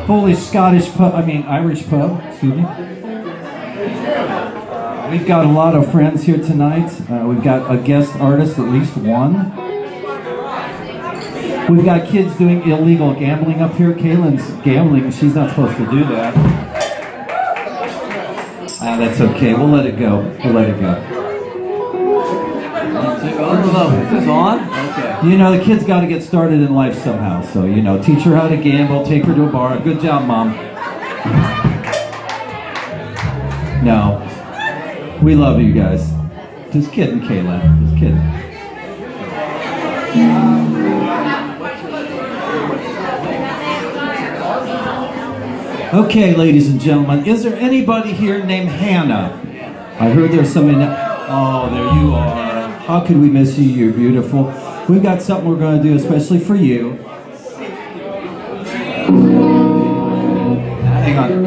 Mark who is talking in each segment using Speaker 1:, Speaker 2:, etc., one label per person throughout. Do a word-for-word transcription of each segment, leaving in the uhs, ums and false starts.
Speaker 1: Foley Scottish pub, I mean Irish pub, excuse me. We've got a lot of friends here tonight. Uh, we've got a guest artist, at least one. We've got kids doing illegal gambling up here. Kaylin's gambling, she's not supposed to do that. Ah, that's okay, we'll let it go, we'll let it go.
Speaker 2: Is this on? Okay.
Speaker 1: You know, the kid's got to get started in life somehow, so, you know, teach her how to gamble, take her to a bar. Good job, Mom. No. We love you guys. Just kidding, Kayla. Just kidding. Okay, ladies and gentlemen, is there anybody here named Hannah? I heard there's somebody. Oh, there you are. How could we miss you? You're beautiful. We've got something we're going to do especially for you. Hang on.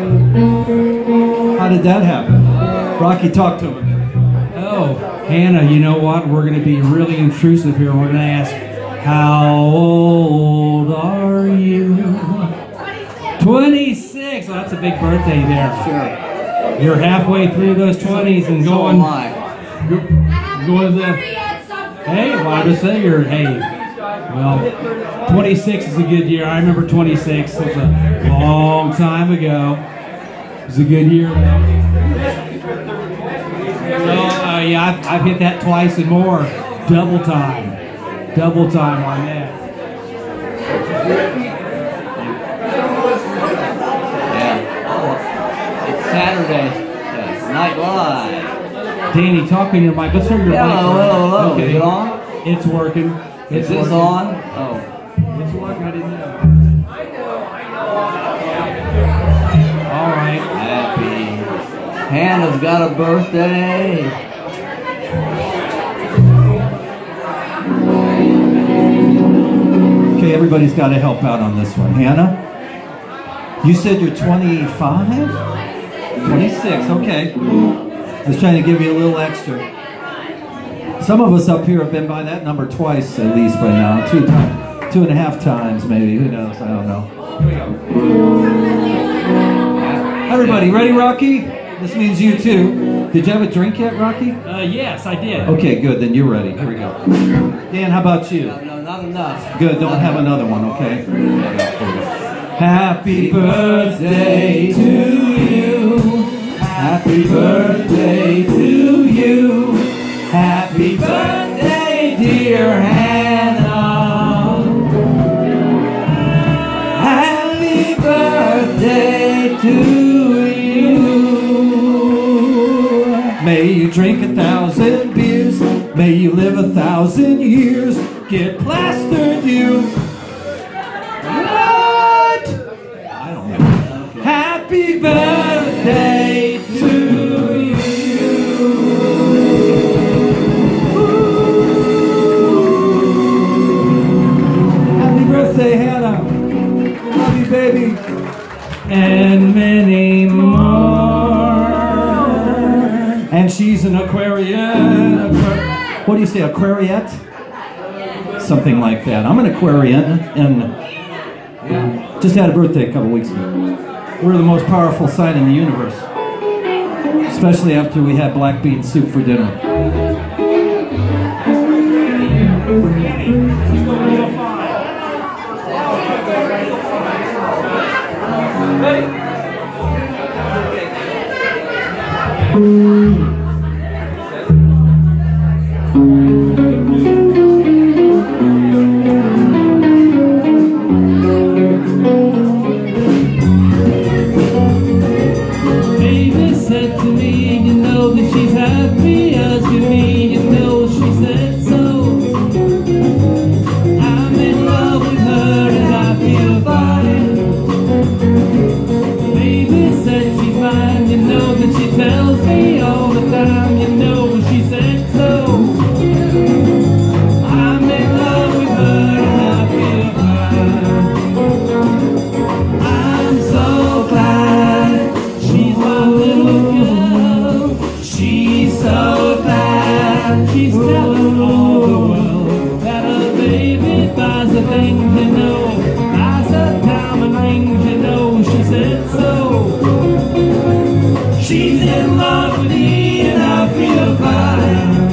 Speaker 1: How did that happen? Rocky, talk to him.
Speaker 3: Oh, Hannah, you know what? We're going to be really intrusive here. We're going to ask, how old are you? twenty-six. Well, that's a big birthday there.
Speaker 2: Sure.
Speaker 3: You're halfway through those twenties and going.
Speaker 2: So am I.
Speaker 3: You're going to. Hey, well, I just say you're. Hey, well, twenty-six is a good year. I remember twenty-six. It was a long time ago. It was a good year. Well, uh, yeah, I've, I've hit that twice and more. Double time. Double time on that.
Speaker 2: Saturday, Night Live.
Speaker 3: Danny, talk in your mic. Let's hear your
Speaker 2: Yeah,
Speaker 3: mic.
Speaker 2: hello, hello, hello.
Speaker 3: Okay.
Speaker 2: Is it on?
Speaker 3: It's working. It's
Speaker 2: Is this
Speaker 3: working.
Speaker 2: on? Oh.
Speaker 3: It's working. I didn't know. All right.
Speaker 2: Happy. Hannah's got a birthday.
Speaker 1: Okay, everybody's got to help out on this one. Hannah, you said you're twenty-five? twenty-six, okay. I was trying to give you a little extra. Some of us up here have been by that number twice at least by now. Two times, two and a half times maybe, who knows, I don't know. Everybody, ready, Rocky? This means you too. Did you have a drink yet, Rocky?
Speaker 3: Uh, yes, I did.
Speaker 1: Okay, good, then you're ready. Here we go. Dan, how about you?
Speaker 2: No, no, not enough.
Speaker 1: Good, don't have another one, okay? Happy birthday to you. Happy birthday to you. Happy birthday, dear Hannah. Happy birthday to you. May you drink a thousand beers. May you live a thousand years. Get plastered, you. What? I don't know. Okay. Happy birthday to you. Happy birthday, Hannah. Love you, baby. And many more. And she's an Aquarian. What do you say, Aquariette? Something like that. I'm an Aquarian and just had a birthday a couple weeks ago. We're the most powerful sign in the universe. Especially after we had black bean soup for dinner.
Speaker 3: Baby said to me, you know that she's happy as can be, you know she said so. I'm in love with her and I feel fine. Baby said she's mine, you know that she tells me said so. She's in love with me and I feel fine.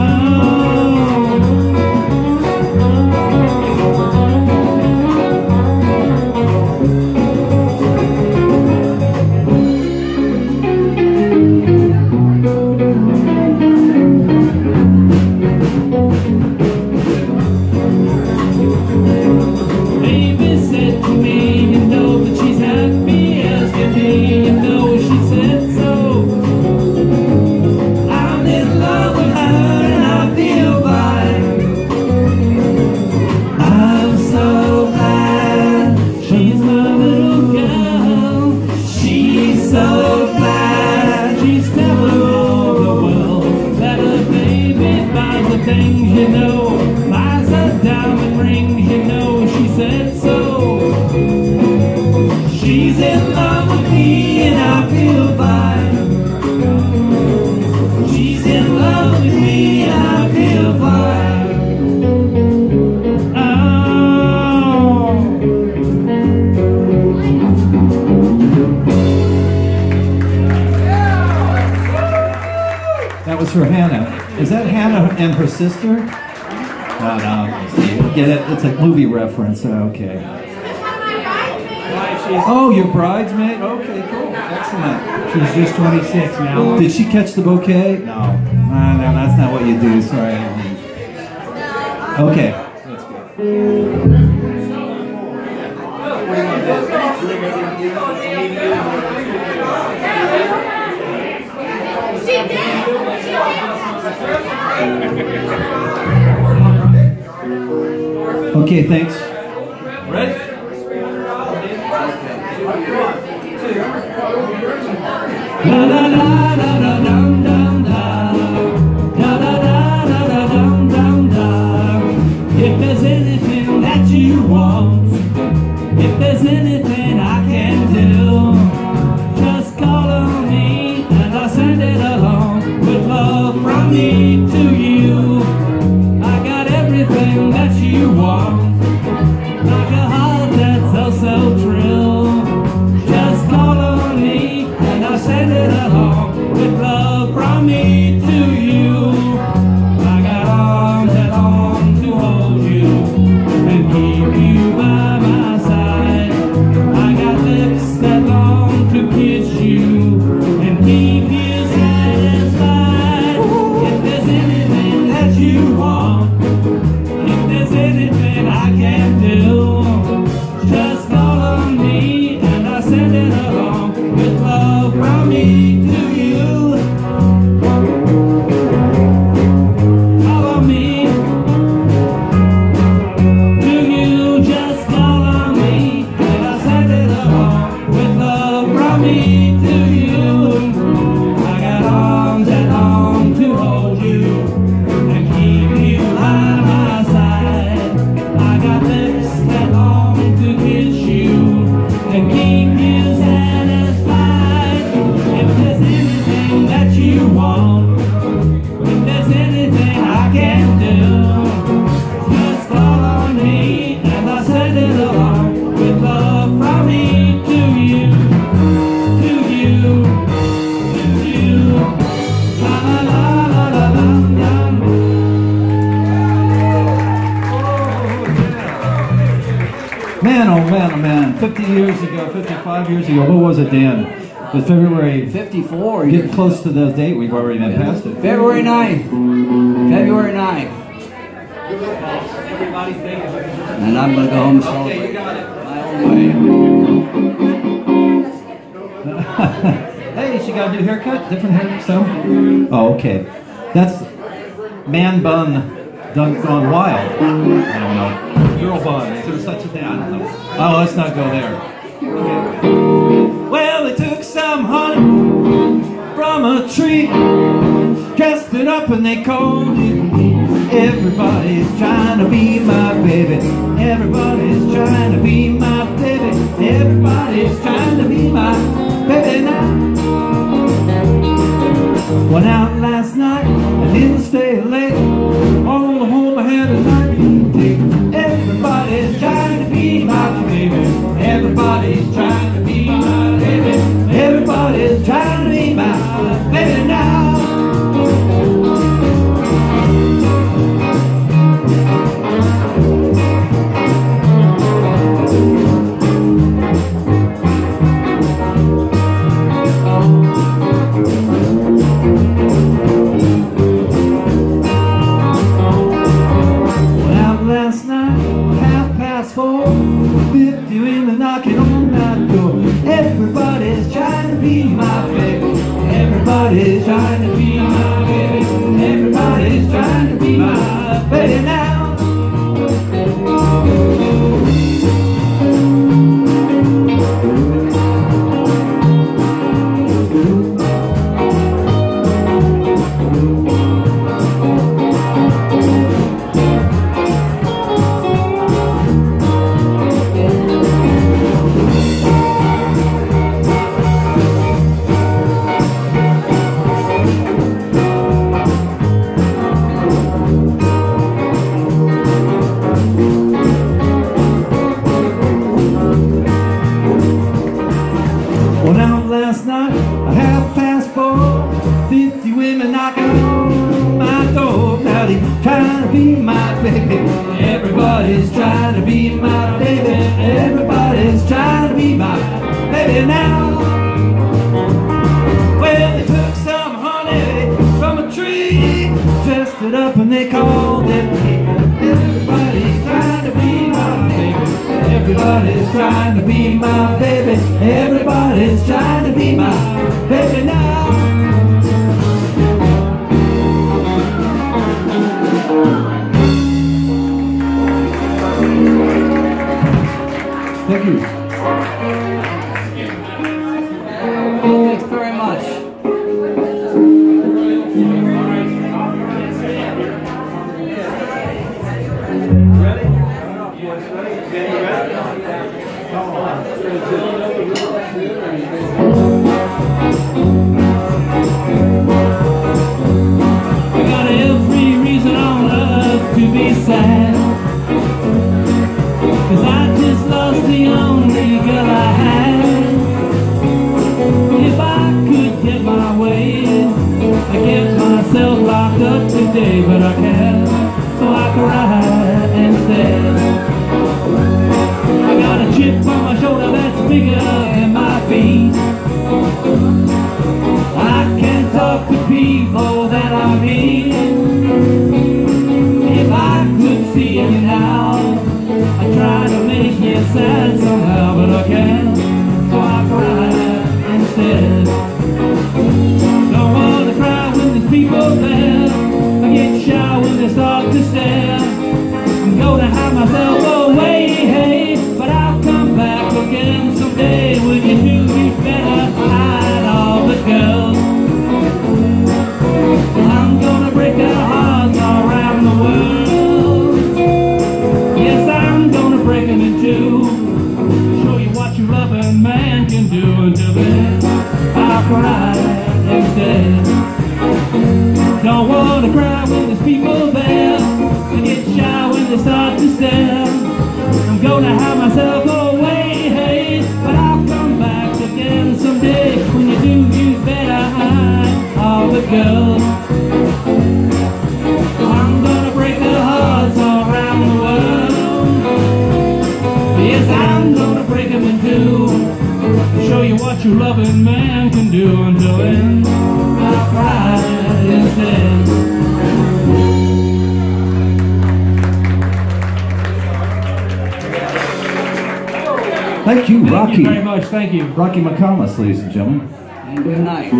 Speaker 3: Things you know, buys a diamond rings, you know, she said so. She's in love with me and I feel fine. She's in love with me and I feel fine. Oh.
Speaker 1: That was for Hannah. Is that Hannah and her sister? No, no. Get it? It's a movie reference. Okay. Oh, your bridesmaid? Okay, cool. Excellent.
Speaker 3: She's just twenty-six now.
Speaker 1: Did she catch the bouquet? No. Uh, no, that's not what you do. Sorry. Okay. That's good.
Speaker 4: She did! She did!
Speaker 1: Okay, thanks.
Speaker 3: Ready? La la la la la dum dum da. Da da da da da dum dum da. If there's anything that you want, if there's anything I can do, just call on me and I'll send it along with love from me to you. I got everything that you want, like a heart that's so so true. Just call on me and I'll send it along with love from me to you. I got arms that long to hold you and keep you by my side. I got lips that long to kiss you and keep you satisfied. If there's anything that you want, if there's anything I can do, just call on me and I'll send it along with love from me to you. Call on me to you, just call on me and I'll send it along with love from me to you. I got arms that long to hold you and keep you by my side. I got lips that long to kiss you and keep you satisfied. If there's anything that you want, if there's anything I can do, just call on me and I'll send it along with love from me to you, to you, to you. La la la la la la la.
Speaker 1: Man, oh man, oh man. fifty years ago, fifty-five years ago, what was it, Dan? It was February.
Speaker 2: fifty-four.
Speaker 1: Getting close to the date, we've already been past it.
Speaker 2: February ninth. February ninth. And I'm going to go home and celebrate my own way.
Speaker 1: Hey, she got a new haircut? Different hairstyle? Oh, okay. That's man bun done gone wild. I don't know. Girl bun. Is there such a thing? I don't know. Oh, let's not go there. Okay. Well, they took some honey from a tree, dressed it up and they called it. Everybody's trying to be my baby. Everybody's trying to be my baby. Everybody's trying to be my baby now. Went out last night and didn't stay late. All the home I had a night to take. Everybody's trying to be my baby. Everybody's trying to be my knocking on that door. Everybody's trying to be my baby. Everybody's trying to be my baby. Everybody's trying to be my baby now. Last night, a half past four, fifty women knocking on my door. Now they trying to be my baby. Everybody's trying to be my baby. Everybody's trying to be my baby now. Well, they took some honey from a tree, dressed it up and they called it people. Everybody's trying to be my baby. Everybody's trying to be my baby. Everybody's trying to be my baby now. Thank you.
Speaker 2: Thanks very much.
Speaker 3: I got every reason on earth to be sad, 'cause I just lost the only girl I had. If I could get my way, I'd get myself locked up today, but I can't, so I cry instead. I got a chip on my shoulder that's bigger than my feet. I can't talk to people that I meet. If I could see you now, I'd try to make you sad somehow, but I can't, so I cry instead. Don't want to cry when there's people there. I get shy when they start to stare. I'm gonna have myself away, hey, but I'll come back again someday. When you do, you better hide all the girls. I'm gonna break their hearts all around the world. Yes, I'm gonna break them in two, show you what your loving man can do. Until then, I'll cry instead. Don't wanna cry when there's people there. I get shy when they start to stare. I'm gonna have myself away, hey, but I'll come back again someday. When you do, you better hide all the girls. I'm gonna break their hearts all around the world. Yes, I'm gonna break them in two, show you what your loving man can do. Until then, I'll cry instead.
Speaker 1: Thank you,
Speaker 3: Thank
Speaker 1: Rocky.
Speaker 3: you very much. Thank you.
Speaker 1: Rocky McComas, ladies and gentlemen.
Speaker 2: And good night.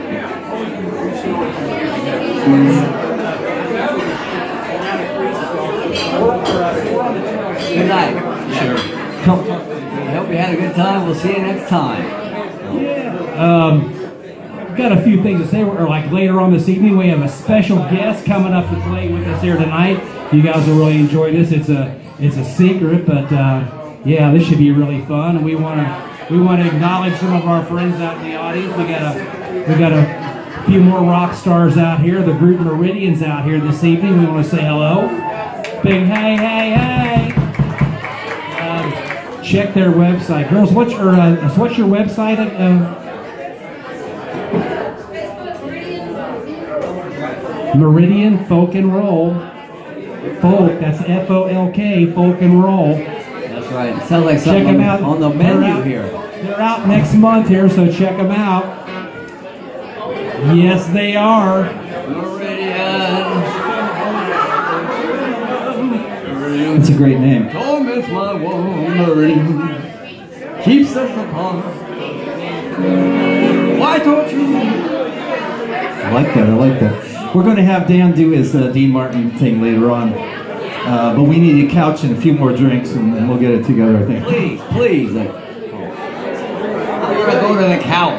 Speaker 2: Good night.
Speaker 1: Sure. Come.
Speaker 2: I hope you had a good time. We'll see you next time.
Speaker 3: Um, we've got a few things to say. Or like later on this evening, we have a special guest coming up to play with us here tonight. You guys will really enjoy this. It's a it's a secret, but uh, yeah, this should be really fun. And we want to we want to acknowledge some of our friends out in the audience. We got a we got a few more rock stars out here. The group Meridian's out here this evening. We want to say hello. Big hey hey hey. Um, check their website, girls. What's your uh, what's your website? Uh, Meridian Folk and Roll. Folk, that's F O L K, Folk and Roll.
Speaker 2: That's right. It sounds like
Speaker 3: Check
Speaker 2: something
Speaker 3: them
Speaker 2: on,
Speaker 3: out
Speaker 2: on the
Speaker 3: They're
Speaker 2: menu
Speaker 3: out-
Speaker 2: here.
Speaker 3: They're out next month here, so check them out. Yes, they are.
Speaker 2: Meridian.
Speaker 1: That's a great name.
Speaker 2: Don't miss my woman. keeps us apart. Why don't you?
Speaker 1: I like that, I like that. We're going to have Dan do his uh, Dean Martin thing later on. Uh, but we need a couch and a few more drinks, and, and we'll get it together, I think.
Speaker 2: Please, please. Like, we're going to go to the couch.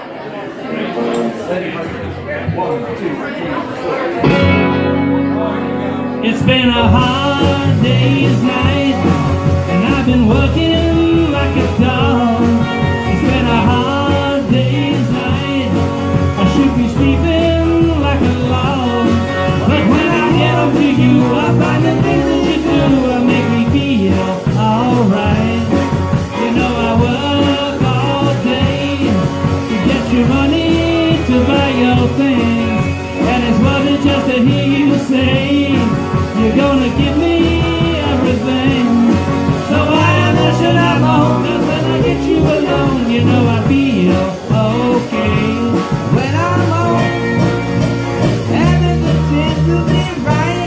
Speaker 3: It's been a hard day's night, and I've been working like a dog. It's been a hard day's night, I should be sleeping like a log. But when I get up to you, I find the things that you do uh, make me feel alright. You know I work all day to get your money to buy your things, and it's worth it just to hear you say you're gonna give me everything. So why on earth should I moan? 'Cause when I get you alone, you know I feel okay.
Speaker 5: When I'm home, everything seems to be right.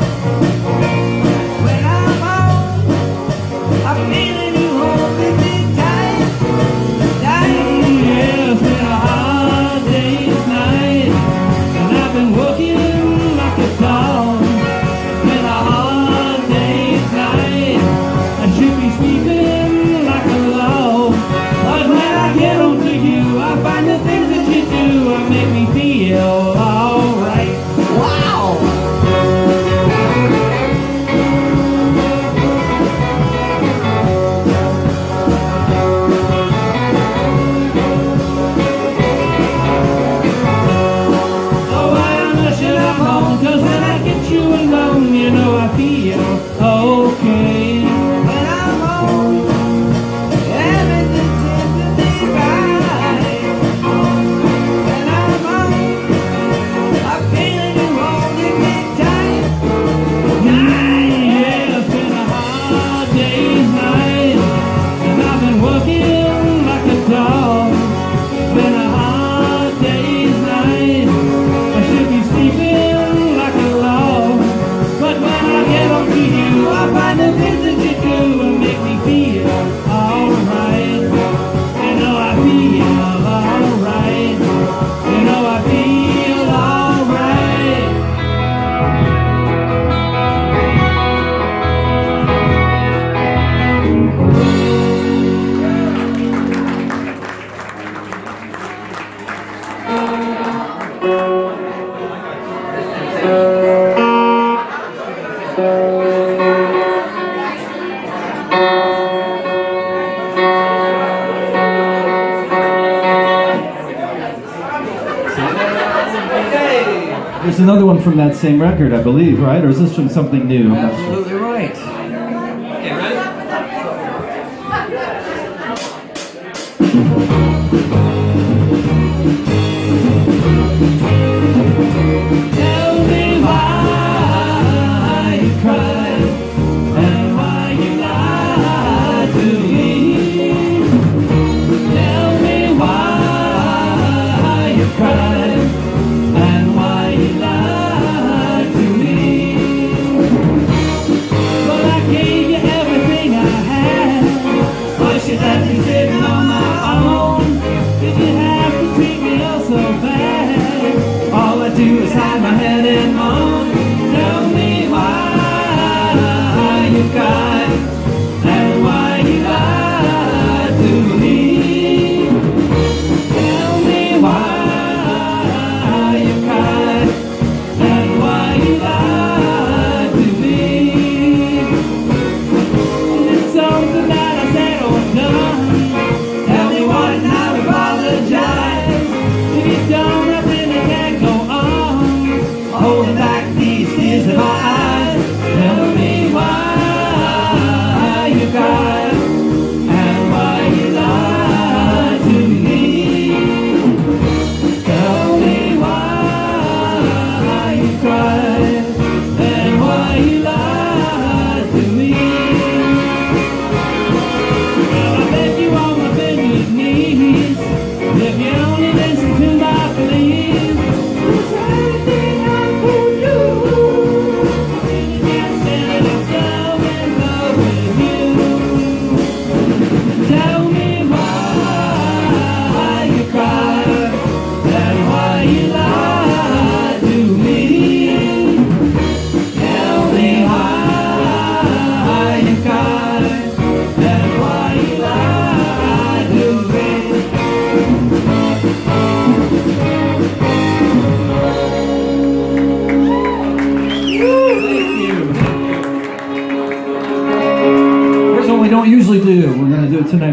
Speaker 5: When I'm home, I'm feeling you holding me tight, tight.
Speaker 3: Yeah, it's been a hard day's night, and I've been working like a dog. It's been a hard day's night, I should be sleeping like a log. But when I get home to you, I find the things that you do uh, make me feel alright.
Speaker 5: Wow!
Speaker 3: So why on earth should I moan? 'Cause when I get you alone, you know I feel okay.
Speaker 5: When I'm home, everything seems to be right. When I'm home, I'm feeling you holding me tight, tight.
Speaker 3: Yeah, it's been a hard day's night, and I've been working like a dog. It's been a hard day's night, I should be sleeping like a log. But when I get home to you, I find the things that you do and make me feel alright. You know I feel alright. You know I feel alright.
Speaker 1: There's another one from that same record, I believe, right? Or is this from something new? I'm not sure.
Speaker 2: Absolutely right.
Speaker 3: Okay, ready? Tell me why you cried and why you lied to me. Tell me why you cried and why you lied to me. Well, I gave you everything I had. Why should I be sitting on my own?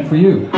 Speaker 1: for you.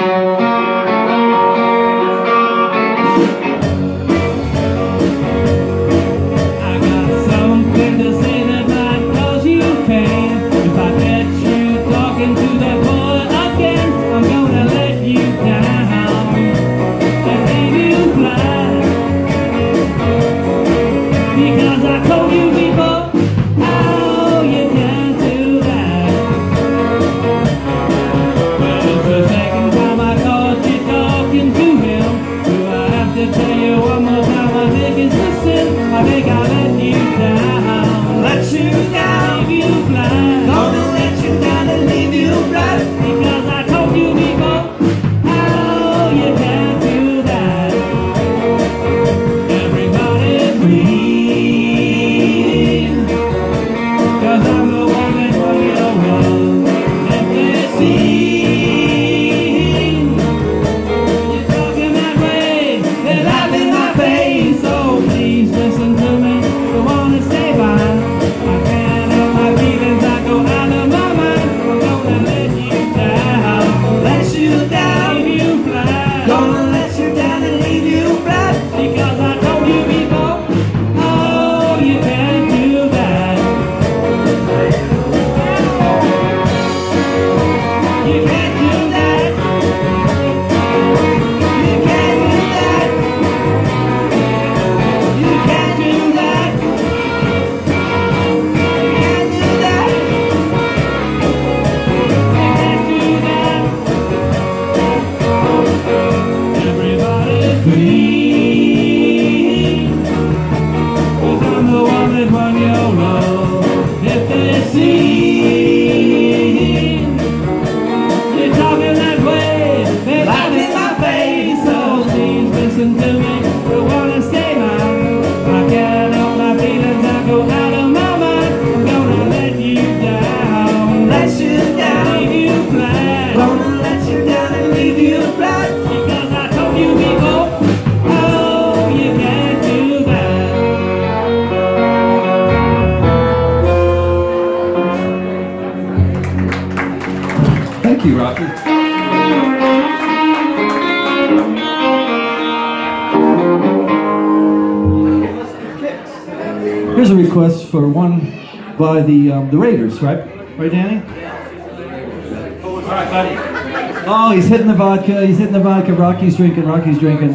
Speaker 1: Thank you, Rocky. Here's a request for one by the um, the Raiders, right? Right, Danny?
Speaker 3: All right, buddy.
Speaker 1: Oh, he's hitting the vodka. He's hitting the vodka. Rocky's drinking. Rocky's drinking.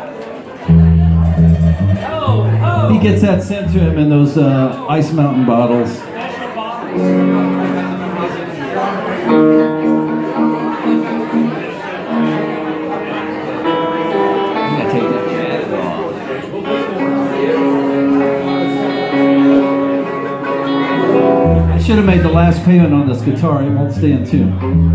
Speaker 3: Oh, oh.
Speaker 1: He gets that sent to him in those uh, Ice Mountain bottles.
Speaker 3: Special bottles.
Speaker 1: Should have made the last payment on this guitar. It won't stay in tune.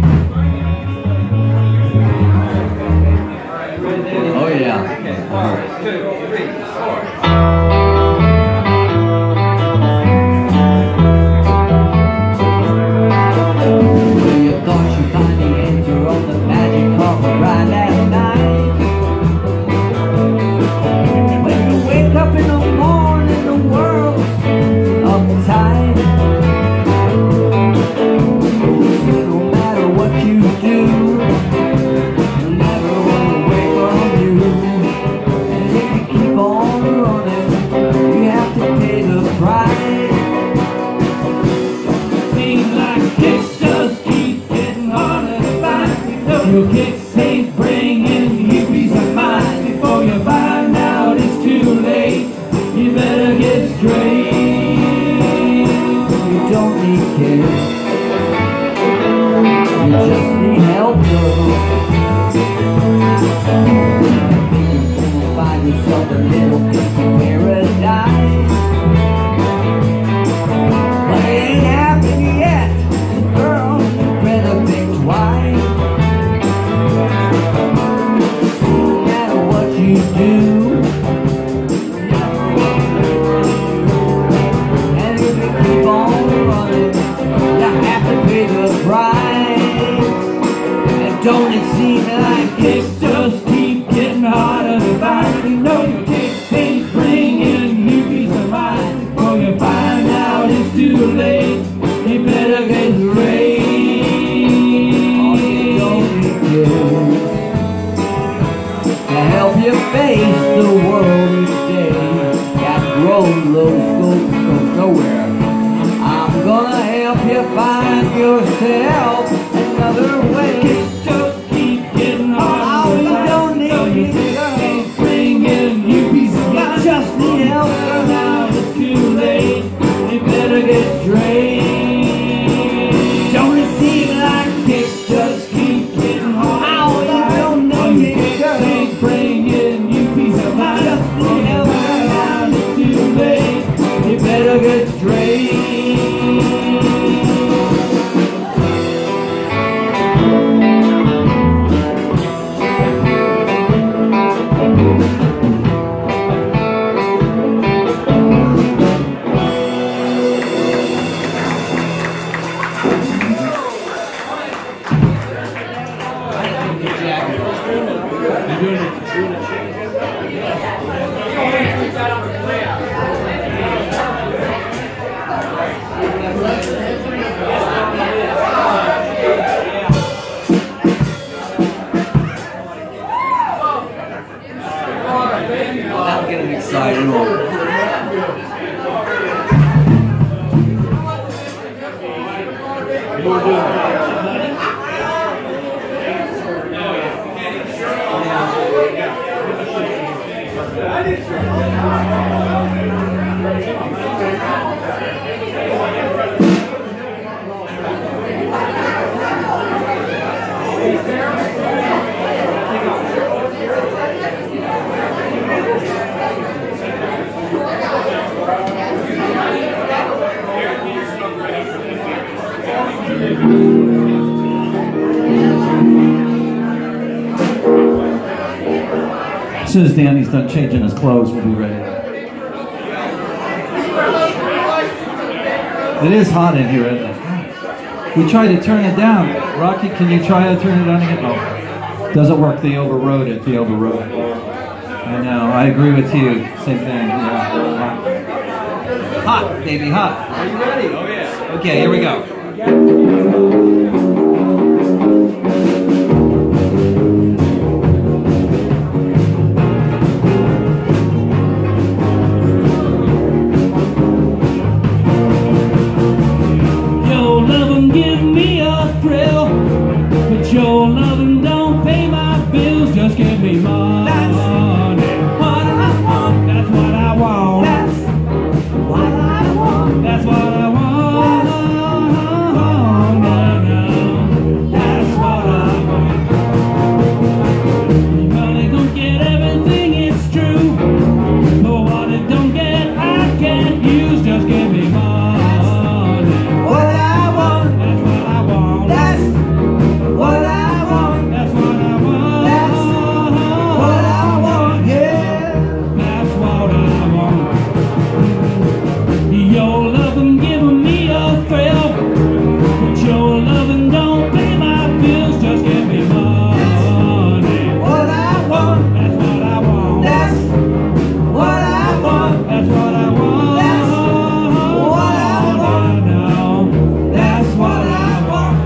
Speaker 2: Oh yeah.
Speaker 1: One,
Speaker 2: two, three, four.
Speaker 5: Well, you thought you find the answer on the magic carpet right last night. When you wake up in the morning, the world's uptight. No matter what you do, you'll never run away from you. And if you keep on running, you have to pay the price. Seems like kicks just keep getting harder to find. Your kicks ain't bringing you peace of mind. Before you find out it's too late, you better get straight. You don't need kicks. You just need help, girl. Think you're gonna find yourself a little piece of paradise, but it ain't happened yet, girl. You better think twice. No matter what you do, and if you keep on running, you have to pay the price. Don't it seem like kicks just keep getting harder to find? You know your kicks ain't bringing you peace of mind. Before you find out it's too late, you better get straight. Oh, you don't need kicks.
Speaker 2: That'll get him excited.
Speaker 1: As soon as Danny's done changing his clothes, we'll be ready. It is hot in here, isn't it? We tried to turn it down. Rocky, can you try to turn it down again? Oh, doesn't work. They overrode it. They overrode it. I know. I agree with you. Same thing. Yeah. Hot. Hot, baby, hot. Are you ready? Oh, yeah. Okay, here we go.
Speaker 3: Your loving don't pay my bills, just give me money. That's what I want. That's what I want. That's what I want. That's what I want. No, no. That's what I want. Money don't get everything, it's true. But what it don't get, I can't use, just give me money.
Speaker 5: What I want.
Speaker 3: That's what I want.
Speaker 5: That's what I want.
Speaker 3: That's what I want.
Speaker 5: That's what I want. Yeah.
Speaker 3: That's what I want. Your loving giving me a thrill, but your loving don't pay my bills. Just give me money.
Speaker 5: What I want.
Speaker 3: That's what I want.
Speaker 5: That's what I want.
Speaker 3: That's what I want.
Speaker 5: That's what I want.
Speaker 3: No,
Speaker 5: That's what I want.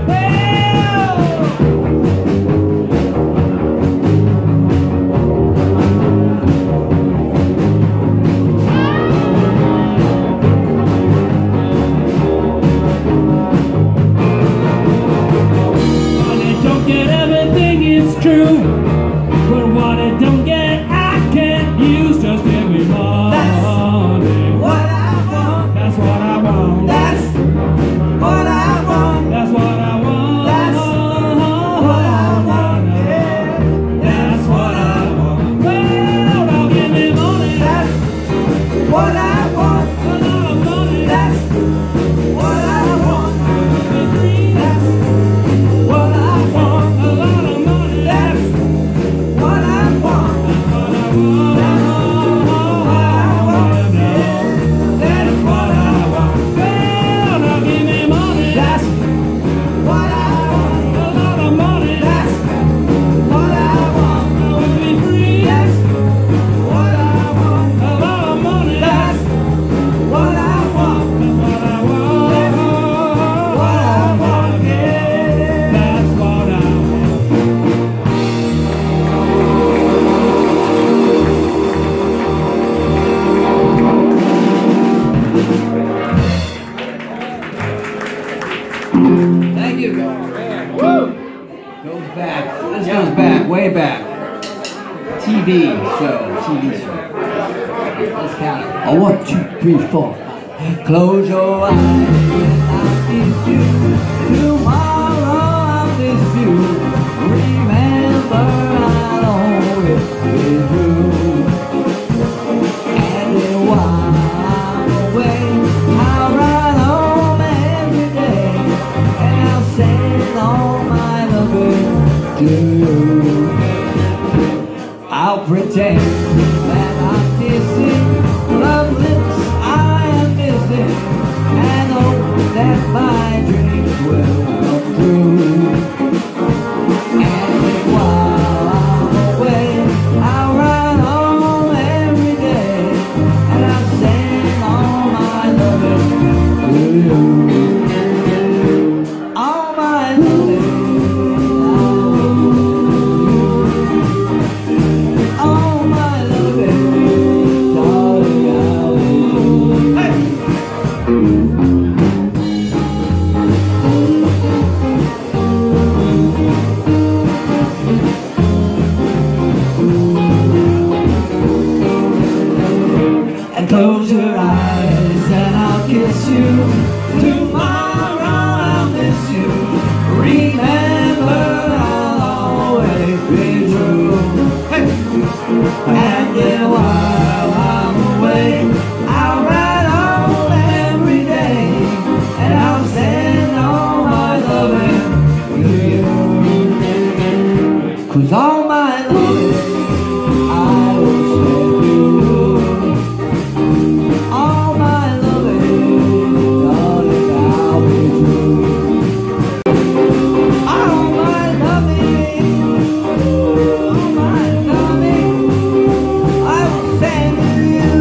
Speaker 3: when it don't get everything, it's true. But what it don't get, I can't use. Just give me money.
Speaker 5: What I want.
Speaker 3: That's what I want.
Speaker 5: That's what I want.
Speaker 3: That's what I want.
Speaker 5: That's what I want. Yeah.
Speaker 3: That's what I want. Well, don't give me money.
Speaker 5: That's what I want.
Speaker 3: A lot of money.
Speaker 5: That's what I want. That's what I want.
Speaker 3: A lot of money.
Speaker 5: That's what I want.
Speaker 3: What I want.
Speaker 5: That's what I want. Yeah. That's what I want.
Speaker 3: Well, don't give me money.
Speaker 5: That's what I want.
Speaker 3: A lot of money.
Speaker 5: That's what I want.
Speaker 3: I would be free.
Speaker 5: That's what I want.
Speaker 3: A lot of money.
Speaker 5: That's what I want.
Speaker 3: That's what I want.
Speaker 5: What I want. Yeah.
Speaker 3: That's what I want.
Speaker 2: Thank you. Woo! Goes back. This goes back, way back. T V show, T V show. Let's count it. Oh, one, two, three, four. Close your eyes and I'll kiss you. Tomorrow I'll miss you. Remember I'll always be true. And then while I'm away, I'll run home every day. And I'll send all my loving to you. I'll pretend that I'm kissing love lips I am missing, and hope that my dreams will come true. And then while I'm away,
Speaker 5: my loving, I will send you. All my loving, darling, I'll be true. All my loving, all my loving, I will send you.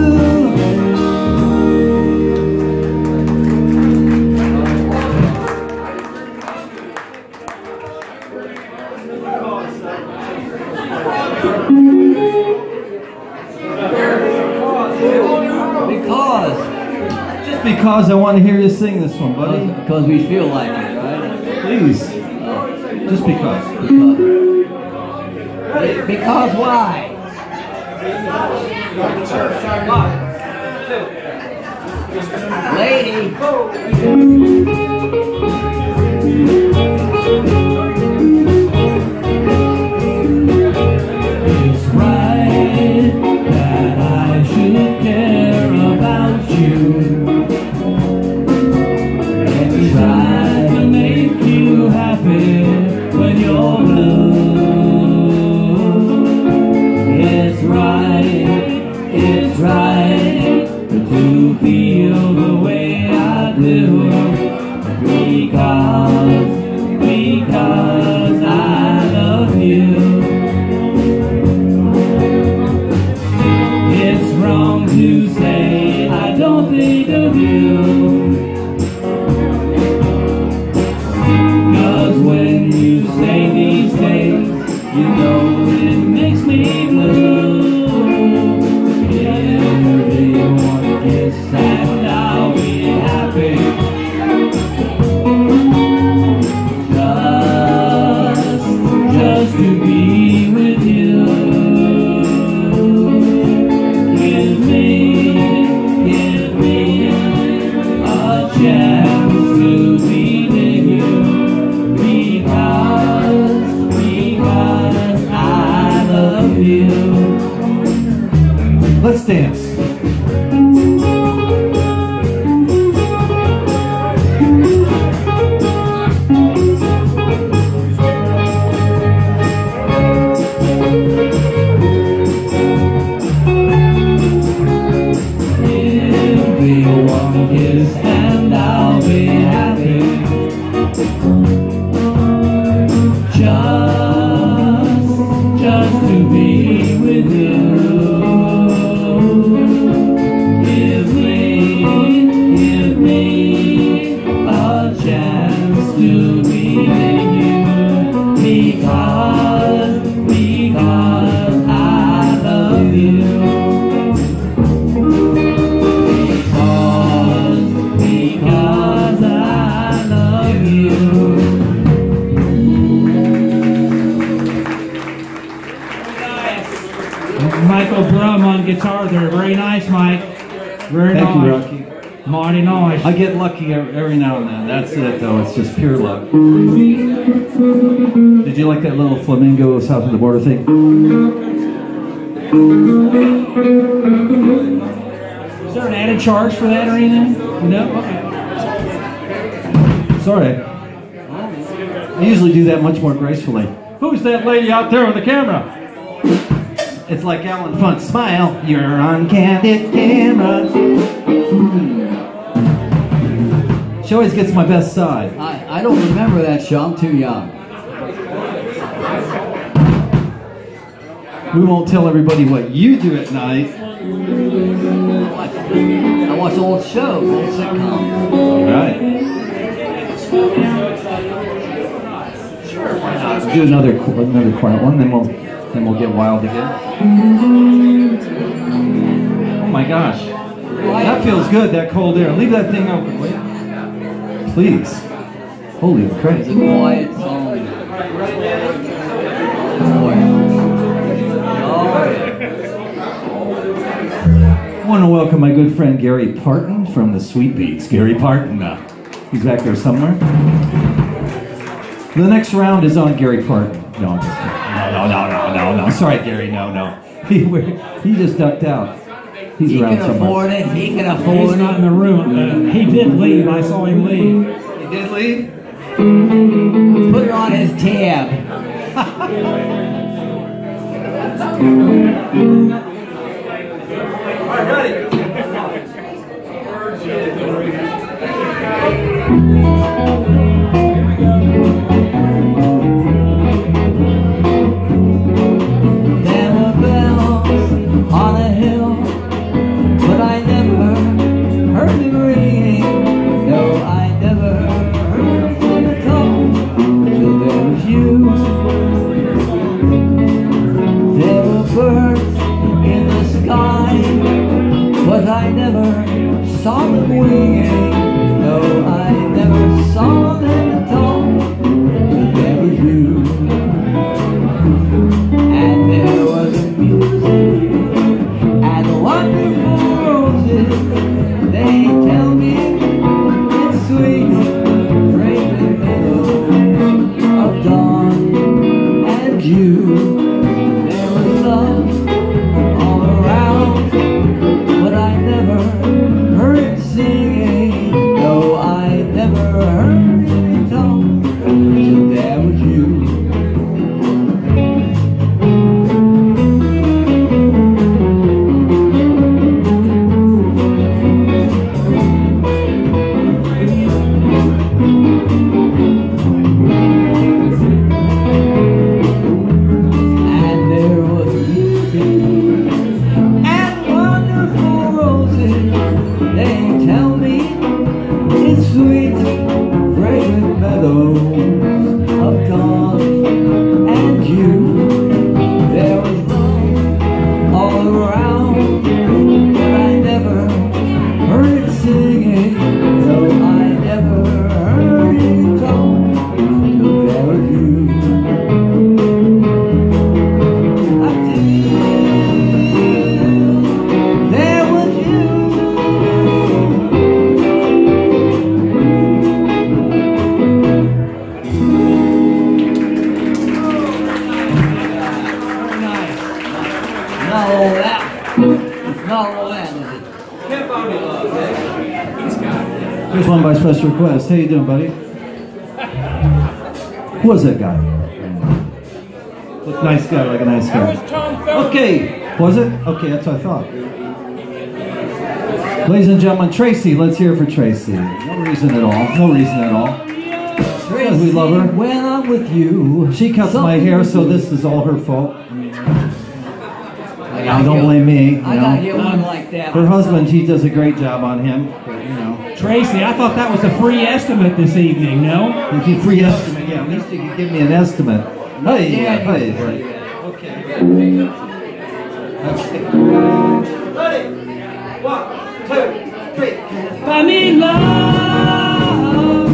Speaker 5: Because,
Speaker 1: Just because I want to hear you sing this one, buddy.
Speaker 5: because we feel like it, right?
Speaker 1: Please. Just because.
Speaker 5: Because, because why? Lady.
Speaker 3: It's right that I should care about you and try to make you happy when you're blue. It's right, it's right to feel the way I do because, because I love you. It's wrong to say I don't think of you, 'cause when you say these things, you know it makes me blue. Give me one kiss and I'll be happy. Just, just to be with you. Give me, give me a chance to be with you, because, because I love you.
Speaker 1: Let's dance.
Speaker 3: Give me one kiss and I'll be happy. Just, just to be with you. Give me, give me a chance to be with you, because, because I love you. Because, because I love you. Michael Brum on guitar there. Very nice, Mike. Very
Speaker 1: Thank you,
Speaker 3: nice.
Speaker 1: Rocky.
Speaker 3: Mighty nice.
Speaker 1: I get lucky ev- every now and then. That's it, though. It's just pure luck. Did you like that little flamingo south of the border thing?
Speaker 3: Is there an added charge for that or anything? No? Okay.
Speaker 1: Sorry. I usually do that much more gracefully.
Speaker 3: Who's that lady out there with the camera?
Speaker 1: It's like Alan Funt. Smile, you're on candid camera. She always gets my best side.
Speaker 5: I, I don't remember that show. I'm too young.
Speaker 1: We won't tell everybody what you do at night.
Speaker 5: I watch old shows, old sitcoms.
Speaker 1: Right. Let's do another qu- another quiet one, then we'll then we'll get wild again. Oh my gosh, that feels good. That cold air. Leave that thing open, will you? Please. Holy
Speaker 5: It's a
Speaker 1: crap!
Speaker 5: quiet song. Boy. Oh,
Speaker 1: I want to welcome my good friend Gary Parton from the Sweet Beats. Gary Parton, uh, he's back there somewhere. The next round is on Gary Parton. No, I'm just kidding. No, no, no, no, no, no. Sorry, Gary. No, no. He he just ducked out. He's
Speaker 5: He
Speaker 1: around
Speaker 5: can
Speaker 1: somewhere.
Speaker 5: afford it. He can
Speaker 3: He's
Speaker 5: afford
Speaker 3: not in
Speaker 5: it.
Speaker 3: the room. Uh, he did leave. I saw him leave.
Speaker 1: He did leave.
Speaker 5: Put it on his tab.
Speaker 1: Here's one by special request. How you doing, buddy? Who was that guy? Look, nice guy, like a nice guy. Okay, was it? Okay, that's what I thought. Ladies and gentlemen, Tracy. Let's hear it for Tracy. No reason at all. No reason at all. Because we love her.
Speaker 5: When I'm with you,
Speaker 1: she cuts my hair, so this is all her fault. I don't blame me. You
Speaker 5: I
Speaker 1: know.
Speaker 5: gotta get one like that.
Speaker 1: Her husband, he does a great job on him. But, you know.
Speaker 3: Tracy, I thought that was a free estimate this evening, no?
Speaker 1: You can free estimate, yeah. At least you can give me an estimate. Hey,
Speaker 5: Yeah,
Speaker 1: yeah, hey,
Speaker 5: you
Speaker 1: hey.
Speaker 5: can.
Speaker 1: Okay. Ready? One, two, three.
Speaker 3: I mean love,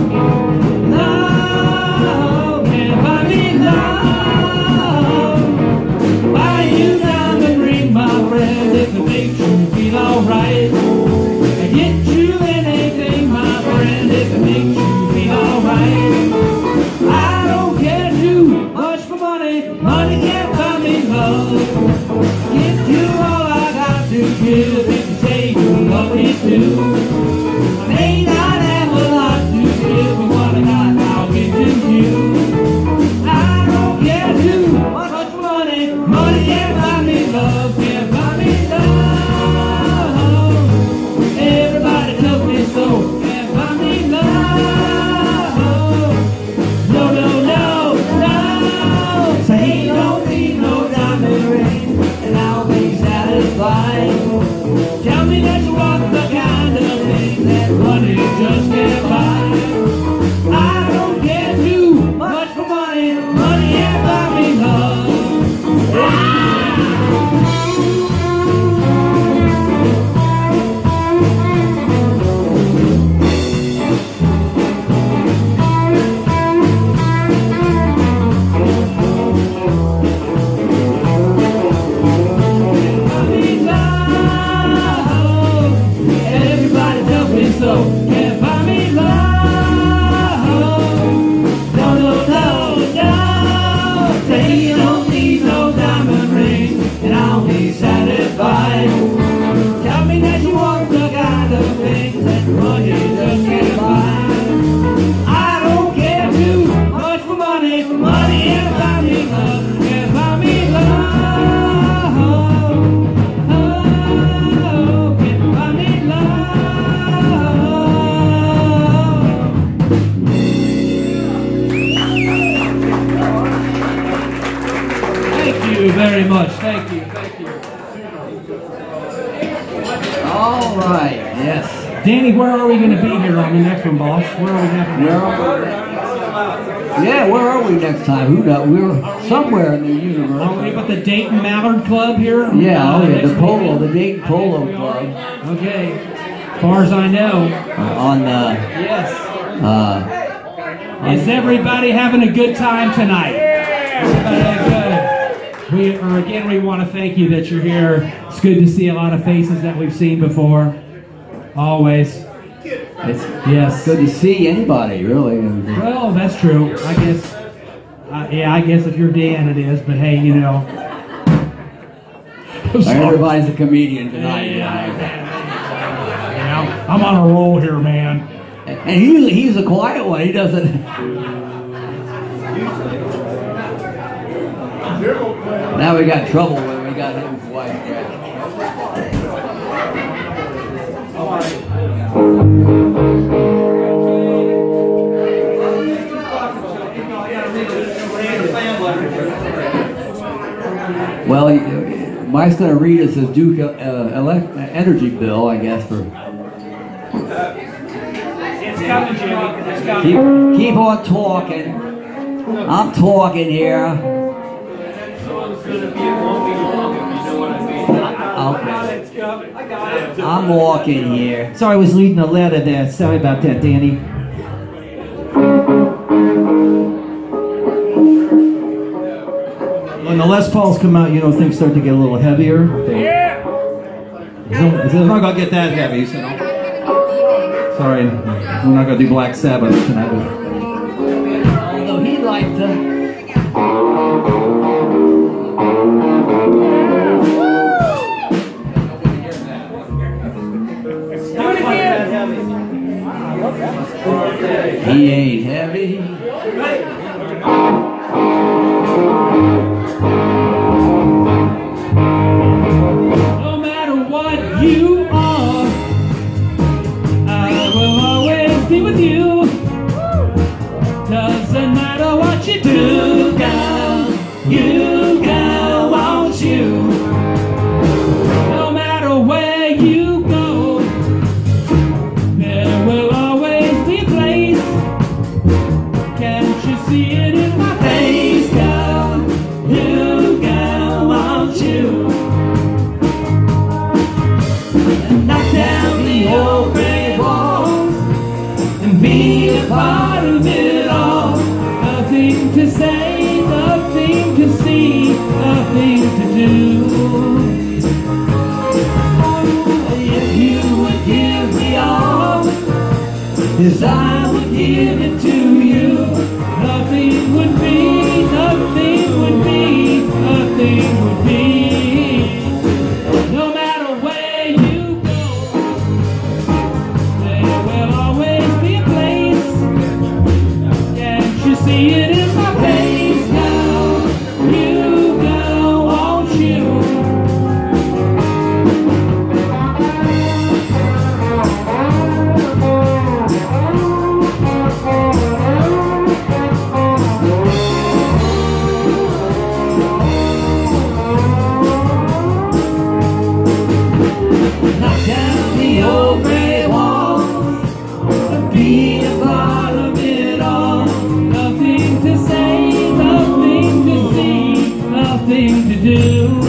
Speaker 3: love, if I need love, buy you diamond ring, my friend, if it makes you feel alright. And get you anything, my friend, if it makes you feel alright. I don't care too much for money, money can't buy me love. Give you all I got to give, if you say you love me too. May not have a lot to give, but what I got I'll give to you. I don't care too much for money, money can't buy me love, can't buy me love. Everybody tells me so, can't buy me love. No, no, no, no. Say you don't need no diamond ring, and I'll be satisfied. Tell me that you want the kind of thing that money just can't buy. I don't care too much for money, money can't buy me love. Ah! Thank you very much. Thank you. Thank you.
Speaker 2: All right. Yes.
Speaker 3: Danny, where are we going to be here on the next one, boss? Where are we going to
Speaker 2: Where are we? Yeah, where are we next time? Who knows? We're somewhere in the universe.
Speaker 3: Are we at the Dayton Mallard Club here?
Speaker 2: Yeah,
Speaker 3: uh,
Speaker 2: oh yeah, the
Speaker 3: next
Speaker 2: Polo,
Speaker 3: weekend?
Speaker 2: the Dayton Polo Club.
Speaker 3: Okay. As far as I know.
Speaker 2: Uh, on uh,
Speaker 3: Yes.
Speaker 2: uh,
Speaker 3: Is everybody having a good time tonight? Everybody good. We, or again, we want to thank you that you're here. It's good to see a lot of faces that we've seen before. Always.
Speaker 2: it's
Speaker 3: Yes.
Speaker 2: good to see anybody, really.
Speaker 3: Well, that's true. I guess. Uh, yeah, I guess if you're Dan, it is. But hey, you know. I'm sorry.
Speaker 2: Everybody's a comedian tonight.
Speaker 3: Yeah, you know, I'm on a roll here, man.
Speaker 2: And he, he's a quiet one. He doesn't. Now we got trouble when we got him quiet. Well, Mike's going to read us his Duke uh, elect energy bill, I guess, for.
Speaker 3: It's coming, Jimmy. It's coming.
Speaker 2: Keep, keep on talking. I'm talking here. Okay. I'm walking here.
Speaker 5: Sorry, I was reading a letter there. Sorry about that, Danny. When the Les Pauls come out, you know, things start to get a little heavier. Yeah! It's not going to get that heavy, so no. Sorry, we're not going to do Black Sabbath tonight.
Speaker 2: Although he'd like to. He ain't heavy.
Speaker 3: No matter what you are, I will always be with you. Doesn't matter what you do, girl, you girl, won't you? No matter where you go, there will always be a place. Can't you see it in my face, girl? You girl, won't you? And knock down the old gray walls and be a part of it all. Nothing to say, nothing to see, nothing to do. If you would give me all, yes, I would give it to you. Nothing would be, nothing would be, nothing would be. No matter where you go, there will always be a place. Can't you see it in my face now? You go, won't you? Knock down the old gray walls and be a part of it all. Nothing to say, nothing to see, nothing to do.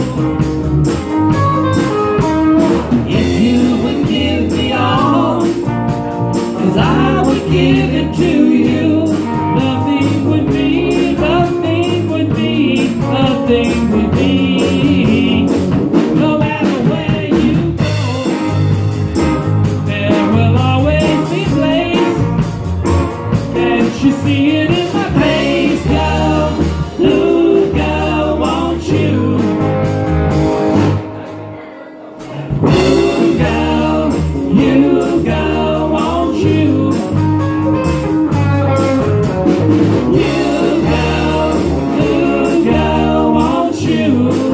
Speaker 3: If you would give me all, cause I would give it to you. Nothing would be, nothing would be, nothing would be. No matter where you go, there will always be a place. Can't you see it in my face, girl? Ooh, girl, won't you? Ooh, girl, you girl, won't you? You girl, ooh, girl, won't you?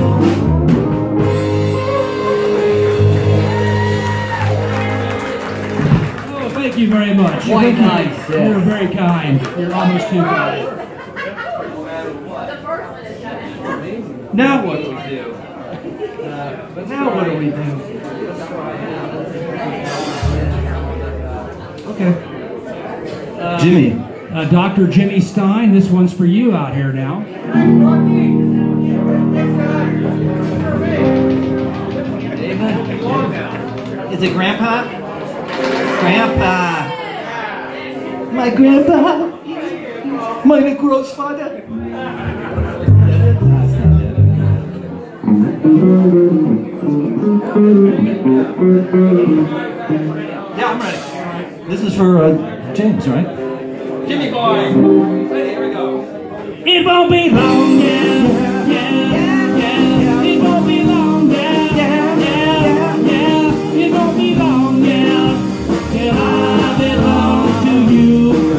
Speaker 3: Oh, thank you very much.
Speaker 2: Quite
Speaker 3: Thank you.
Speaker 2: nice, yes.
Speaker 3: You're very kind. You're almost too kind.
Speaker 1: Now what do we do? Uh, but now what do we do? Okay.
Speaker 3: Uh,
Speaker 1: Jimmy.
Speaker 3: Uh, Doctor Jimmy Stein, this one's for you out here now.
Speaker 2: David? Is it Grandpa? Grandpa.
Speaker 1: My grandpa. My grossfather. Yeah, I'm ready. This is for uh, James, right?
Speaker 3: Jimmy boy. Ready, here we go. It won't be long, yeah, yeah, yeah. It won't be long, yeah, yeah, yeah, yeah. It won't be long, yeah, till I belong to you.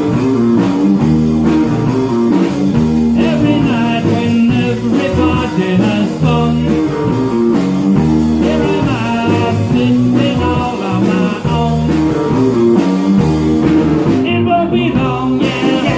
Speaker 3: Every night when everybody has fun, here am I sitting all on my own. It won't be long, yeah.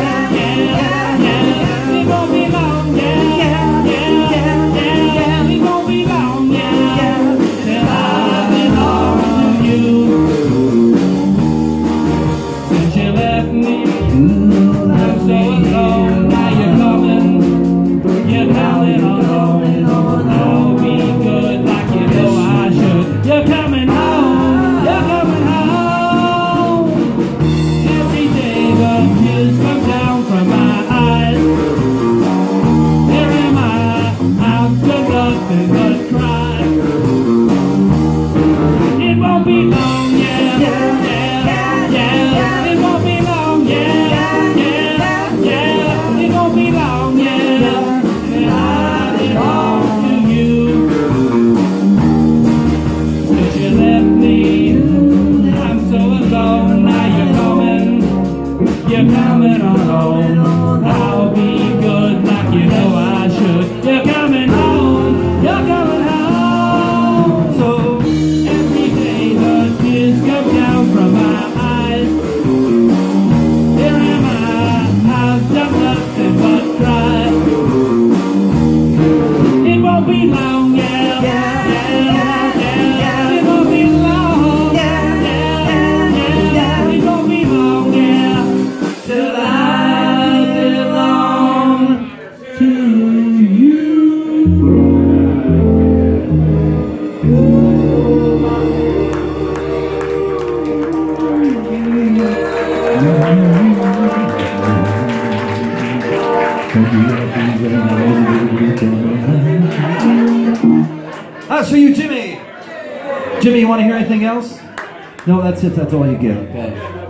Speaker 1: That's for you, Jimmy. Jimmy, you want to hear anything else? No, that's it. That's all you get.
Speaker 2: Okay.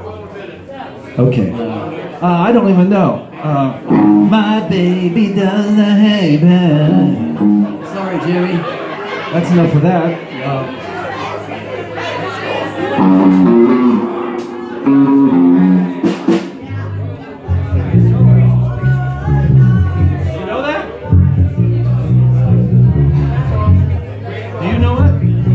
Speaker 1: Okay. Uh, I don't even know. Uh, my baby does the hay bed.
Speaker 2: Sorry, Jimmy.
Speaker 1: That's enough of that. You know that? Do you know it?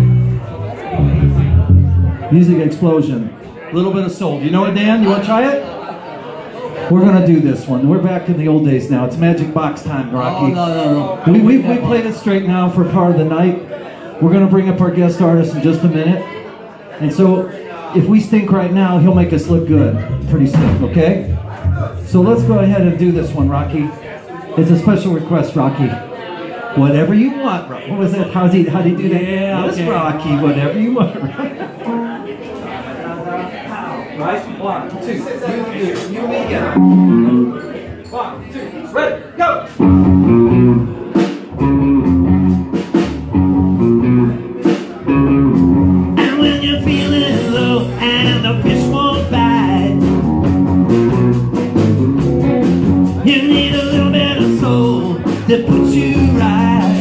Speaker 1: Music explosion. A little bit of soul. Do you know it, Dan? You want to try it? We're gonna do this one. We're back in the old days now. It's Magic Box time, Rocky.
Speaker 2: Oh, no, no, no.
Speaker 1: We, we, we played it straight now for part of the night. We're gonna bring up our guest artist in just a minute. And so, if we stink right now, he'll make us look good pretty soon, okay? So let's go ahead and do this one, Rocky. It's a special request, Rocky. Whatever you want, Rocky. What was that? How'd he, how'd he do that?
Speaker 3: Yeah,
Speaker 1: yes,
Speaker 3: okay.
Speaker 1: Rocky, whatever you want. Right? One, two, you, you, you, me, yeah. One, two, ready, go!
Speaker 5: And when you're feeling low and the fish won't bite, you need a little bit of soul to put you right.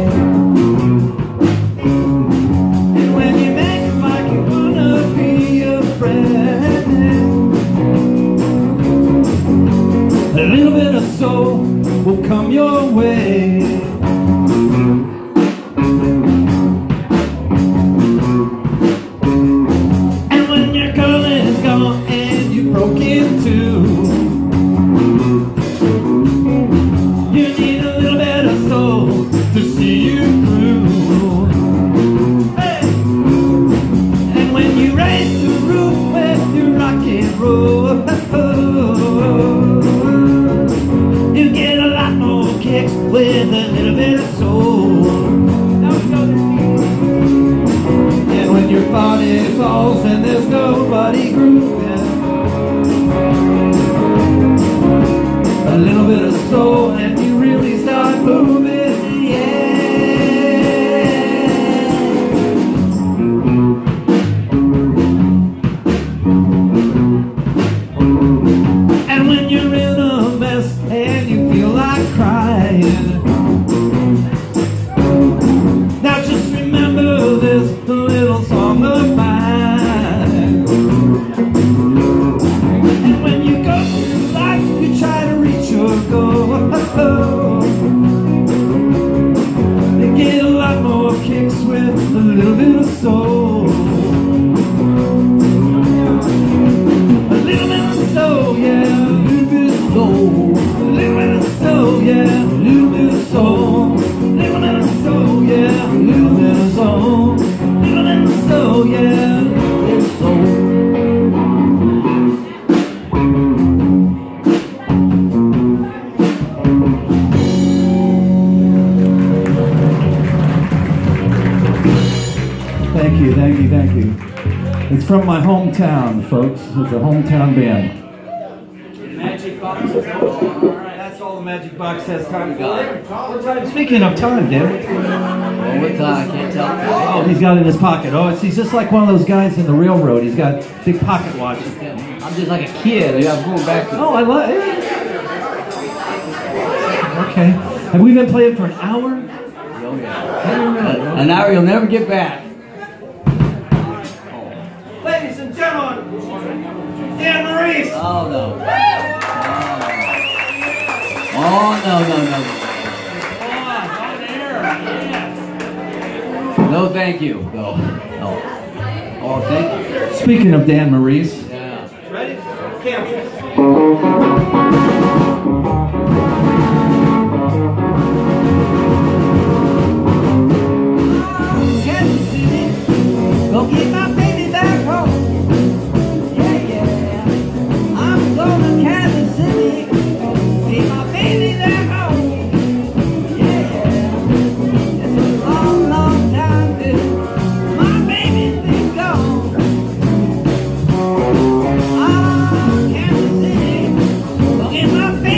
Speaker 5: And when you make it like you're gonna be a friend,
Speaker 1: A little bit of soul will come your you through. Hey! And when you raise the roof with your rock and roll, you get a lot more kicks with a little bit of soul. And when your body falls and there's nobody grooving, a little bit of soul and you really start moving, yeah. And when you're in a mess and you feel like crying, now just remember this little song of mine. And when you go through life, you try to reach your goal. You get a lot more kicks with a little bit of soul. A little bit of soul, yeah, a little bit of soul. A little bit of soul, yeah, a little bit of soul. A little bit of soul, yeah, a little bit of soul. A little bit of soul, yeah, a little bit of soul. Thank you, thank you, thank you. It's from my hometown, folks. It's a hometown band.
Speaker 3: Magic box. All right.
Speaker 1: That's all the Magic Box has time for. Speaking of time, damn it.
Speaker 2: Well, what time? I can't tell.
Speaker 1: Oh, he's got it in his pocket. Oh, it's, he's just like one of those guys in the railroad. He's got big pocket watches.
Speaker 2: I'm just like a kid. I'm going back to.
Speaker 1: Oh, I love it. Okay. Have we been playing for an hour?
Speaker 2: Oh, yeah. An hour you'll never get back.
Speaker 1: Ladies and gentlemen, Dan Maurice.
Speaker 2: Oh, no. Oh, no, no, no. No, thank you. No. No. Oh, thank you.
Speaker 1: Speaking of Dan Maurice.
Speaker 2: Yeah.
Speaker 1: Ready? Camera.
Speaker 5: Kansas City, go get my baby back home. Yeah, yeah. I'm going to Kansas City, get my baby back home. Yeah, yeah. It's a long, long time till my baby's been gone. Ah, Kansas City, go get my baby.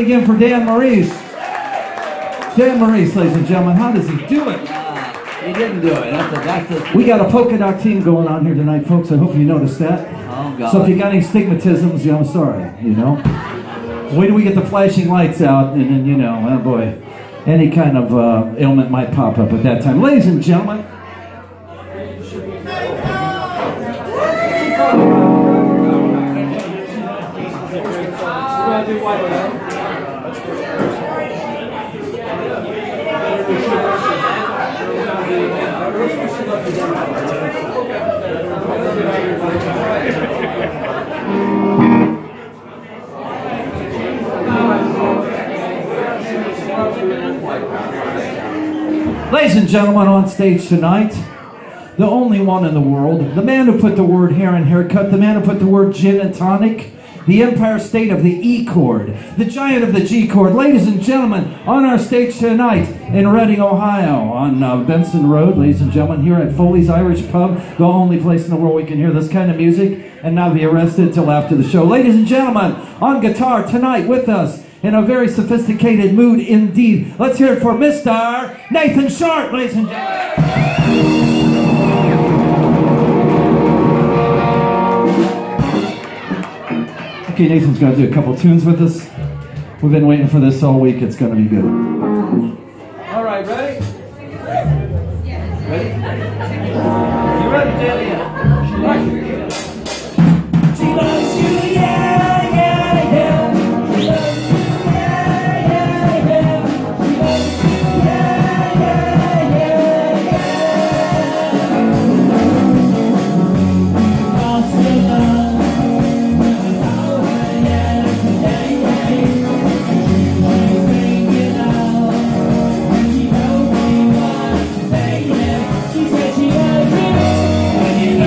Speaker 1: again for Dan Maurice. Dan Maurice, ladies and gentlemen, how does he do it?
Speaker 2: Uh, he didn't do it. That's a, that's a,
Speaker 1: We got a polka dot team going on here tonight, folks. I hope you noticed that.
Speaker 2: oh, God.
Speaker 1: So if you got any stigmatisms, yeah, I'm sorry, you know. Wait till we get the flashing lights out, and then, you know, oh boy, any kind of uh, ailment might pop up at that time. Ladies and gentlemen, Ladies and gentlemen, on stage tonight, the only one in the world, the man who put the word hair and haircut, the man who put the word gin and tonic, the Empire State of the E chord, the giant of the G chord. Ladies and gentlemen, on our stage tonight in Reading, Ohio, on uh, Benson Road, ladies and gentlemen, here at Foley's Irish Pub, the only place in the world we can hear this kind of music and not be arrested till after the show. Ladies and gentlemen, on guitar tonight with us, in a very sophisticated mood indeed. Let's hear it for Mister Nathan Sharp, ladies and gentlemen. Okay, Nathan's got to do a couple tunes with us. We've been waiting for this all week. It's going to be good. All right, ready? Ready? You ready, Danny? All right. She loves you, yeah, yeah, yeah.
Speaker 5: She said she loves you.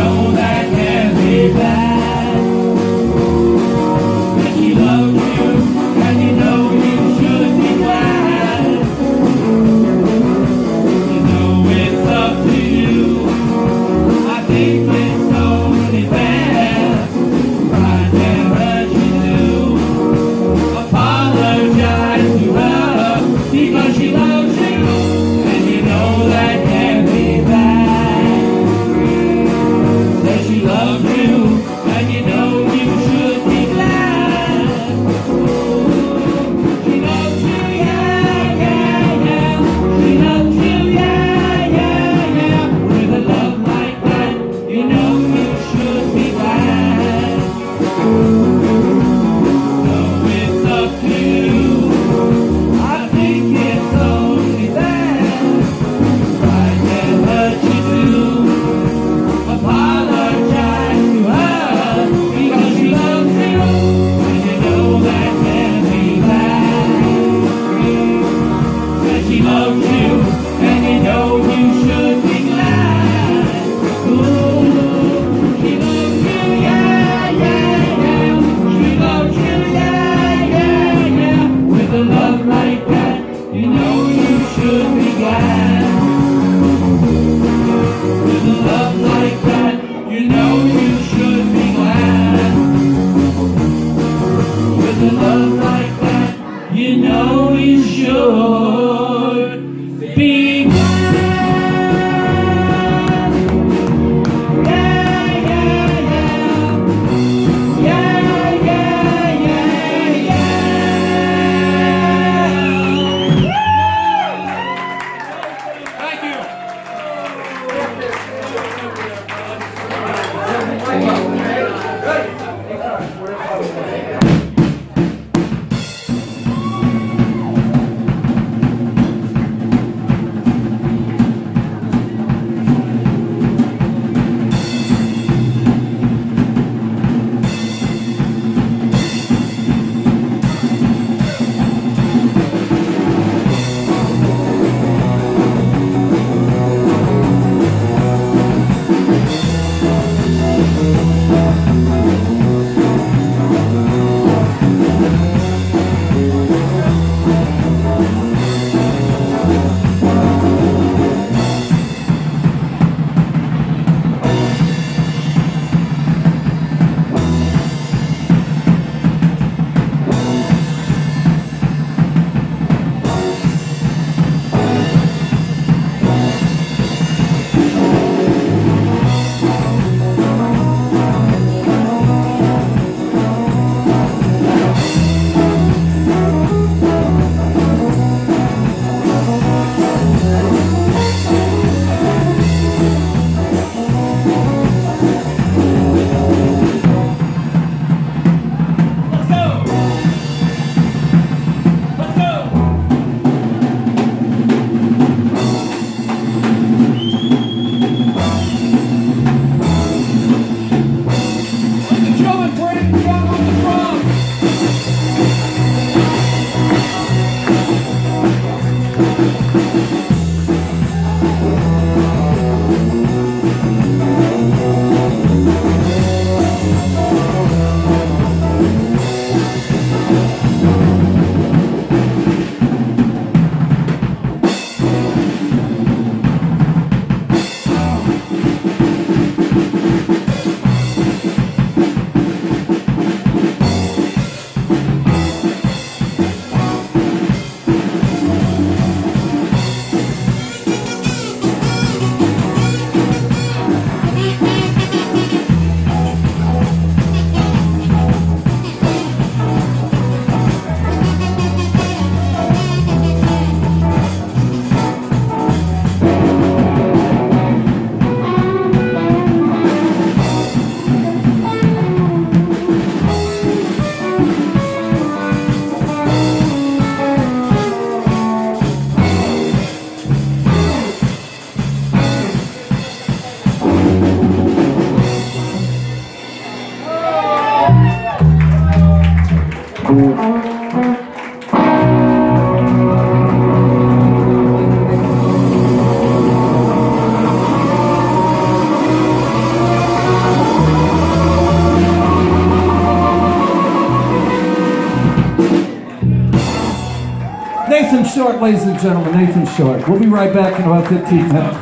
Speaker 1: Nathan Short, ladies and gentlemen, Nathan Short. We'll be right back in about fifteen minutes.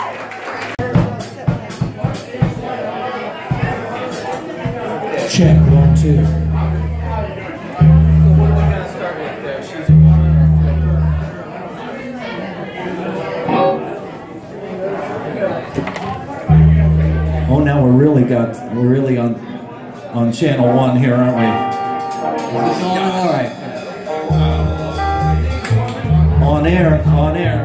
Speaker 5: Check, one, two.
Speaker 1: Oh, now we're really got we're really on on channel one here, aren't we?
Speaker 2: Is this on? All right.
Speaker 1: On air, on air.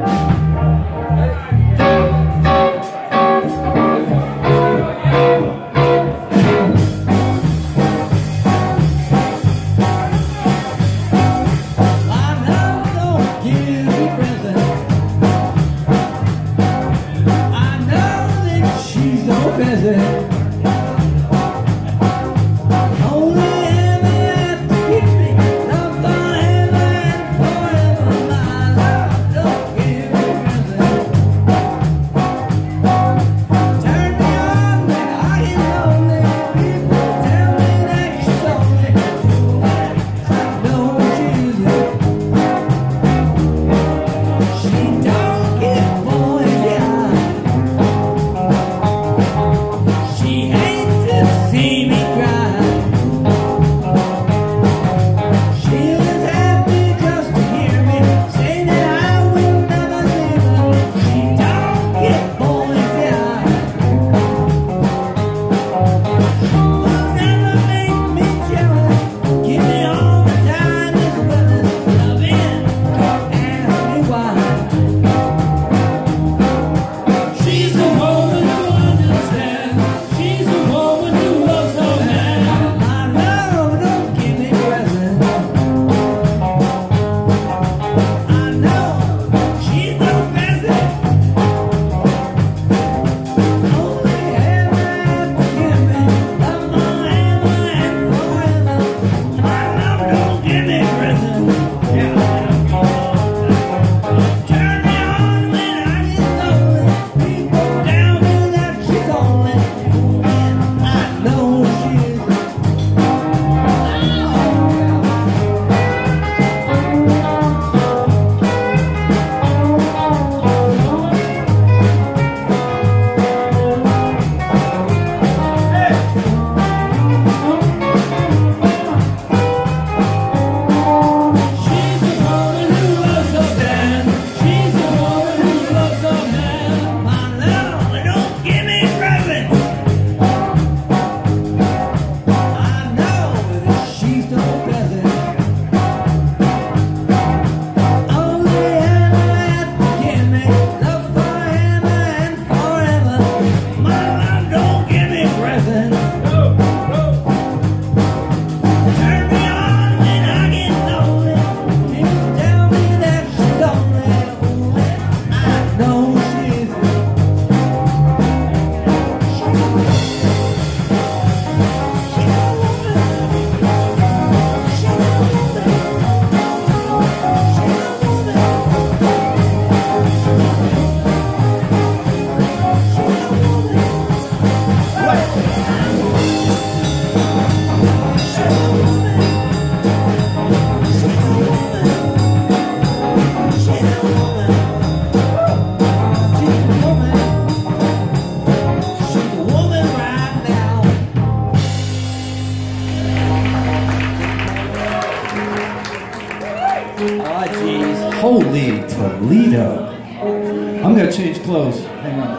Speaker 1: Holy Toledo. I'm going to change clothes. Hang on.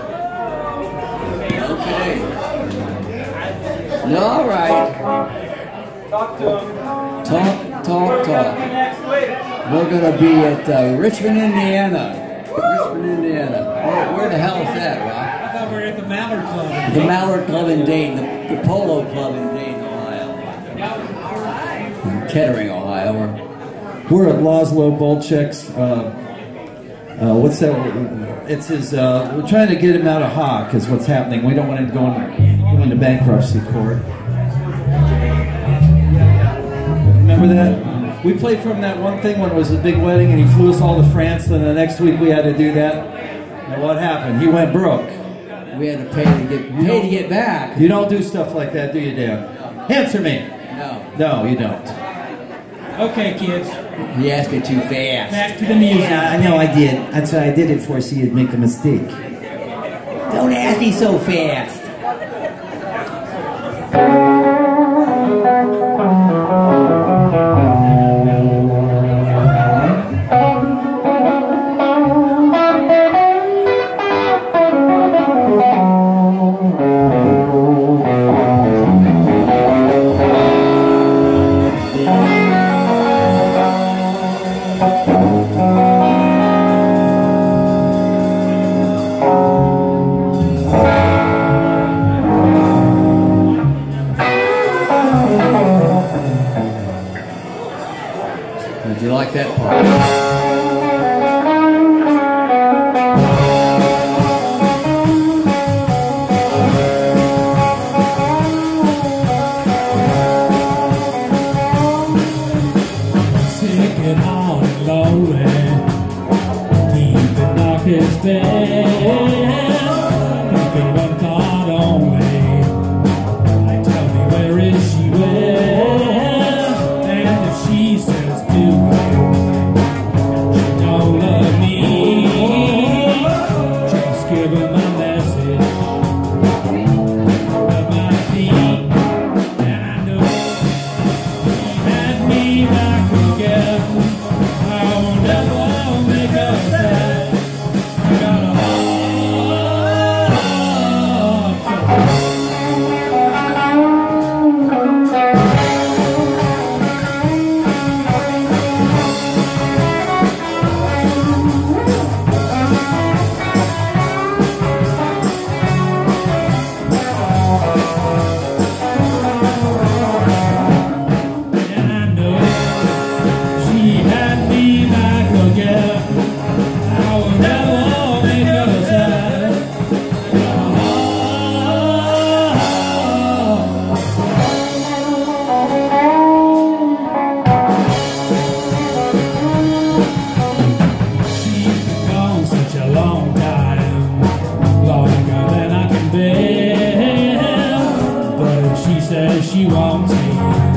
Speaker 2: Okay. All right.
Speaker 6: Talk to him.
Speaker 2: Talk, talk, talk. We're going to be at uh, Richmond, Indiana. Richmond, Indiana. Where, where the hell is that, Rob?
Speaker 3: I thought we were at the Mallard Club.
Speaker 2: The Mallard Club in Dayton, the, the Polo Club in Dayton, Ohio. In Kettering, Ohio. We're,
Speaker 1: We're at Laszlo Bolchek's, uh, uh, what's that? It's his, uh, we're trying to get him out of Hawk is what's happening. We don't want him going, going to bankruptcy court. Remember that? We played from that one thing when it was a big wedding and he flew us all to France, and the next week we had to do that. And what happened? He went broke.
Speaker 2: We had to pay to get pay to get back.
Speaker 1: You don't do stuff like that, do you, Dan? Answer me.
Speaker 2: No.
Speaker 1: No, you don't.
Speaker 3: Okay, kids.
Speaker 2: He asked it too fast.
Speaker 3: Back to the music.
Speaker 1: Yeah, I know I did. That's why I did it for so you'd make a mistake.
Speaker 2: Don't ask me so fast. Did you like that part?
Speaker 3: Sick and all lonely, keep the darkest bed. Thinking one thought only. Tell me, where is she with? And if she says to you, she don't love me, just give her my message. Rub my feet, and I know she had me back again. I will never make her sad. I got a heart. And I know she had me back again. I will never make her sad. She's been gone such a long time, longer than I can bear. But if she says she wants me,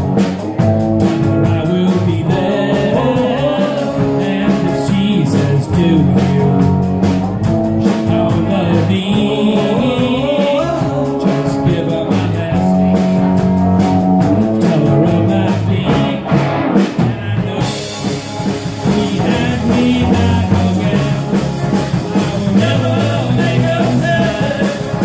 Speaker 3: I will be there. And if she says to you, she don't love me, just give her my message. Tell her of my feet. And I know she had me back again. I will never make her sad.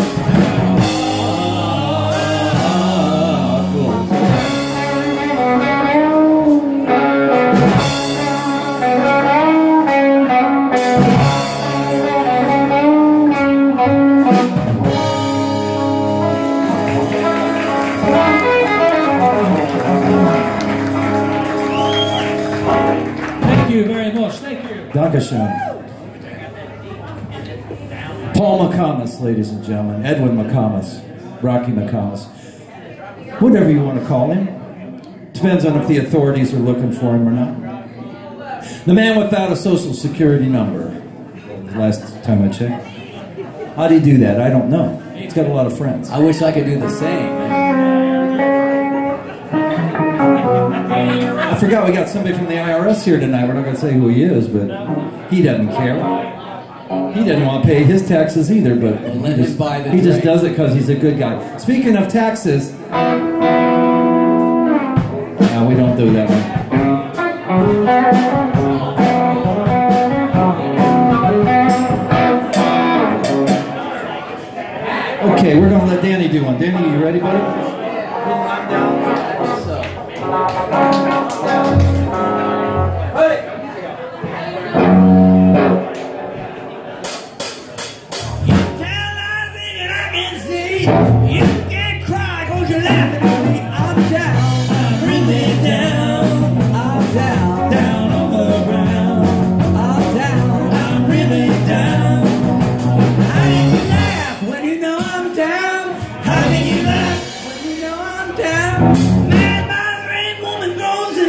Speaker 3: Thank you very much. Thank you.
Speaker 1: Dankeschön. Paul McComas, ladies and gentlemen. Edwin McComas. Rocky McComas. Whatever you want to call him. Depends on if the authorities are looking for him or not. The man without a social security number. Last time I checked. How do you do that? I don't know. He's got a lot of friends.
Speaker 2: I wish I could do the same.
Speaker 1: I forgot we got somebody from the I R S here tonight. We're not going to say who he is, but he doesn't care. He doesn't want to pay his taxes either, but
Speaker 2: Well,
Speaker 1: he
Speaker 2: let him
Speaker 1: just,
Speaker 2: buy the
Speaker 1: he just
Speaker 2: drink.
Speaker 1: does it because he's a good guy. Speaking of taxes, no, we don't do that one. Okay, we're going to let Danny do one. Danny, you ready, buddy?
Speaker 5: You can't cry cause you're laughing at me. I'm down, I'm really down. I'm down, down on the ground. I'm down, I'm really down. How can you laugh when you know I'm down? How can you laugh when you know I'm down? Man, my brain woman goes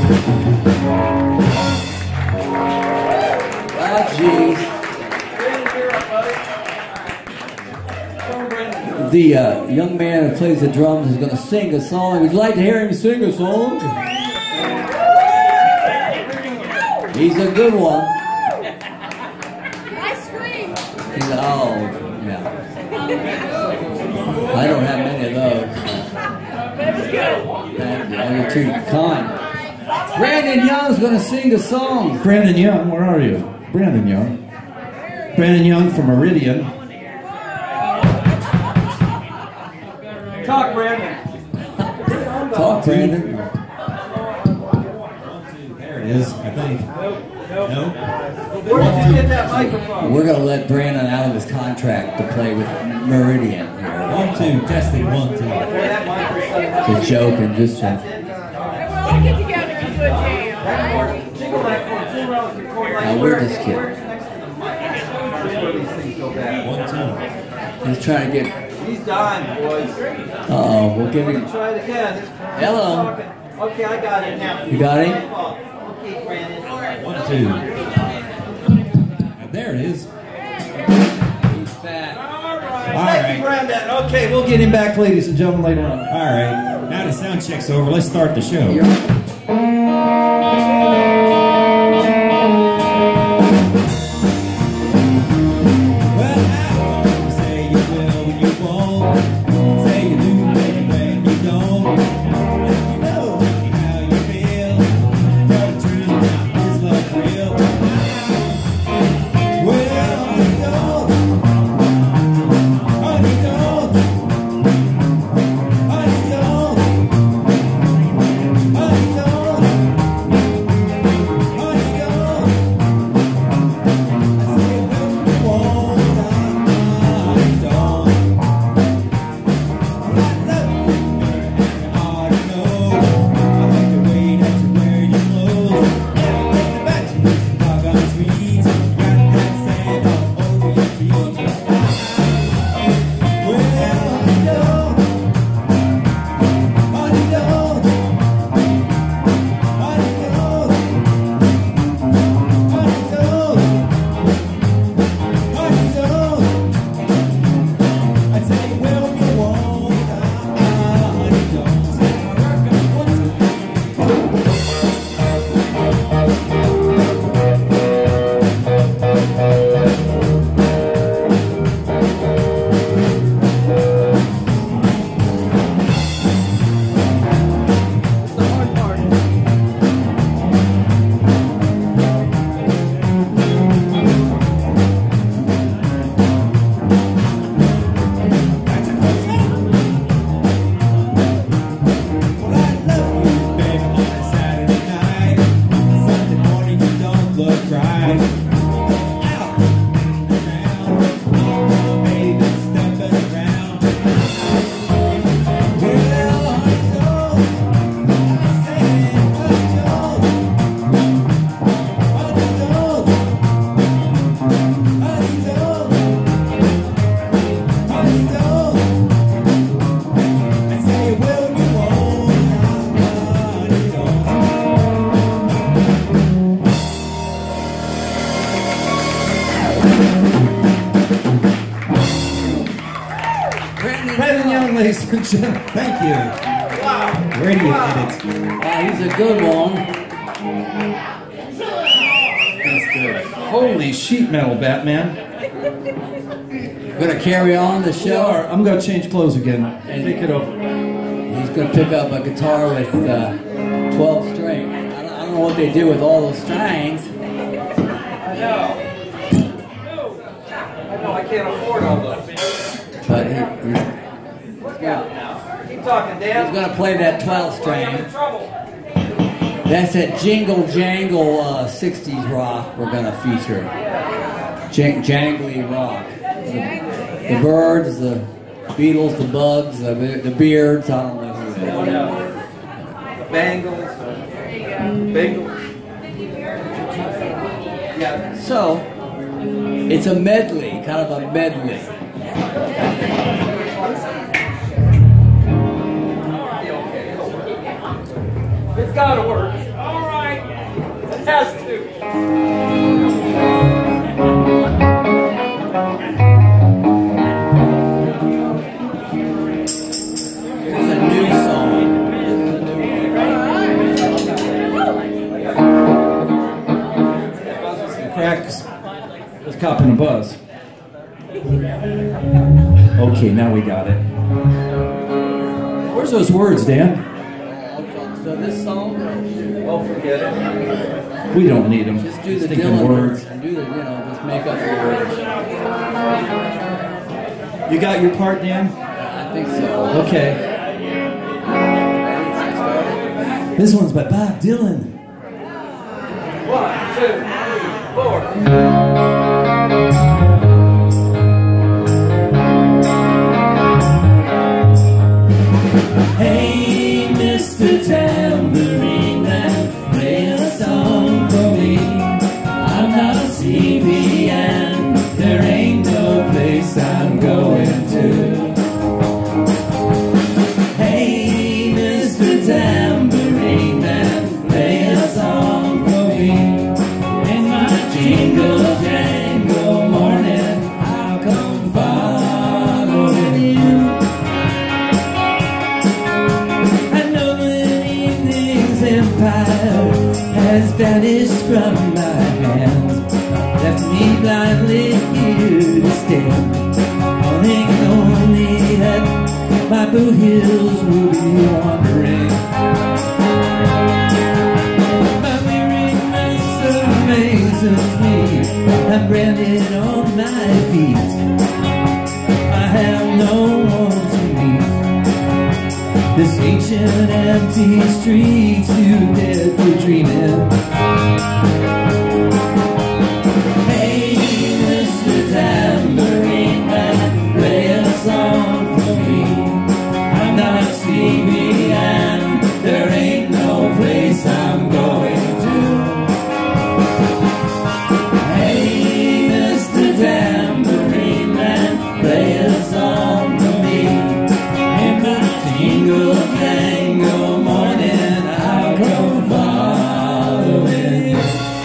Speaker 2: Ah, jeez. The uh, young man who plays the drums is going to sing a song. Would you like to hear him sing a song? He's a good one.
Speaker 4: I scream.
Speaker 2: He's a, oh, yeah. I don't have many of those.
Speaker 4: But it was good.
Speaker 2: Thank you. You're too kind. Brandon Young's going to sing a song.
Speaker 1: Brandon Young, where are you? Brandon Young. Brandon Young from Meridian.
Speaker 6: Talk, Brandon.
Speaker 2: Talk, Brandon.
Speaker 7: There it is, I think. No?
Speaker 6: Where did you get that microphone?
Speaker 2: We're going to let Brandon out of his contract to play with Meridian here.
Speaker 7: One, two, testing, one, two.
Speaker 6: Where that microphone?
Speaker 2: Just joking, just joking.
Speaker 4: We'll all get together and do a jam, right?
Speaker 6: Jiggle that cord. Two rounds of cord right
Speaker 2: Now, we're just kidding.
Speaker 6: Where's next to the mic? That's where these things go bad.
Speaker 7: One, two.
Speaker 2: He's trying to get...
Speaker 6: He's dying, boys.
Speaker 2: Uh-oh, we'll give him...
Speaker 6: Try it again.
Speaker 2: Hello.
Speaker 6: Okay, I got it now.
Speaker 2: You got him?
Speaker 6: Okay, Brandon.
Speaker 7: One, two. And there it is.
Speaker 2: He's back.
Speaker 6: All right.
Speaker 7: All
Speaker 6: Thank
Speaker 7: right.
Speaker 6: you, Brandon.
Speaker 1: Okay, we'll get him back, ladies and gentlemen, later on.
Speaker 7: All right. Now the sound check's over. Let's start the show.
Speaker 2: You're-
Speaker 7: Well, I won't say you will when you won't. Say you do, baby, when you don't. Let me know how you feel. Tell the truth, now is love real? Well, honey, don't. Honey, don't. Honey, don't. Honey, don't. Honey, don't. I say, well, you won't. Honey, don't. Well, I love you, and I ought to know. I like the way that you wear your clothes. Everything about you is doggone sweet. Got that sand all over your feet. Well, honey, don't. Honey, don't. Honey, don't. Honey, don't. Honey, don't. I say, well, you won't. Honey, don't. Well, I love you, baby, on a Saturday night. Sunday morning, you don't look right. Out and around, oh, baby, stepping around. Well, honey, don't. I say, honey, don't. Honey, don't. Honey, don't. Honey, don't. I say, well, you won't. Honey, don't.
Speaker 2: Brandon
Speaker 1: Brandon Young, ladies and gentlemen.
Speaker 7: Thank you. Radio edit.
Speaker 2: Wow, he's a good one.
Speaker 1: That's good. Holy sheet metal, Batman.
Speaker 2: Gonna carry on the show.
Speaker 1: Sure, I'm going to change clothes again.
Speaker 2: And-
Speaker 1: Take it over.
Speaker 2: He's gonna pick up a guitar with uh, twelve string. I don't, I don't know what they do with all those strings.
Speaker 6: I know. I know, I can't afford all those.
Speaker 2: But he, he's,
Speaker 6: Look out now. Keep talking, Dan.
Speaker 2: he's gonna play that twelve
Speaker 6: I'm in
Speaker 2: string.
Speaker 6: trouble.
Speaker 2: That's that jingle jangle uh, sixties rock we're gonna feature. Jan- jangly rock. The, the Birds, the Beatles, the Bugs, the, the Beards. I don't know who they are.
Speaker 6: Whatever. Bangles. Bagels. Yeah.
Speaker 2: So it's a medley, kind of a medley.
Speaker 6: It's gotta work. right? It has to.
Speaker 2: It's a new song.
Speaker 1: Cracks. Let's cop in a buzz. Okay, now we got it. Where's those words, Dan?
Speaker 2: So this song,
Speaker 6: Oh, forget it.
Speaker 1: We don't need them.
Speaker 2: just do the
Speaker 1: Thinking
Speaker 2: Dylan
Speaker 1: words.
Speaker 2: version. Do the, you know, just make up the words.
Speaker 1: You got your part, Dan?
Speaker 2: I think so.
Speaker 1: Okay.
Speaker 2: Started.
Speaker 1: This one's by Bob Dylan.
Speaker 6: One, two, three, four.
Speaker 7: Hey, Mister Tambourine Man, play a song for me. I'm not a C B and there ain't no place I'm going to. Hey, Mister Tambourine Man, play a song for me. In my jingle jangle morning, I'll come following you. Empire has vanished from my hands, left me blindly here to stand, falling lonely at my blue hills will be wandering. My weariness amazes me, I'm branded on my feet, I have no one to meet. This ancient empty street too dead for dreaming. Hey, Mister Tambourine Man, play a song for me. I'm not Stevie and there ain't no place I'm going to. Hey, Mister Tambourine Man, play a song for me. In my jingle jangle morning, I'll come following.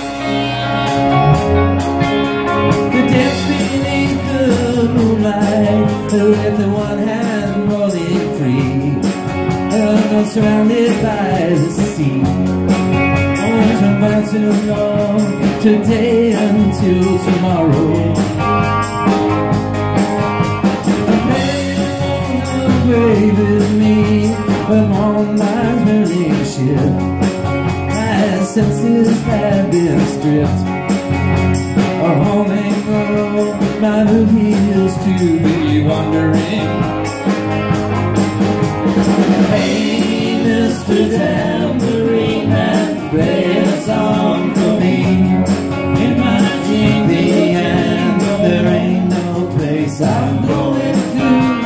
Speaker 7: The dance beneath the moonlight, with the one hand rolling free, and I'm surrounded by the sea. Oh, I'm about to go today until tomorrow. Grave with me, I'm on my burning ship. My senses have been stripped. A homing road, my new heels to be wandering. Hey, Mister Tambourine Man, play a song for me. In my jingle hand, there ain't no place I'm going to.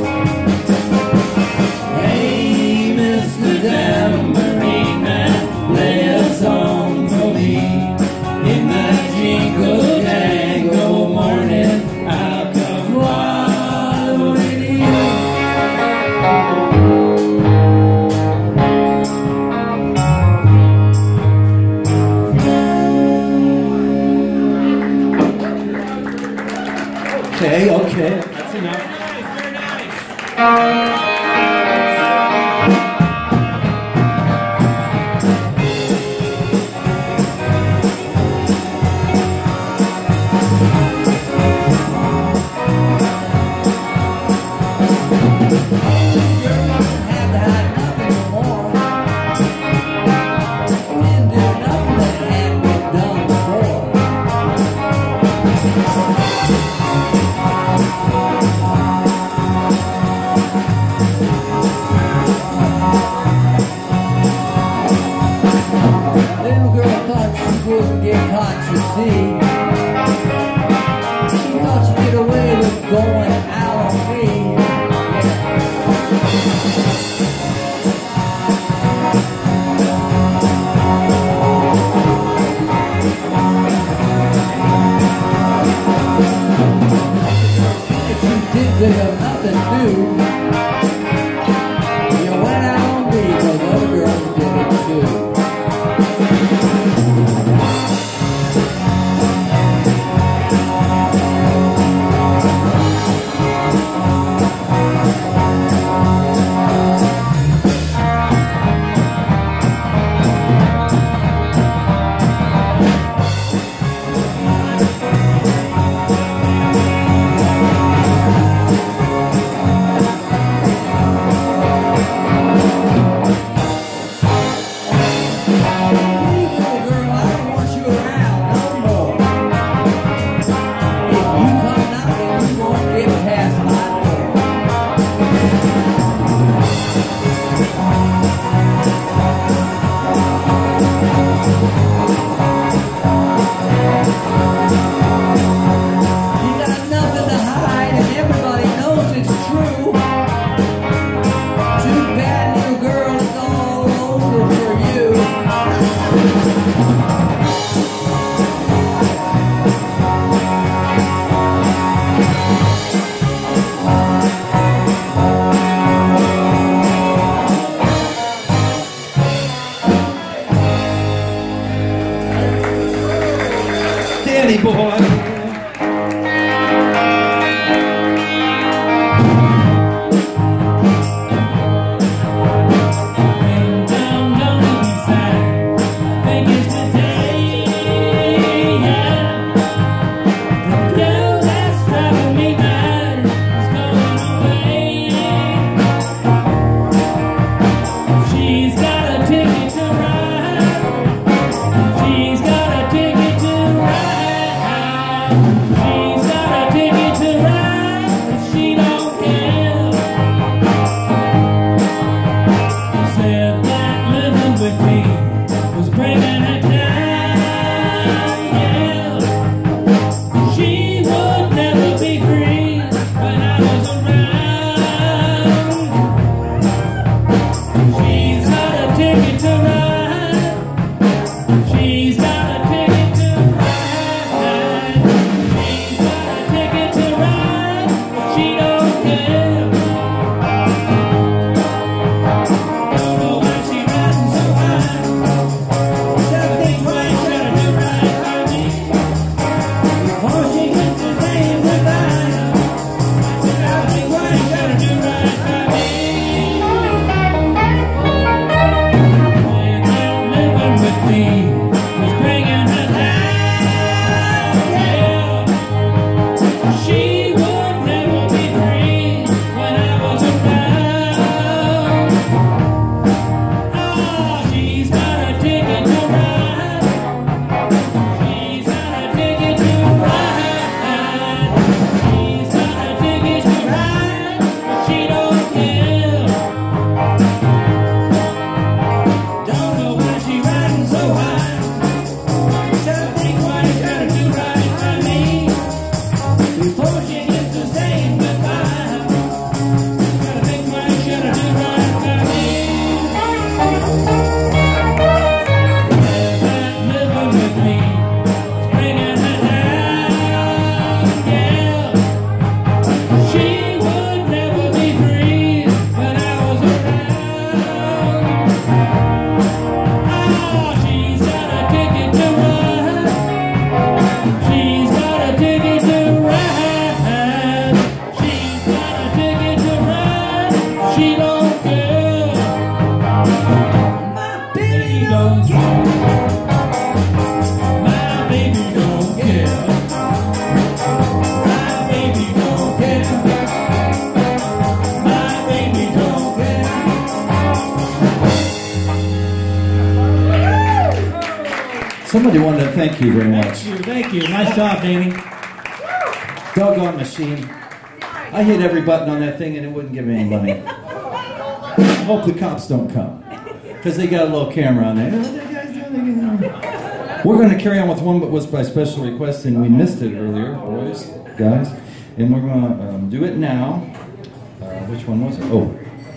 Speaker 7: Tambourine Man, play a song for me. In the jingle jangle morning, I'll come following you.
Speaker 1: Okay, okay.
Speaker 3: That's enough. Very nice.
Speaker 2: Wouldn't get caught, you see. She thought she'd get away with going out on me. If you did good enough nothing to do, you went out on me because other girls did it too.
Speaker 1: Danny boy.
Speaker 8: Somebody wanted to thank you very much.
Speaker 3: Thank you, thank you. Nice job, Danny.
Speaker 8: Doggone machine. I hit every button on that thing and it wouldn't give me any money. I hope the cops don't come. Because they got a little camera on there. We're going to carry on with one that was by special request and we missed it earlier, boys, guys. And we're going to um, do it now. Uh, which one was it? Oh.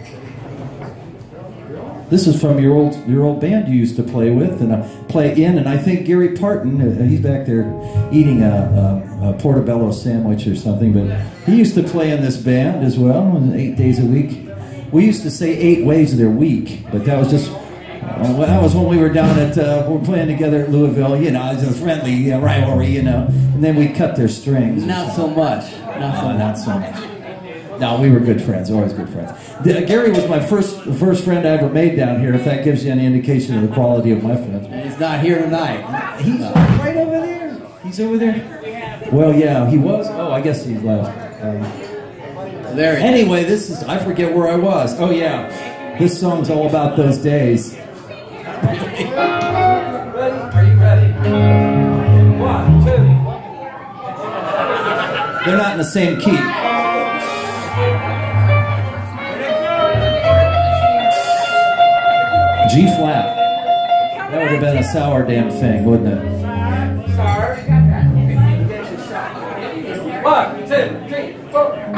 Speaker 8: This is from your old your old band you used to play with and uh, play in, and I think Gary Parton, uh, he's back there eating a, a, a portobello sandwich or something, but he used to play in this band as well, eight days a week. We used to say eight ways they're weak, but that was just, uh, that was when we were down at, uh, we were playing together at Louisville, you know, it was a friendly uh, rivalry, you know, and then we'd cut their strings.
Speaker 2: Not so much. Not so,
Speaker 8: uh, not so much. No, we were good friends, always good friends. The, Gary was my first first friend I ever made down here, if that gives you any indication of the quality of my friends.
Speaker 2: And he's not here tonight.
Speaker 8: He's
Speaker 2: no.
Speaker 8: right over there. He's over there. Well, yeah, he was. Oh, I guess he's left. Um,
Speaker 2: there.
Speaker 8: Anyway, this is, I forget where I was. Oh, yeah. This song's all about those days.
Speaker 6: Ready? Are you ready? One, two.
Speaker 8: They're not in the same key. G flat. That would have been a sour damn thing, wouldn't it?
Speaker 6: Sorry. One, two, three, four.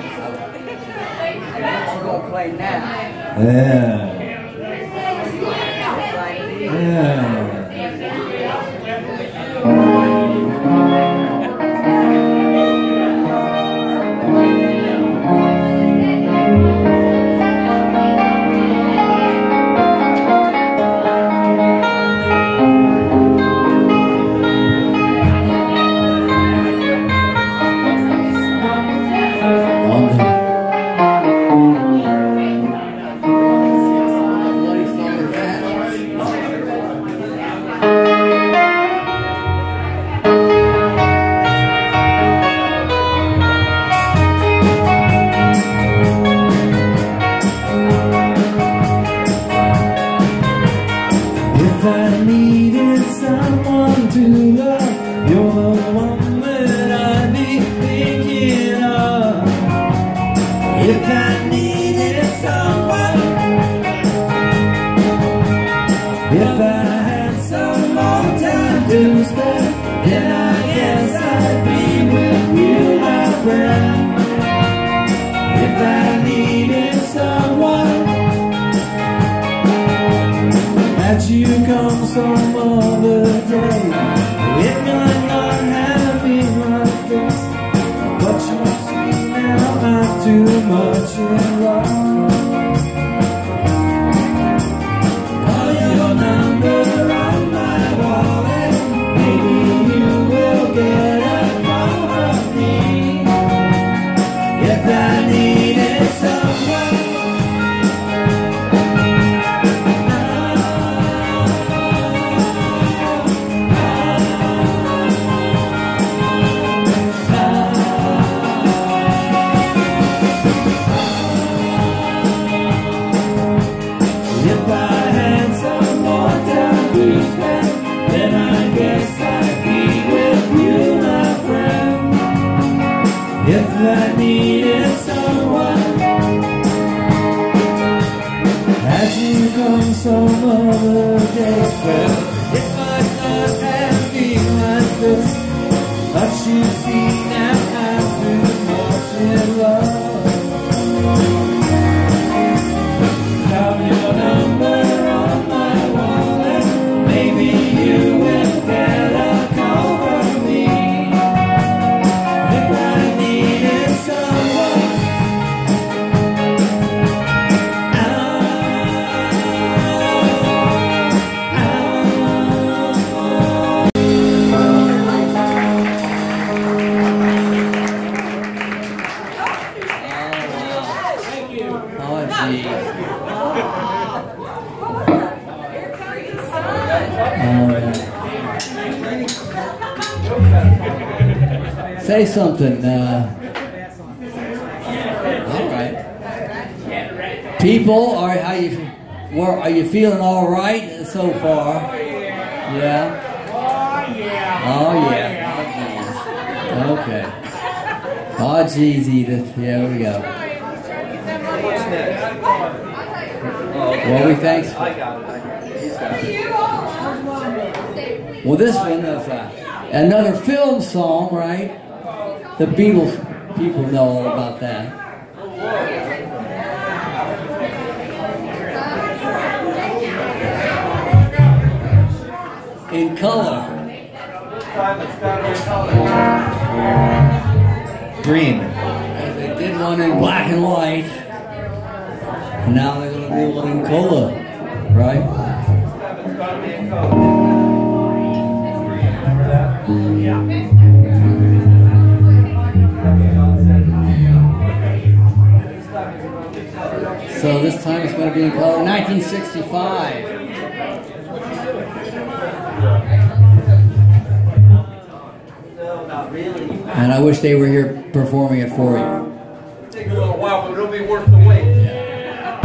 Speaker 2: We're going to play now.
Speaker 8: Yeah. Yeah. If I needed someone to love, you're the one that I'd be thinking of. If I needed someone, if I had some more time to spend, then I guess I'd be with you, my friend. If I needed someone, that you come some other day. It might not have been like this, but you see now I'm too much in love. Call your number on my wall and maybe you will get a call from me. If I needed someone, if I needed someone, had you come some other day. Well, it might not have been like this, but you see now I'm too much in love. Call your number on my wall and maybe you will get a call from me. If I needed someone, say something. Uh, all right, people. Are how you? Where are you feeling? All right so far? Yeah. Oh yeah. Oh, okay. Oh geez, Edith. Yeah, here we go. Well, we thanks. Well, this one is uh, another film song, right? The Beatles people know all about that. In color. Green.
Speaker 2: They did one in black and white. And now they're going to do one in color, right? So this time it's going to be in color. nineteen sixty-five. And I wish they were here performing it for you.
Speaker 6: It'll take a little while, but it'll be worth the wait.
Speaker 2: Yeah.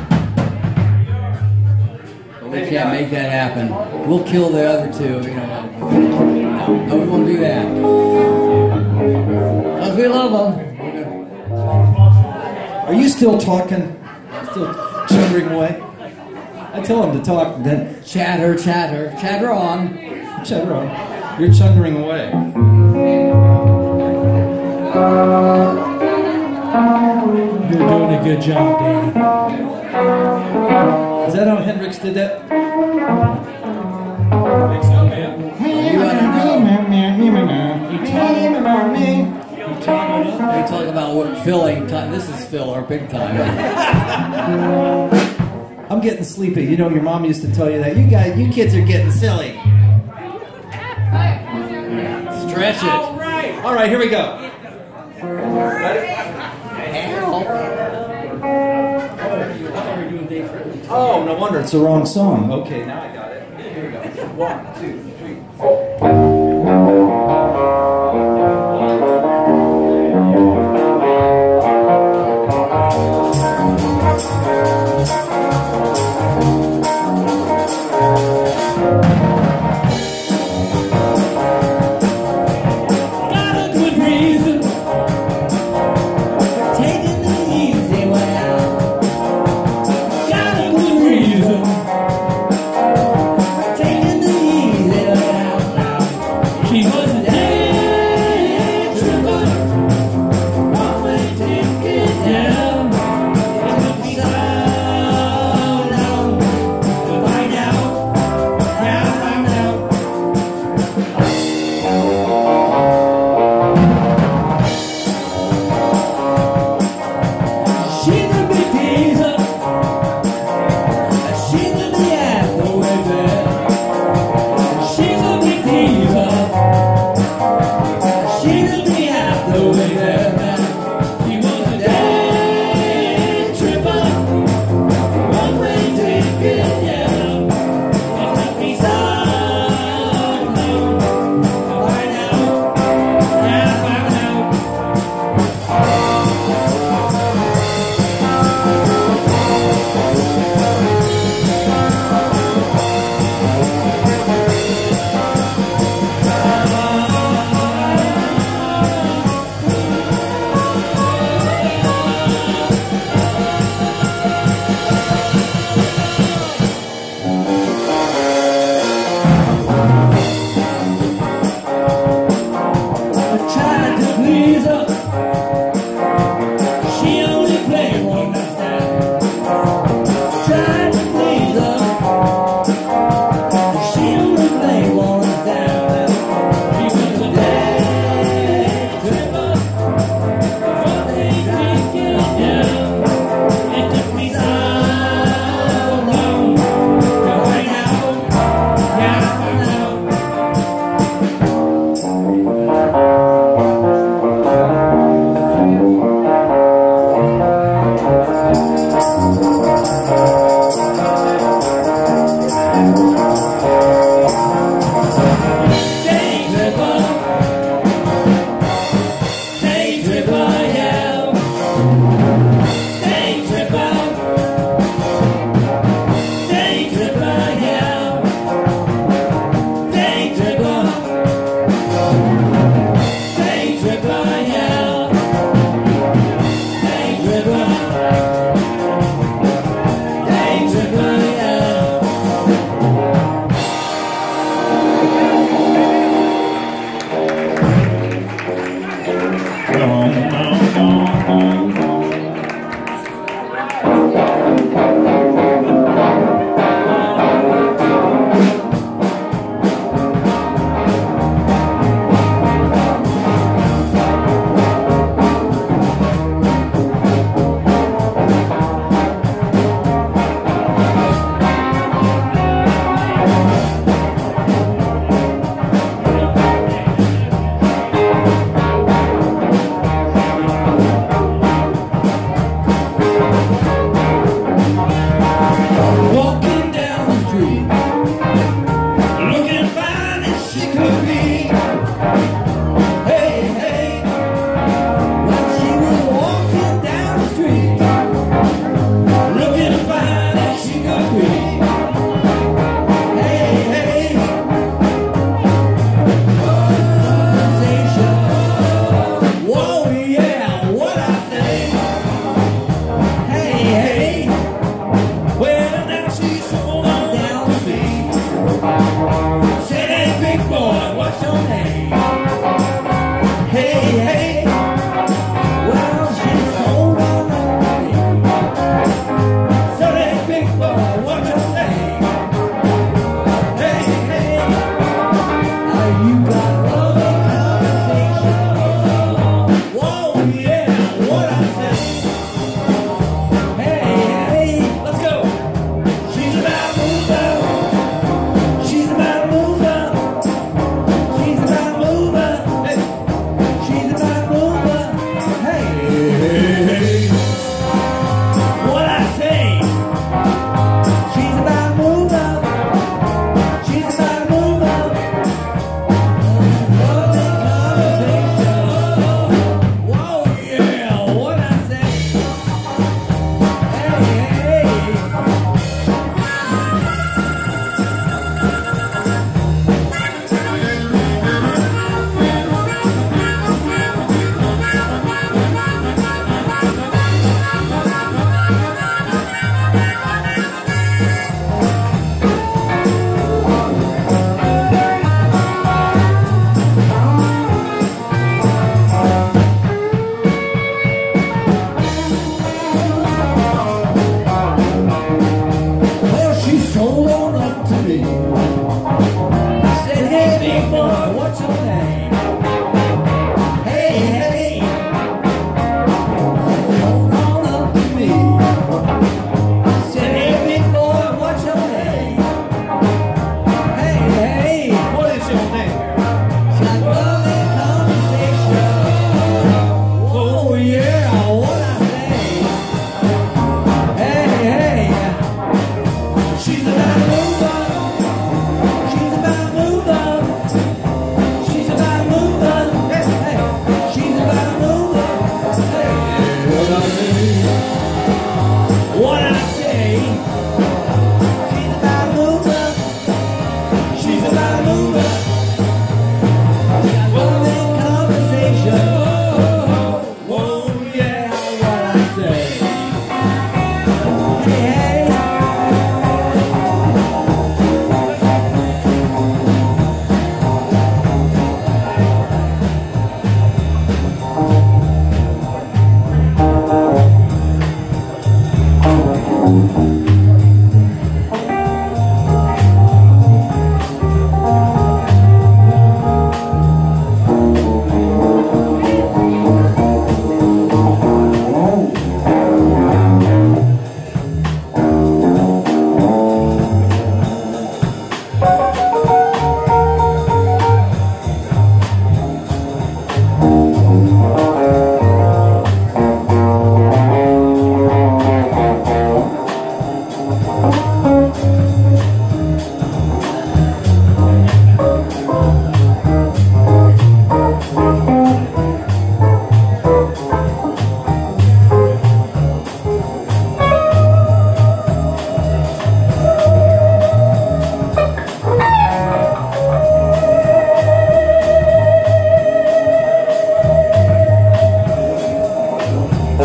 Speaker 2: But we can't make that happen. We'll kill the other two. You know, no, we won't do that. Because we love them.
Speaker 8: Are you still talking? Still chuttering away? I tell him to talk, and then
Speaker 2: Chatter, chatter, chatter on.
Speaker 8: chatter on. You're chuttering away.
Speaker 3: You're doing a good job, Danny.
Speaker 8: Is that how Hendrix did that?
Speaker 3: Thanks so, man.
Speaker 2: We talk about what filling time. This is filler, big time.
Speaker 8: I'm getting sleepy. You know, your mom used to tell you that. You guys, you kids are getting silly.
Speaker 2: Stretch it.
Speaker 8: All right. All right, here we go. Oh, no wonder it's the wrong song. Okay, now I got it. Here we go. One, two, three, four.
Speaker 5: Taking the easy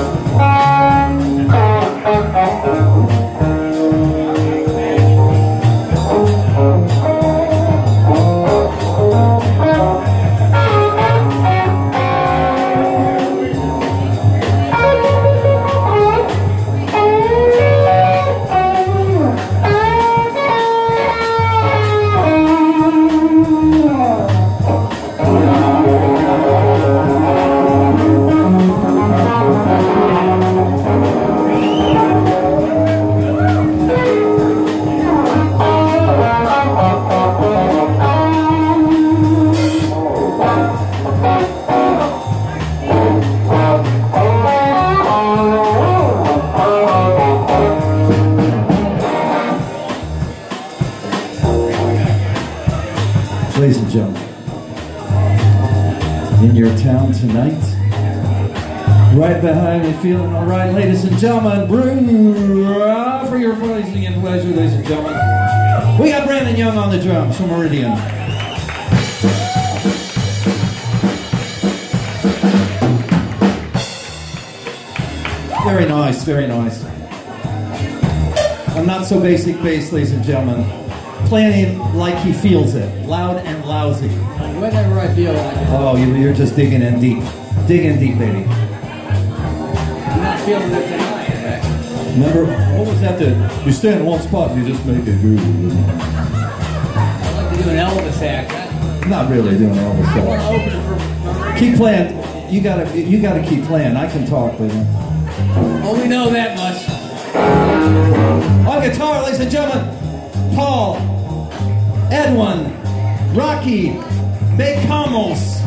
Speaker 8: Ladies and gentlemen, in your town tonight, right behind me, feeling all right, ladies and gentlemen, brew for your pleasing and pleasure, ladies and gentlemen. We got Brandon Young on the drums from Meridian. Very nice, very nice. A not so basic bass, ladies and gentlemen. Playing it like he feels it, loud and lousy.
Speaker 2: Whenever I feel like it.
Speaker 8: Oh, you, you're just digging in deep. Digging deep, baby.
Speaker 2: I'm not feeling it tonight, okay?
Speaker 8: Remember, what was that? The, you stay in one spot and you just make it good.
Speaker 2: I like to do an Elvis act. That,
Speaker 8: Not really doing all this
Speaker 2: I want to
Speaker 8: stuff.
Speaker 2: open it for...
Speaker 8: Keep playing. You gotta, you gotta keep playing. I can talk, but...
Speaker 2: Only know that much.
Speaker 8: On guitar, ladies and gentlemen, Paul, Edwin, Rocky, Becamos.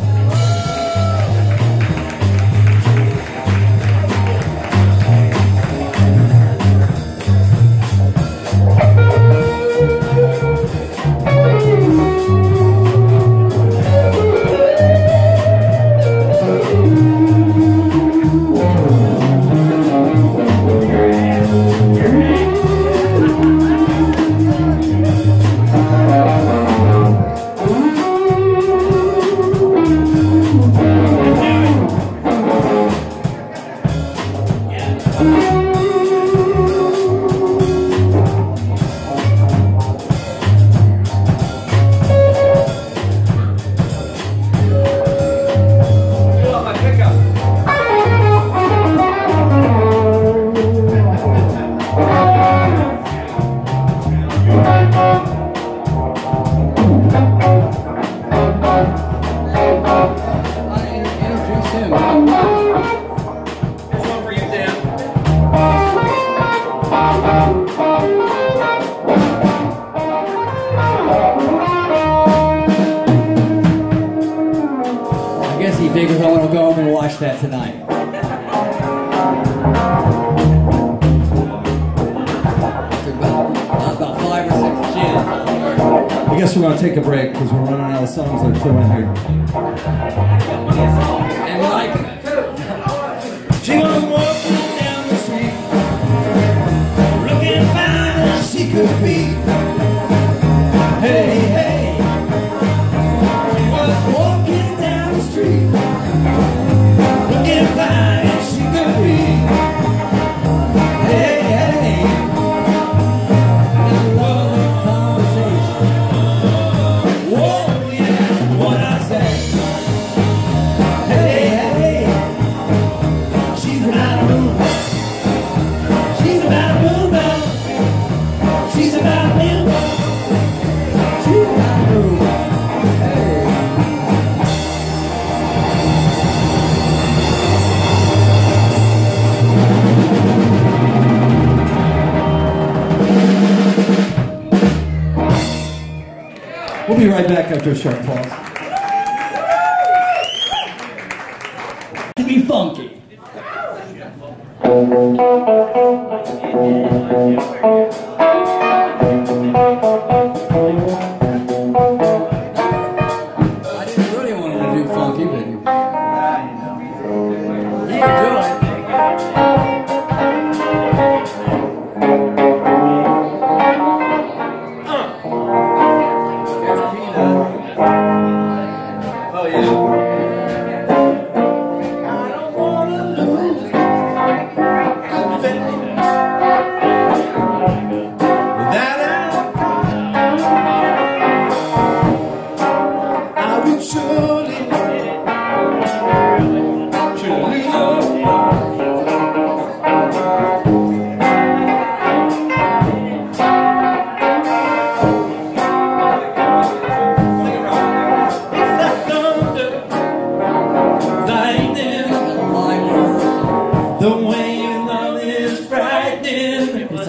Speaker 2: Figures I want to go home and watch that tonight. After about, about five or six gin.
Speaker 8: I guess we're going to take a break because we're running out of songs that are in here.
Speaker 2: And like it.
Speaker 8: She was walking down the street, looking fine as she could be. Hey, hey. She was walking down the street, looking fine as she could be. Hey, hey.
Speaker 2: Now love conversation.
Speaker 8: Whoa, yeah, what I say. Hey, hey. She's about to move. She's about to move out. She's about to move out. She's about to move out. Hey. We'll be right back after a short pause.
Speaker 2: To be funky. I didn't really want him to do funky, but he can do it. Here's Peanut. Oh yeah. I don't wanna lose.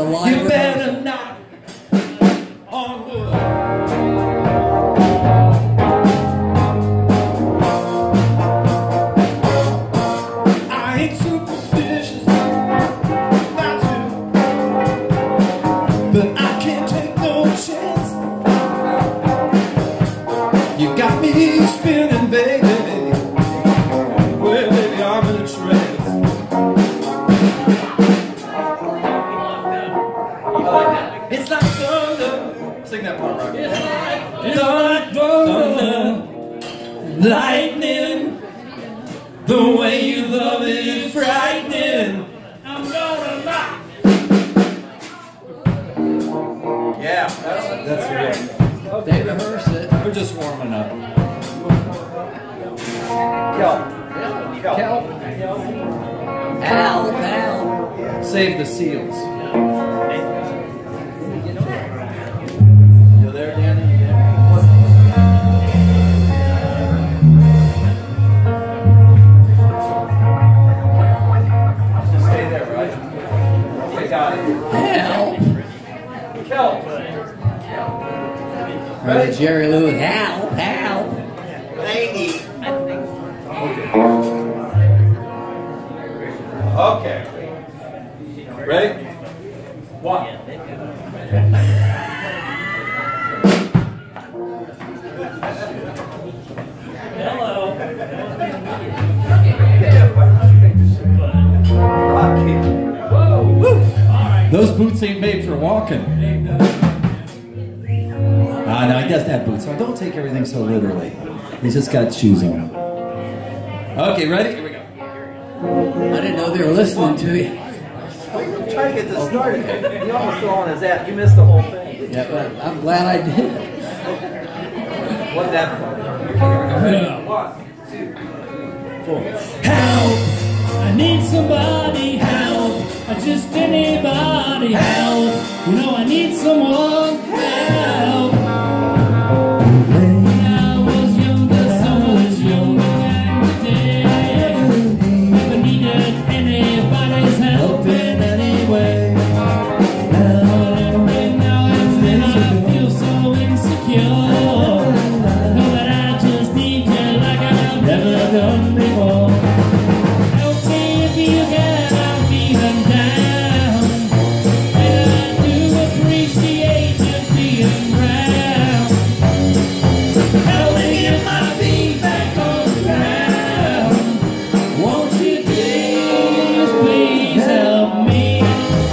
Speaker 2: a live
Speaker 8: You better knock on wood. I ain't superstitious, not you, but I can't take no chance. You got me spinning, baby. Well, baby, I'm in a trance. It's like thunder. Sing that part, Rocky. It's like thunder, lightning. The way you love it is frightening. I'm gonna lie. Yeah, that's that's it.
Speaker 2: They rehearse it.
Speaker 8: We're just warming up.
Speaker 2: Kelp. Kelp. Al, Al.
Speaker 8: Save the seals. You there, Danny? Just stay there, right? Okay, got it.
Speaker 2: Al.
Speaker 6: Kelp.
Speaker 2: Ready? Jerry Lewis. Al, Al.
Speaker 6: Lady. Okay. Ready? One. Hello.
Speaker 8: Those boots ain't made for walking. Ah, no, he doesn't have boots, so don't take everything so literally. He's just got shoes on. Okay, ready? Here we go.
Speaker 2: I didn't know they were listening to you.
Speaker 9: Try to get this started. You almost fell on his ass. You missed the whole thing.
Speaker 2: Yeah, but I'm glad I did.
Speaker 9: Wasn't that fun?
Speaker 6: One, two, four.
Speaker 5: Help! I need somebody, help! I just anybody, help! You know I need someone, help! When I was younger, so was younger than today. Never needed anybody's help in any way. Now and now and then I feel so insecure. Know that I just need you like I've never done before. Help me if you can, I'm feeling down. And I do appreciate you being around. Help me get my feet back on the ground. Won't you please, please help me?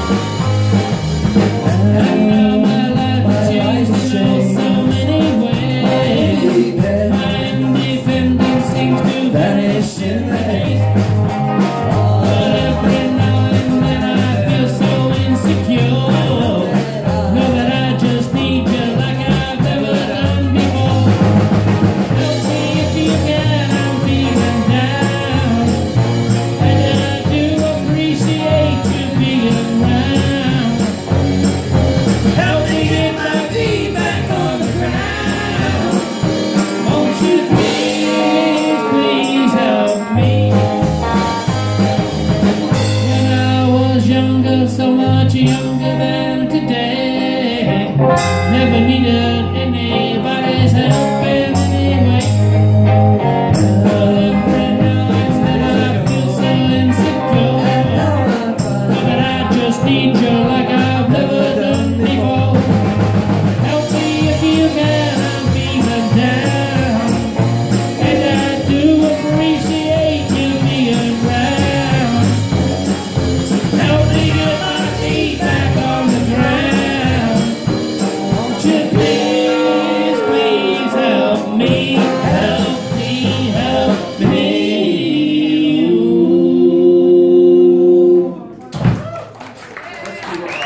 Speaker 5: I know my life has changed in so many ways. My independence seems to vanish in the haze. But every now and then I feel so insecure. Know that I just need you like I've never done before. Help me if you can, I'm feeling down. And I do appreciate you being around. Help me get my feet back on the ground. Won't you please, please help me? When I was younger, so much younger than today, never needed anybody's help in any way. Every now and then I feel so insecure. Know that I just need you like I've never done before. Help me if you can, I'm feeling down. And I do appreciate you being around. Help me get my feet back on the ground. Won't you please, please help me? Help me, help me.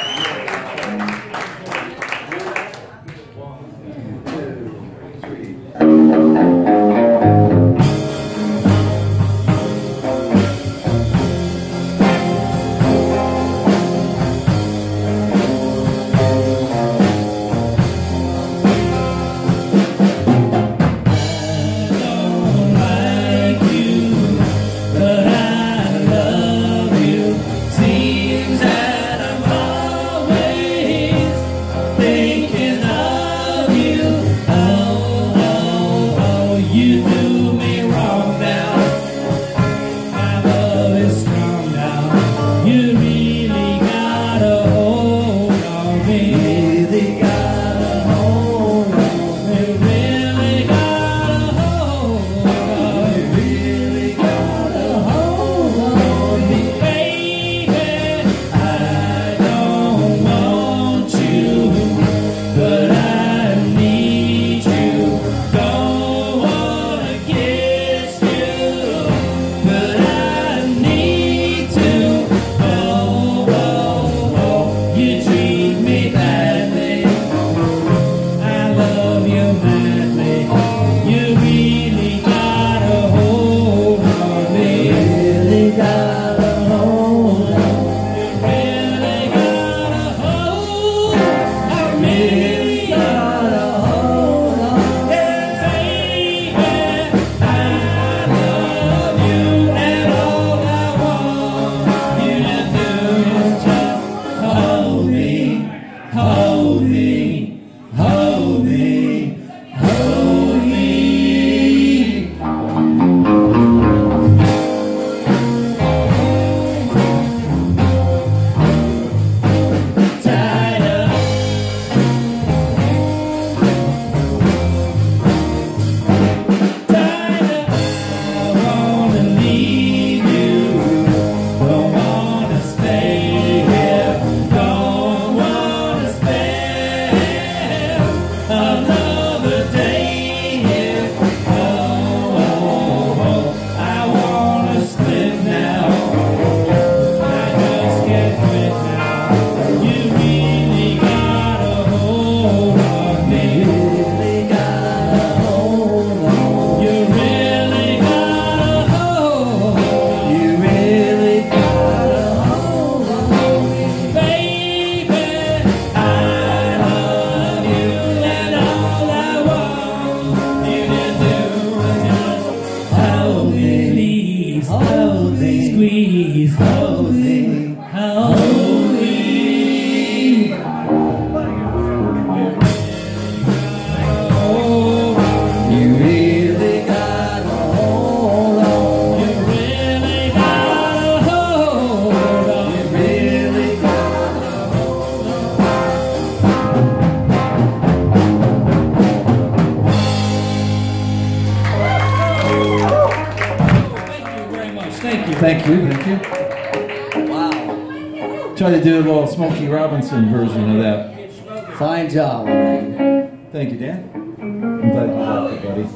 Speaker 8: Thank you, thank you.
Speaker 2: Wow.
Speaker 8: Try to do a little Smokey Robinson version of that.
Speaker 2: Fine job.
Speaker 8: Thank you, Dan. I'm glad you liked it, buddy.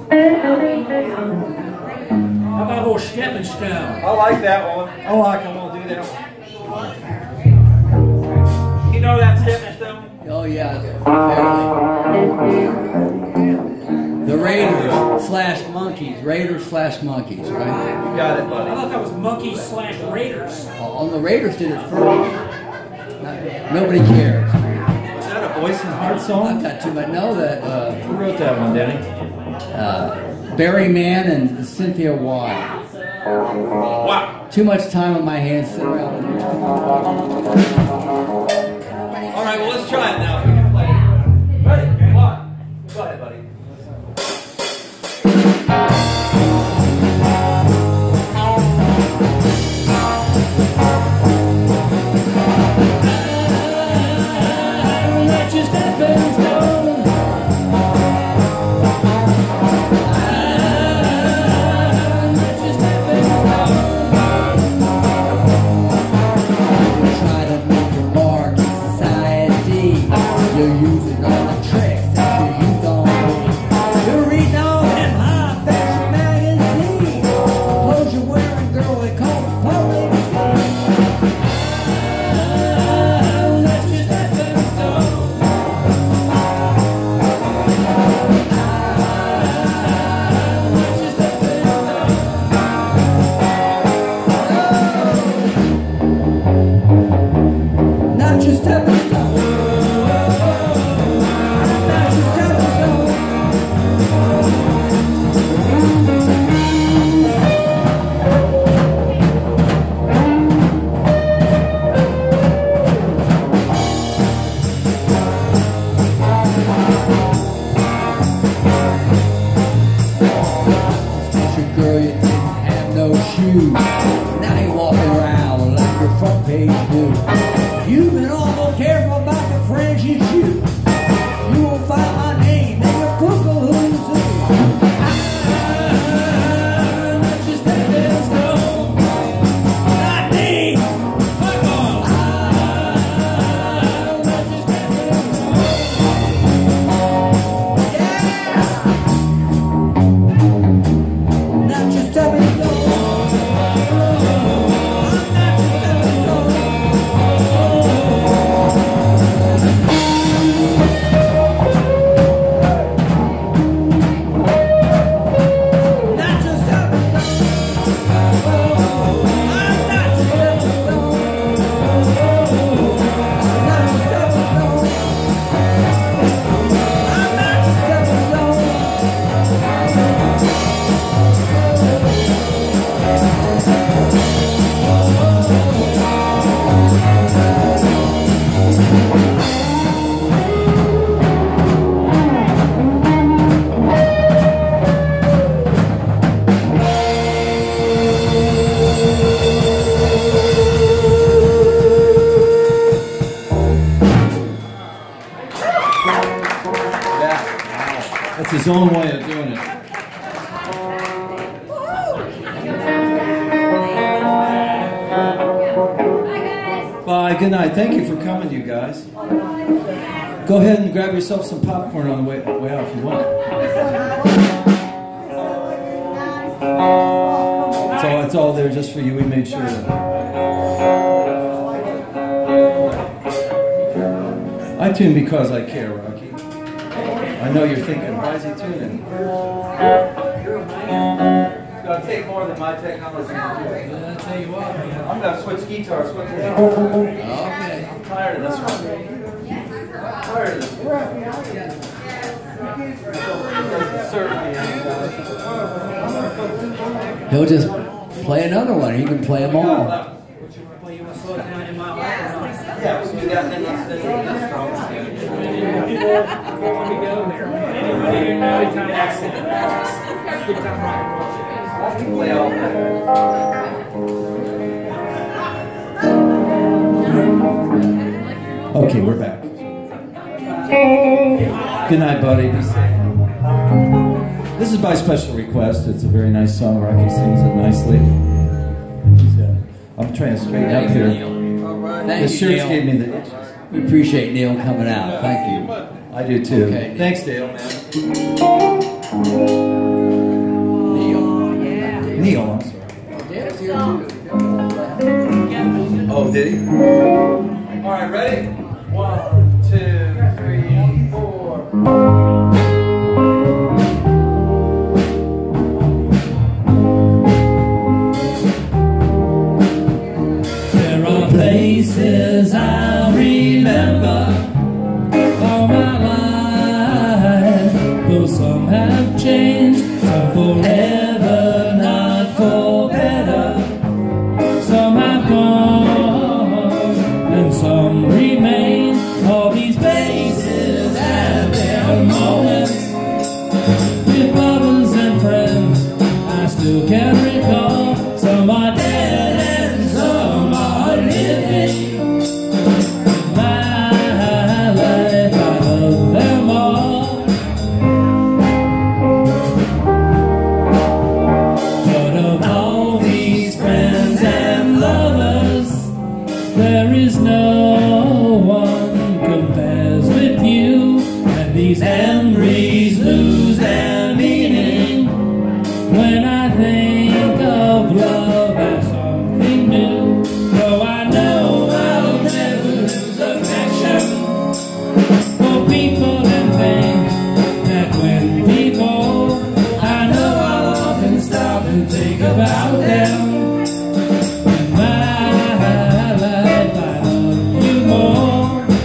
Speaker 3: How about a little stepping stone?
Speaker 9: I like that one. I like I'm gonna do that one. You know that stepping stone?
Speaker 2: Oh yeah, barely. The Raiders slash Monkeys. Raiders slash Monkeys, right?
Speaker 9: You got it, buddy.
Speaker 3: I thought that was Monkeys slash Raiders.
Speaker 2: Oh, the Raiders did it first. Not- Nobody cares.
Speaker 8: Is that a voice and heart
Speaker 2: I've
Speaker 8: song?
Speaker 2: got too much. No, that uh,
Speaker 8: Who wrote that one, Danny?
Speaker 2: uh, Barry Mann and Cynthia Watt.
Speaker 9: Wow.
Speaker 2: Too much time on my hands. Sit around.
Speaker 9: All right, well, let's try it now. If we can play it. Ready? One. Go ahead, buddy.
Speaker 2: Try to make your mark in society. You're using all the tricks that you used on me. You're reading all them high fashion magazines. Clothes you're wearing, girl, they call it Foley. That's just that little stone. That's just that little stone. Not just stepping stone. Not just stepping stone. Your girl, you didn't have no shoes. Now you're walking around like your front page do. You've been awful careful about the friends you choose. You won't find my name in your book of who's who. I'm not just that little stone. Not me. Fuck off. I'm not just that little stone. Yeah. Not just that little stone. I'm not just that little stone. Not just that little stone. I'm not just that little stone. I'm not just that little stone. I'm not just that little stone.
Speaker 8: That's his own way of doing it. Bye, good night. Thank you for coming, you guys. Go ahead and grab yourself some popcorn on the way, way out if you want. It's all, it's all there just for you. We made sure of that. I tune because I care, Rocky. I know you're thinking, why is he tuning?
Speaker 9: It's gonna take more than my technology to do it.
Speaker 3: I'll tell you what, man.
Speaker 9: I'm gonna switch guitars. Switch it.
Speaker 2: Okay.
Speaker 9: I'm tired of this one. I'm tired of this one. Serve me anymore.
Speaker 2: He'll just play another one. He can play them all.
Speaker 9: Yeah, we do that, then let's then we'll get strong.
Speaker 3: Before we go there, anytime accident. Good time.
Speaker 9: I can play all that.
Speaker 8: Okay, we're back. Good night, buddy. Be safe. This is by special request. It's a very nice song. Rocky sings it nicely. He's, uh, I'm trying to straighten up here.
Speaker 2: Thank
Speaker 8: The
Speaker 2: you,
Speaker 8: shirts
Speaker 2: Neil.
Speaker 8: gave me the itches.
Speaker 2: We appreciate Neil coming out. Thank you.
Speaker 8: I do too.
Speaker 2: Okay.
Speaker 8: Thanks, Dale, man.
Speaker 2: Neil.
Speaker 8: Neil, I'm sorry.
Speaker 2: Dale's here too.
Speaker 8: Oh, did he?
Speaker 9: All right, ready? One, two, three, four.
Speaker 5: There are places I remember all my life, though some have changed, some forever, not for better. Some have gone, and some remain. All these places have their moments with lovers and friends I still can recall. Some are dead and some are living. My life, I love them all. But of all these friends and lovers, there is no one compares with you. And these memories lose their meaning when I think of love as something new. Though I know I'll never lose affection for people and things that when people, I know I'll often stop and think about them. In my life, I love you more.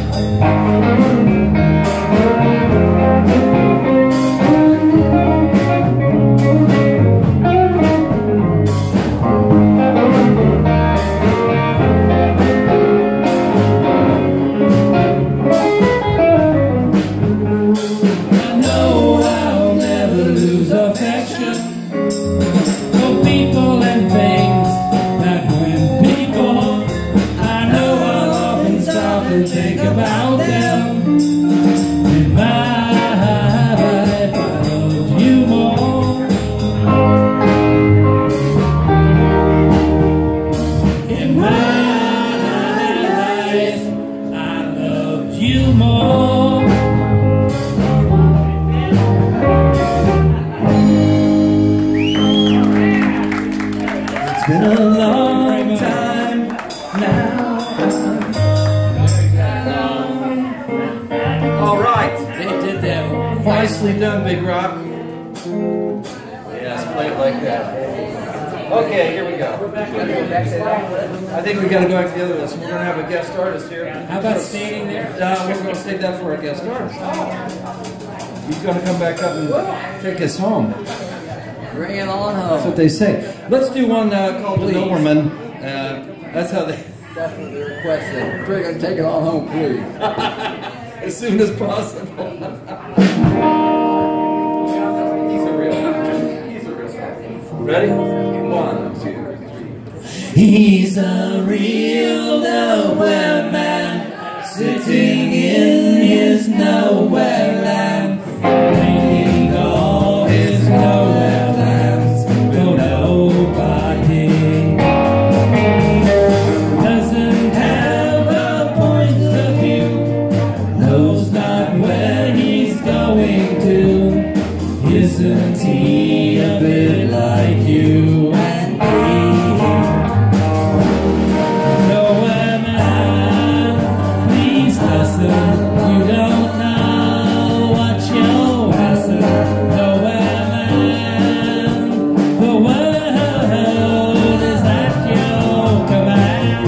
Speaker 5: I know I'll never lose affection for people and things that when people, I know I'll often stop and think about them. In my life, I love you more. In my life, I love you more. It's been a long time now.
Speaker 9: All right.
Speaker 2: They did that.
Speaker 9: Nicely done, Big Rock. Yes, play it like that. Okay, here we go. I think we got to go back to the other list. We're going to have a guest artist here.
Speaker 2: How about standing there?
Speaker 9: Uh, we're going to save that for our guest artist. He's going to come back up and
Speaker 8: Take us home.
Speaker 2: Bring it on
Speaker 8: That's
Speaker 2: home.
Speaker 8: what they say.
Speaker 9: let's do one uh, called the
Speaker 2: Please.
Speaker 9: Doberman. Uh, that's how they.
Speaker 2: That's what they requested. Bring it, take it on home, please.
Speaker 9: As soon as possible. He's a real. He's a real. Ready? One, two, three.
Speaker 5: He's a real nowhere man, sitting in his nowhere land, making all his nowhere lands for nobody. Doesn't have a point of view, knows not where he's going to. Isn't he a bit like you and me? Nowhere man, please listen. You don't know what you're asking. Nowhere man, the world is at your command.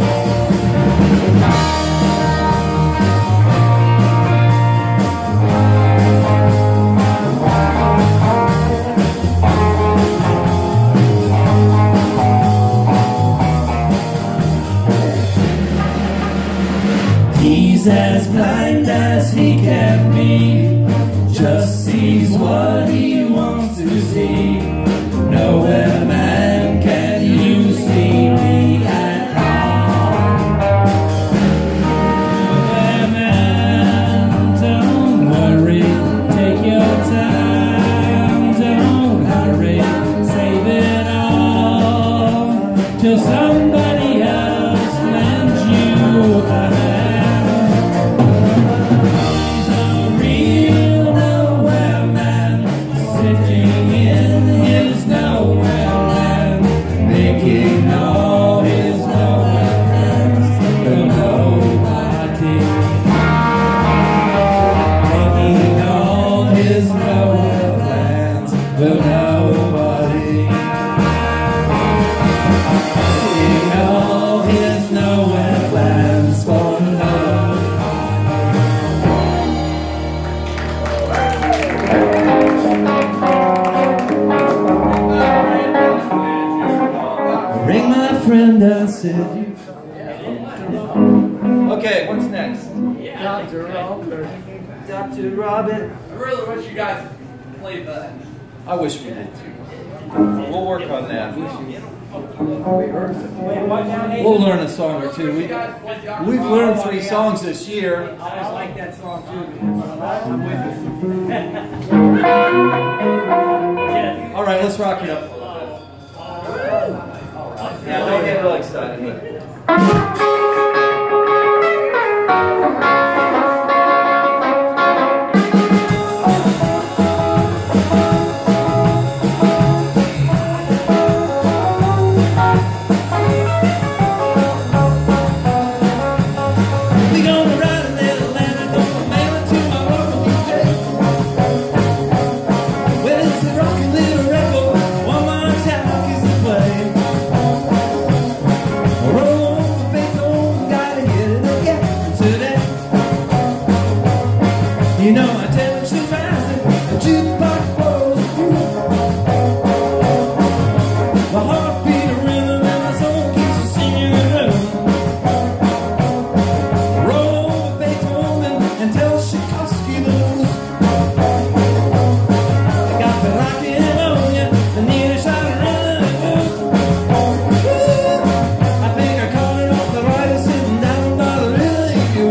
Speaker 5: He's as blind as he can be, just sees what he wants to see. Nowhere man can you see me at all. Nowhere man, don't worry, take your time, don't hurry, save it all till somebody
Speaker 8: said you.
Speaker 9: Okay, what's next?
Speaker 5: Doctor Robert.
Speaker 9: Doctor Robin.
Speaker 6: I really wish you guys played that.
Speaker 9: I wish we did too. We'll work on that. We'll learn a song or two. We, we've learned three songs this year.
Speaker 5: I just like that song too. I'm with you.
Speaker 9: All right, let's rock it up. Yeah, don't get real excited. But...
Speaker 7: You know, I tell her she's rising, the jukebox blows through. My heart beat a rhythm and my soul keeps singing and running. Roll over Beethoven and tell Tchaikovsky the blues. I got the rockin' on ya, the nearest shot of rhythm. I think I caught it off the rider sitting down by the river.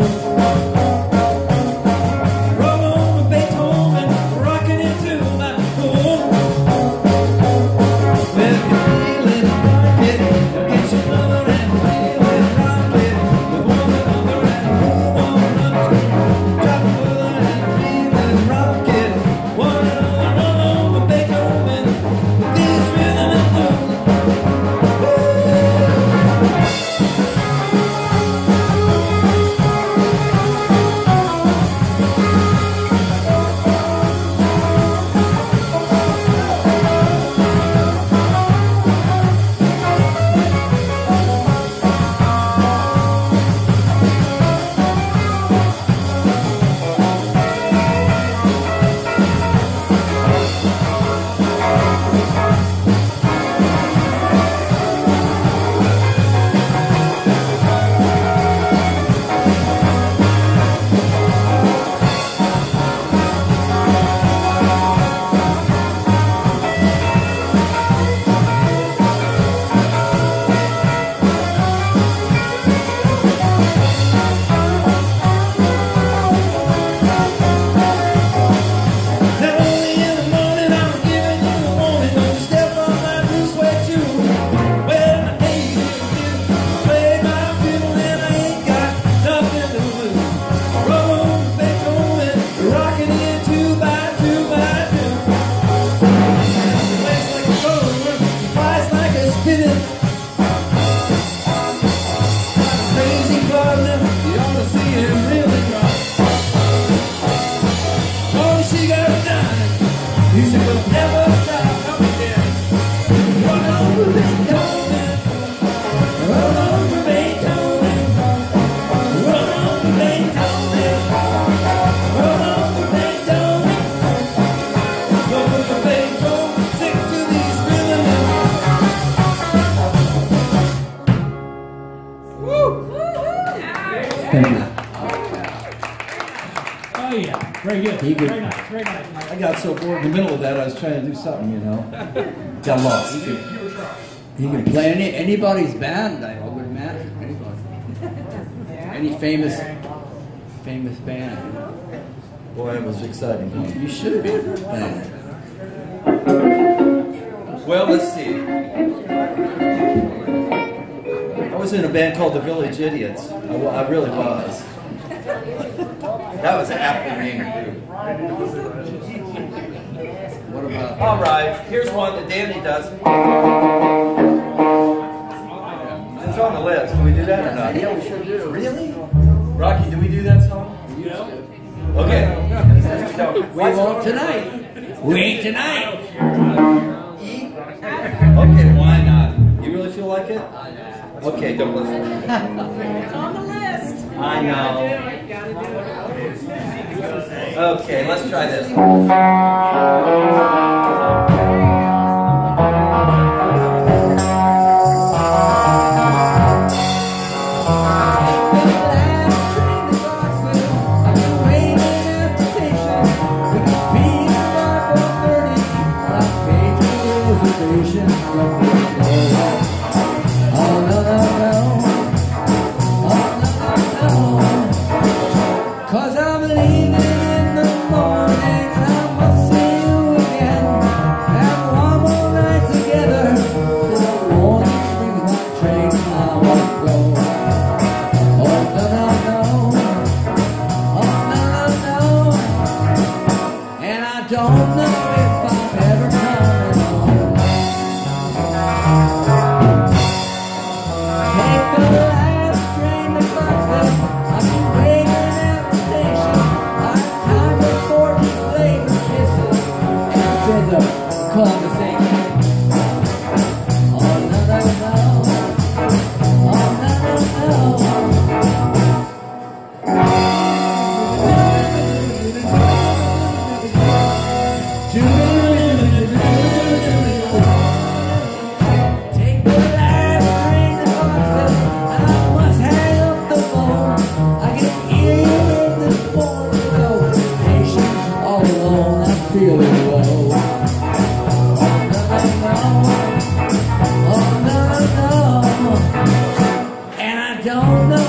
Speaker 8: Thank you.
Speaker 3: Oh yeah, very good.
Speaker 8: He could-
Speaker 3: Very nice, very nice.
Speaker 8: I got so bored in the middle of that, I was trying to do something, you know. Got lost.
Speaker 2: He can play any anybody's band, I would imagine. Anybody. Any famous famous band.
Speaker 8: Boy, it was exciting.
Speaker 2: You should be playing.
Speaker 9: Well, let's see. I was in a band called the Village Idiots. I, wa- I really was. That was aptly named, too.
Speaker 2: What about?
Speaker 9: All right, here's one that Danny does. It's on the list. Can we do that or not?
Speaker 2: Yeah, we sure do.
Speaker 9: Really? Rocky, do we do that song?
Speaker 6: Yeah.
Speaker 9: Okay.
Speaker 2: We won't tonight. We ain't tonight.
Speaker 9: Okay, why not? You really feel like it? Okay, don't listen.
Speaker 4: It's on the list.
Speaker 9: I know.
Speaker 4: Gotta do it.
Speaker 9: Okay, let's try this.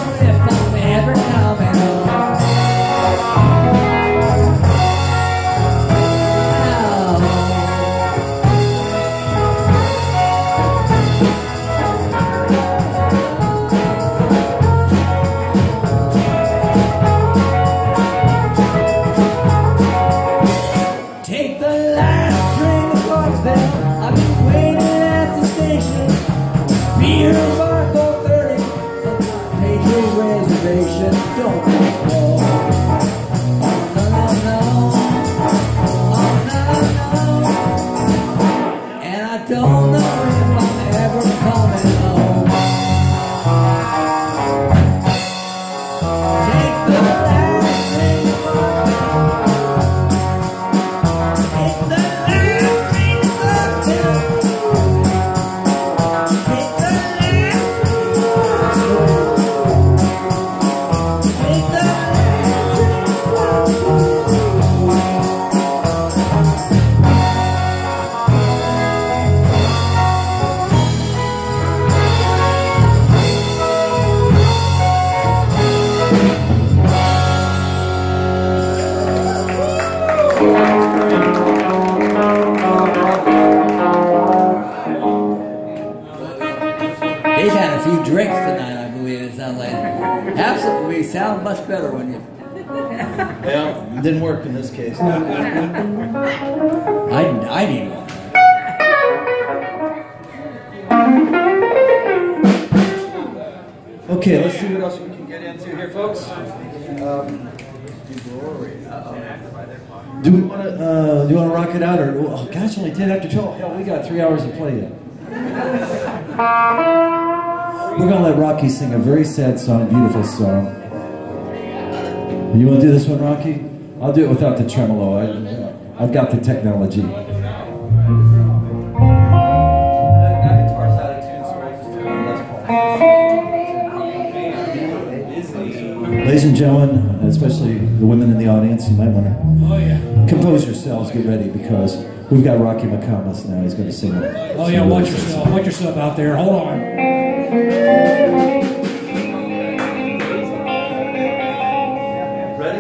Speaker 5: if I'm ever coming home. Take the last train to Clarksville. I've been waiting at the station. Beer bar four thirty. Paid your reservation. Don't go. Oh no no oh no no. And I don't know if I'm ever coming home. Take the last train to Clarksville. Take the last train to Clarksville. Take the last train to Clarksville. Take the last train to They've had a few drinks tonight, I believe. It sounds like. Absolutely, we sound much better when you.
Speaker 8: Yeah, it didn't work in this case.
Speaker 5: I, I need one.
Speaker 8: Okay, let's see what else we can get into here, folks. Um, do we want to uh, do you want to rock it out, or oh gosh, only ten after twelve. Hell, we got three hours to play yet. We're gonna let Rocky sing a very sad song, beautiful song. You want to do this one, Rocky? I'll do it without the tremolo. I, I've got the technology. Ladies and gentlemen, especially the women in the audience, you might want to
Speaker 3: Oh yeah.
Speaker 8: compose yourselves, get ready, because we've got Rocky McComas now. He's going to sing it.
Speaker 3: Oh yeah, watch yourself. Watch yourself out there. Hold on.
Speaker 8: Ready?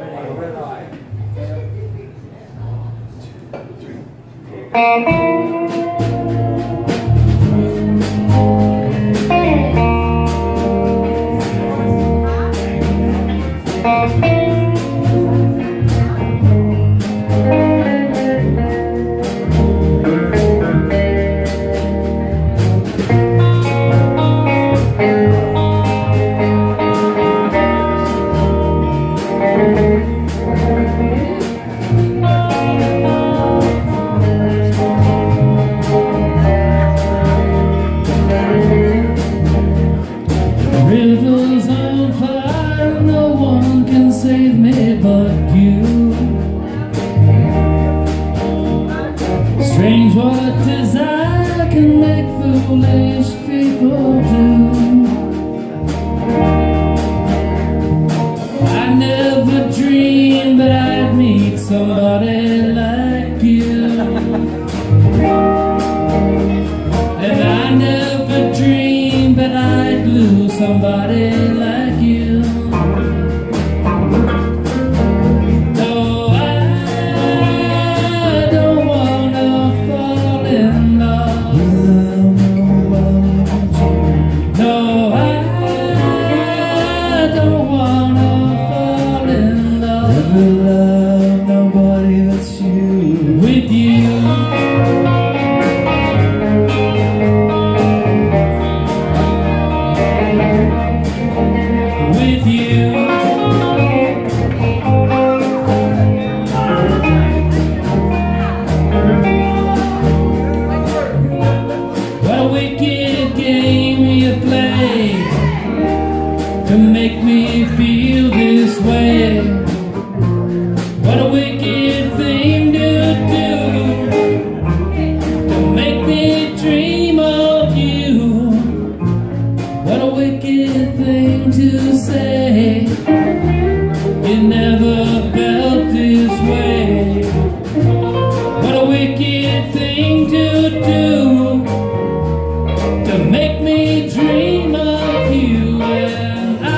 Speaker 3: Rivers on fire, no one can save me but you. Strange what desire can make foolish people do. I never dreamed that I'd meet somebody like you. And I never dreamed that I'd lose somebody like you. No, I don't wanna fall in love. No, I don't wanna fall in love.
Speaker 8: Never love nobody but you.
Speaker 3: With you. With you. What a wicked game you play to make me feel this way. What a wicked thing to do to make me dream of you. What a wicked thing to say. You never felt this way. What a wicked thing to do to make me dream of you. And I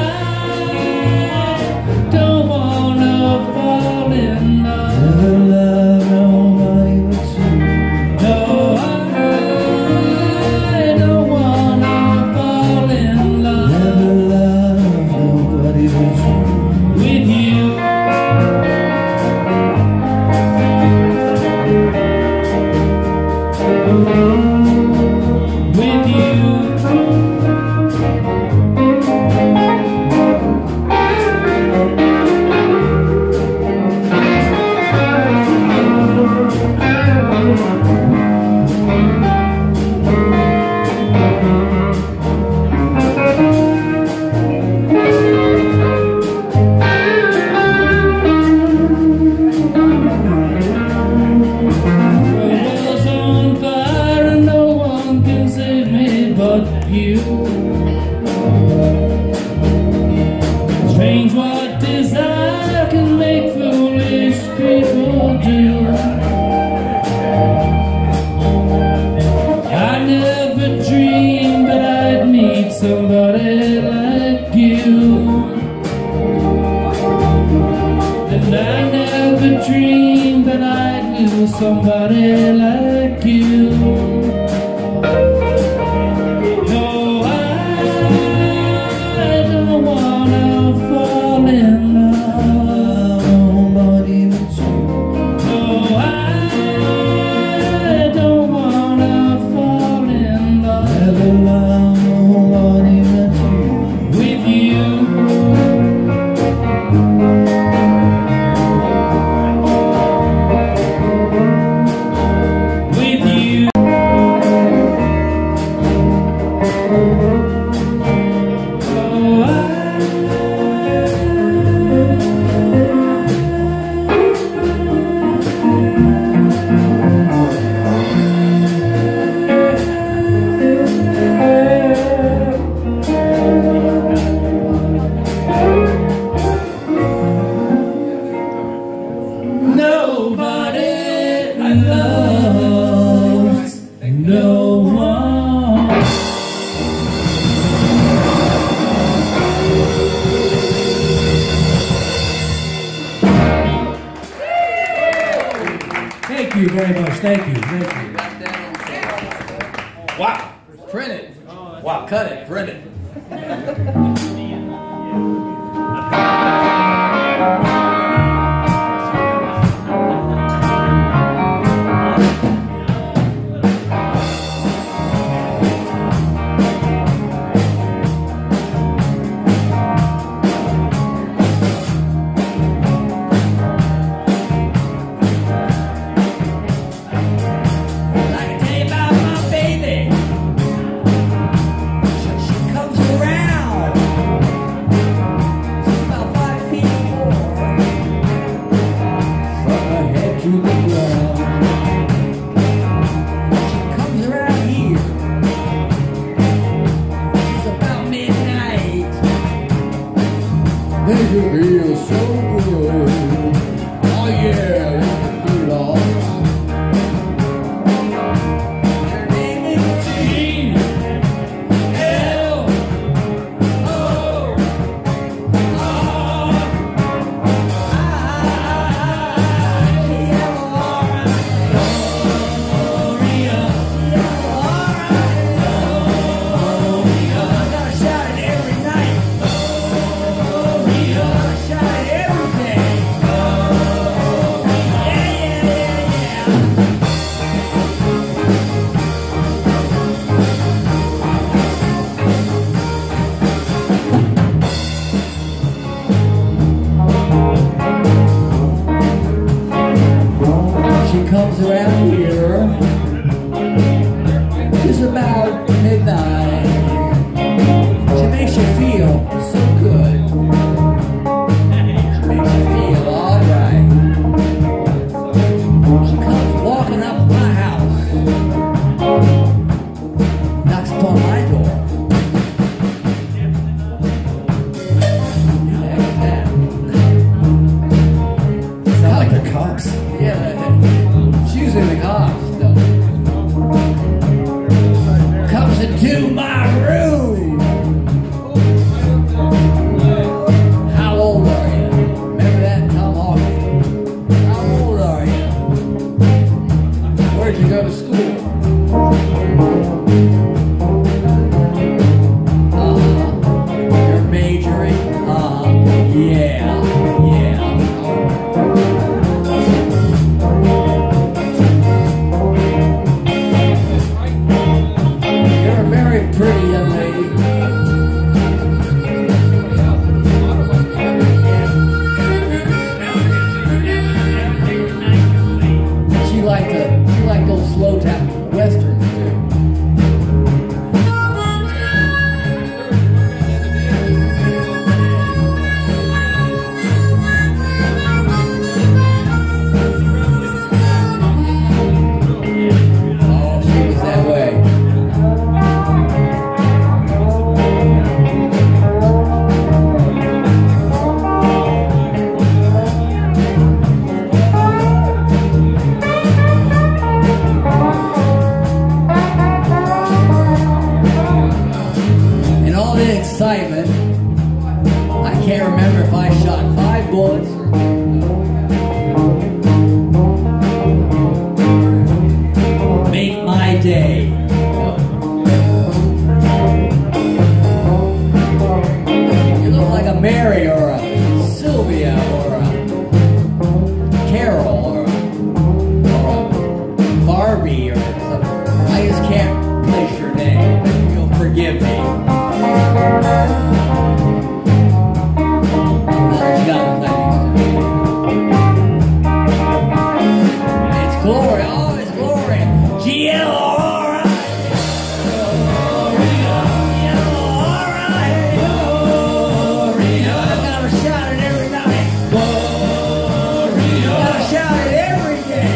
Speaker 3: strange what desire can make foolish people do. I never dreamed that I'd meet somebody like you. And I never dreamed that I'd lose somebody like you. No, I don't wanna fall in love, nobody but you. No, I don't wanna fall in love, never love nobody but you. With you.
Speaker 1: Thank you very much. Thank you. Thank you.
Speaker 6: Wow. Print it. Wow. Cut it. Print it.
Speaker 5: Make you feel so good. Oh yeah, you can feel all right. Your name is G L O R I G L O R I Gloria. Gloria. I gotta shout it every night. Shout it every day. Yeah, yeah, yeah, yeah. can't remember if I shot five bullets. Make my day. You look like a Mary or a Sylvia or a Carol or a, or a Barbie or something. I just can't place your name. You'll forgive me. It's glory, oh, it's glory. G L O R I. I gotta shout it every night. Gotta shout it every day.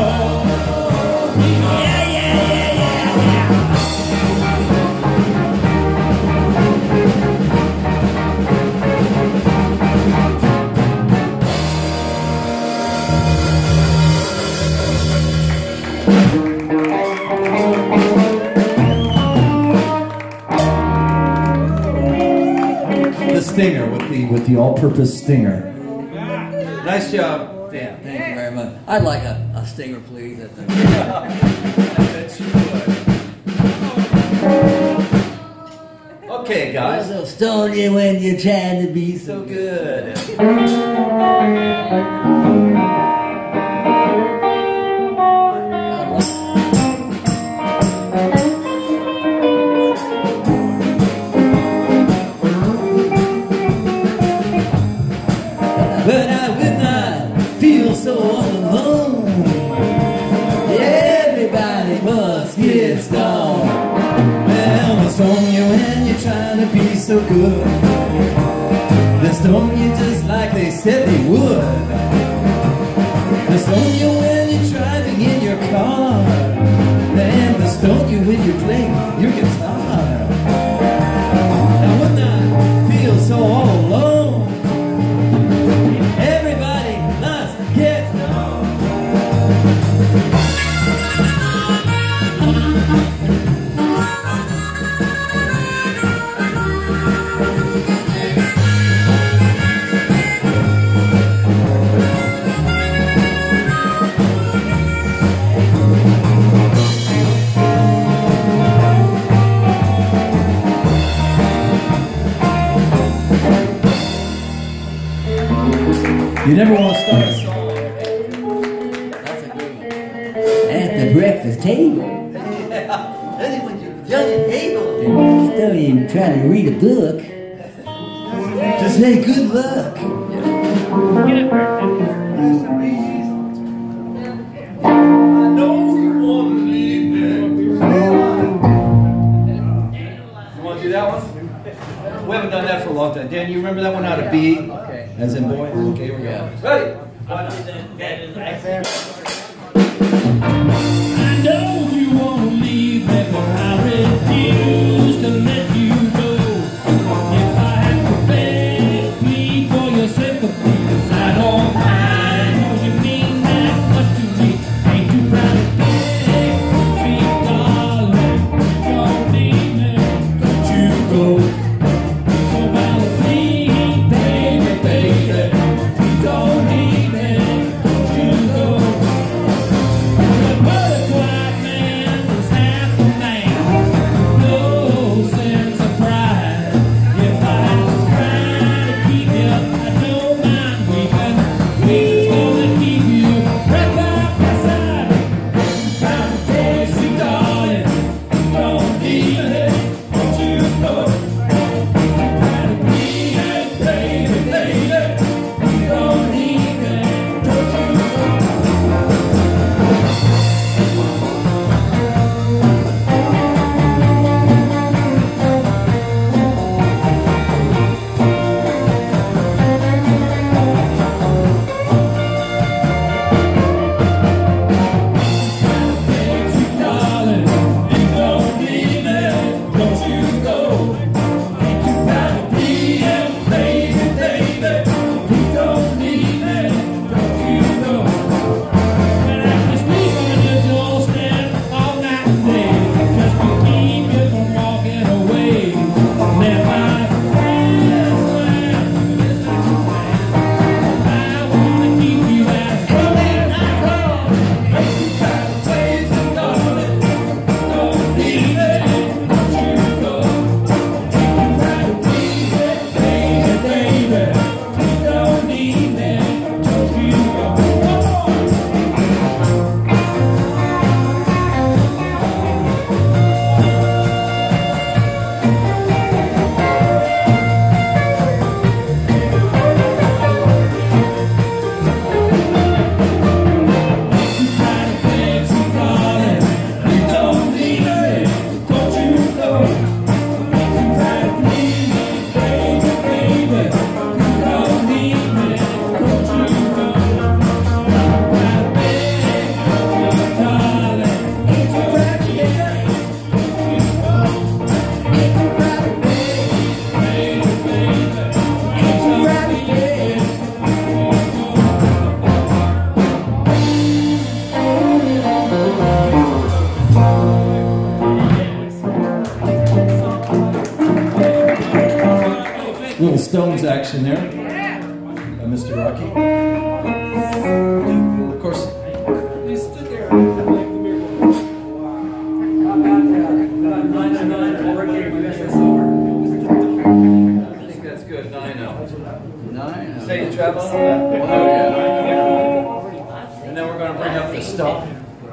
Speaker 5: Yeah, yeah, yeah, yeah, yeah.
Speaker 8: The stinger with the with the all-purpose stinger.
Speaker 9: Nice job, Dan.
Speaker 5: Thank you very much. I'd like a, a stinger, please. At the
Speaker 9: I bet you would. Okay, guys.
Speaker 5: They'll stone you when you're trying to be so
Speaker 9: So good.
Speaker 5: But I would not feel so all alone. Everybody must get stoned.
Speaker 8: Well, they stone you when you're trying to be so good. They stone you just like they said they would. They stone you when you're driving in your car. Then they stone you when you're playing your guitar. I would not feel so all alone. Everybody must get stoned. You never want to start a song.
Speaker 5: That's a good one. At the breakfast table. Just don't even try to read a book. Just say good luck.
Speaker 9: You want to do that one? We haven't done that for a long time. Dan, you remember that one out of B?
Speaker 5: Okay.
Speaker 8: As in boy?
Speaker 9: Okay, we're going. Ready? One,
Speaker 3: I know you want to leave, but I refuse to let you go. If I have to beg, plead for your sympathy, 'cause I don't mind. Know you mean that much to me. Ain't too proud to beg, sweet darling. Don't leave me, don't you go. So Valley, please, baby, baby, please don't leave me, don't you go. The butterfly man is half a man, no sense of pride. If I was trying to keep you, I don't mind.
Speaker 8: saxophone there by Mister Rocky. Of course.
Speaker 9: I think that's good. Nine oh.
Speaker 2: Nine.
Speaker 9: Say the treble on that. Okay. And then we're going to bring up the stuff.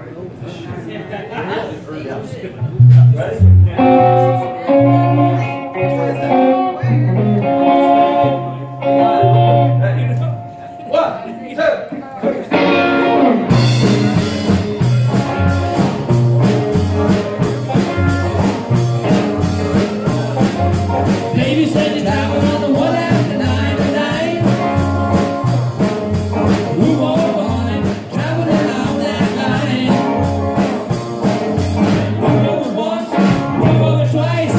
Speaker 9: Ready? One, two, three.
Speaker 5: Baby said you're driving on the one after nine tonight. Move on and traveling on that line. Move over once, move over twice.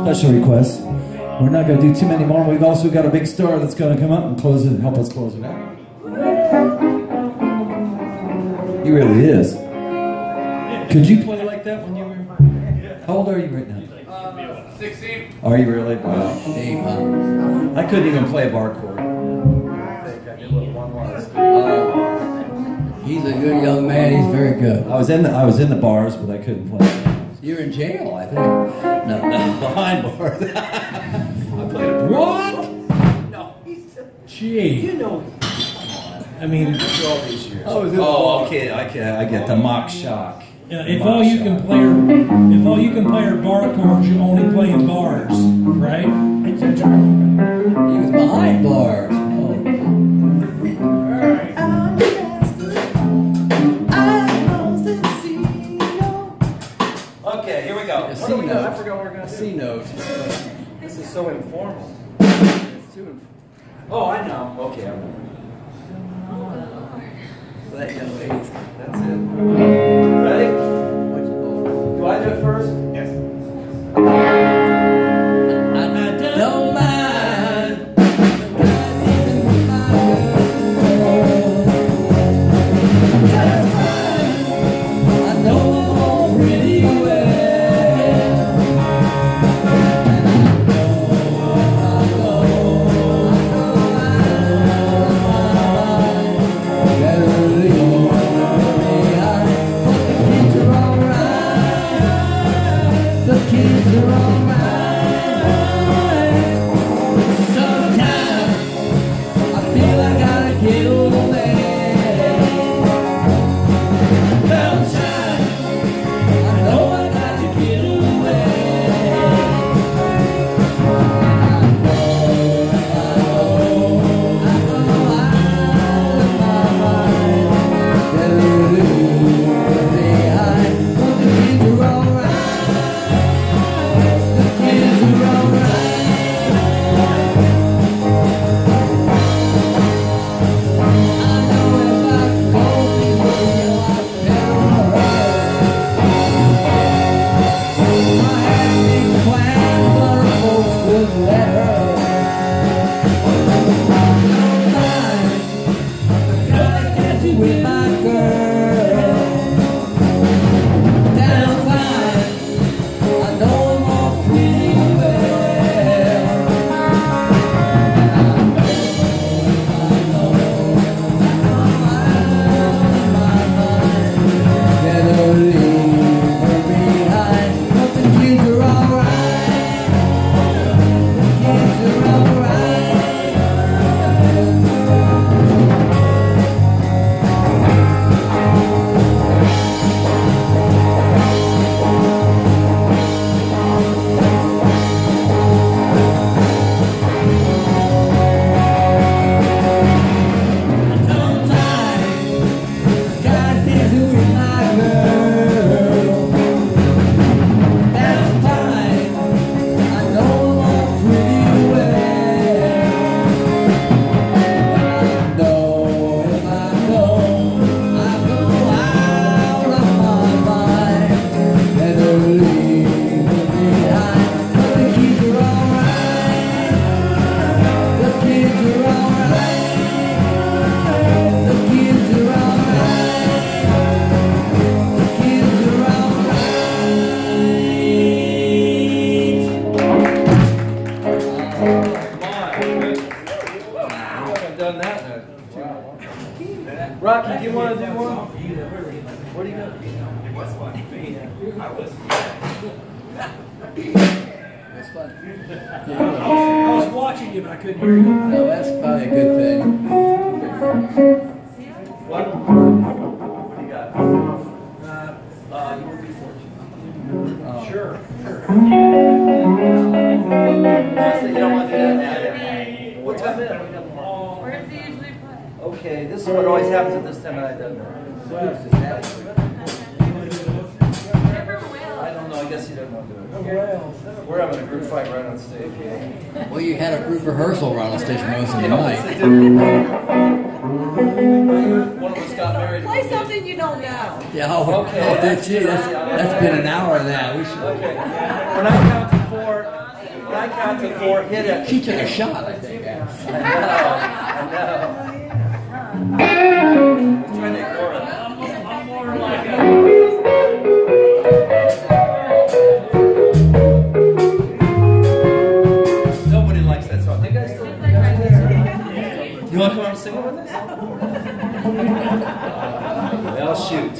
Speaker 8: special requests. We're not going to do too many more. We've also got a big star that's going to come up and close it, help us close it out. He really is. Could you play like that when you were? How old are you right now?
Speaker 6: Uh, sixteen.
Speaker 8: Are you really? Wow.
Speaker 2: Dave, huh?
Speaker 8: I couldn't even play a bar chord.
Speaker 2: Uh, he's a good young man. He's very good.
Speaker 8: I was in the I was in the bars, but I couldn't play.
Speaker 2: You're in jail, I think. No, no.
Speaker 8: Behind bars. I played a
Speaker 3: What?
Speaker 6: No, he's
Speaker 3: Gee.
Speaker 6: you know.
Speaker 3: I mean,
Speaker 6: All these years.
Speaker 8: Oh, okay, okay, I get the mock shock.
Speaker 3: yeah, if all you can play are, if all you can play are bar chords, you only play in bars, right? Is that true?
Speaker 2: He was behind bars. Oh.
Speaker 9: Okay, here we go.
Speaker 2: A
Speaker 9: What
Speaker 2: C
Speaker 9: do we do? I
Speaker 2: note.
Speaker 9: forgot what we're going to
Speaker 2: C note.
Speaker 9: This is so informal. It's too informal. Oh, I know. Okay, I'm
Speaker 2: That young lady.
Speaker 9: That's it. Ready? Do I do it first? Yes.
Speaker 2: I don't mind. I know I'm pretty well.
Speaker 9: Rocky, do you want to do one? What do you got?
Speaker 2: That's fun.
Speaker 3: I was watching you, but I couldn't hear you.
Speaker 2: No, that's probably a good thing.
Speaker 9: What? What do you got? Uh, you will be fortunate.
Speaker 2: Oh.
Speaker 9: Sure. Sure. You don't want to do that now. What time is it? We got more.
Speaker 4: Where does he usually play?
Speaker 9: Okay, this is what always happens at this time, and I don't know. I don't know. I guess he doesn't want to do it. We're having a group fight right on stage.
Speaker 2: Well, you had a group rehearsal around on stage most of the
Speaker 9: One of us got married.
Speaker 4: Play something you don't know.
Speaker 2: Yeah, oh,
Speaker 9: Okay.
Speaker 2: oh, that, gee, that's, that's been an hour of that. We should.
Speaker 9: Okay. When I count to four, when I count to four, hit it.
Speaker 2: She took a shot, I think.
Speaker 9: I know. I know. I'm trying to ignore it. Nobody likes that song. Do you guys still? You want to come on and sing with us? Well, shoot.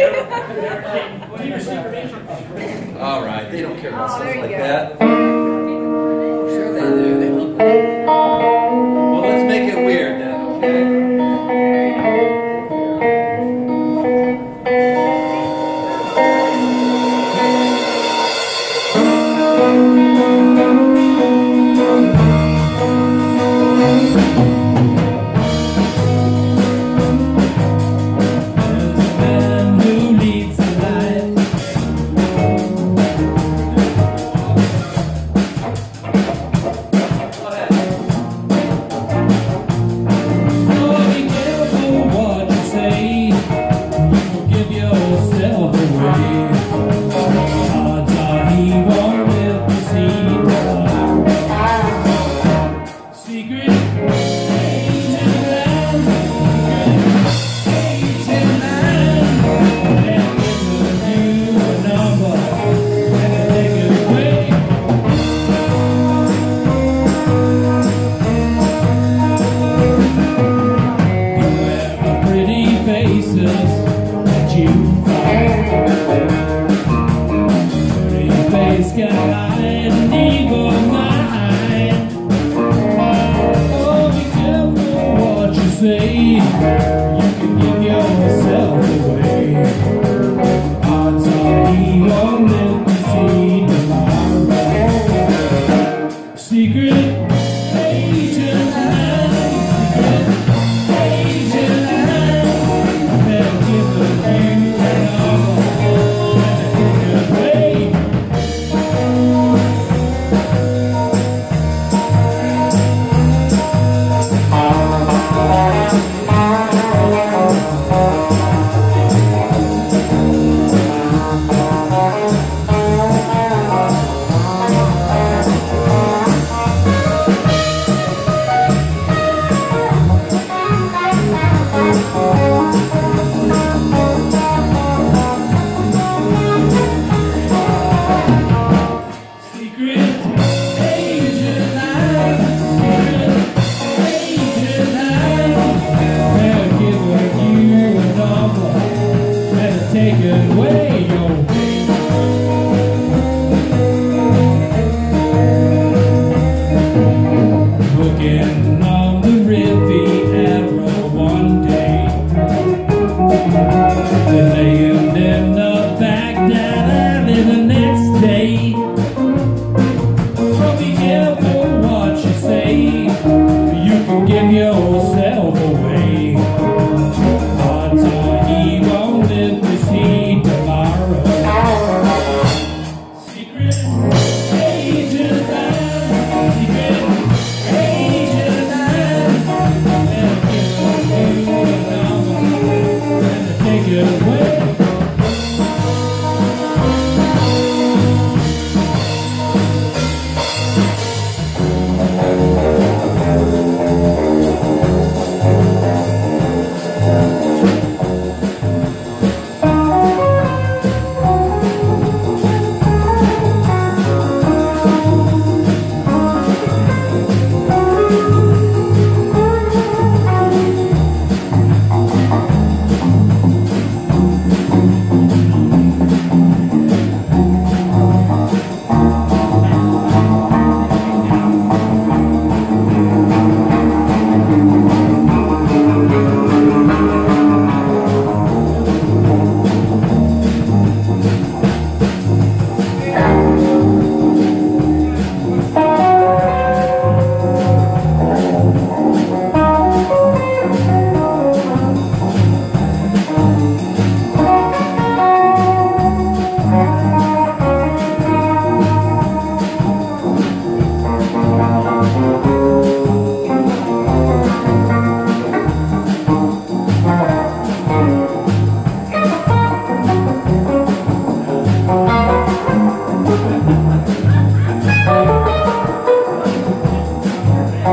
Speaker 9: All right, they don't care about
Speaker 4: Oh,
Speaker 9: stuff
Speaker 4: there you
Speaker 9: like
Speaker 4: go.
Speaker 9: that.
Speaker 2: Sure they do. They look
Speaker 9: Well, let's make it weird then, okay?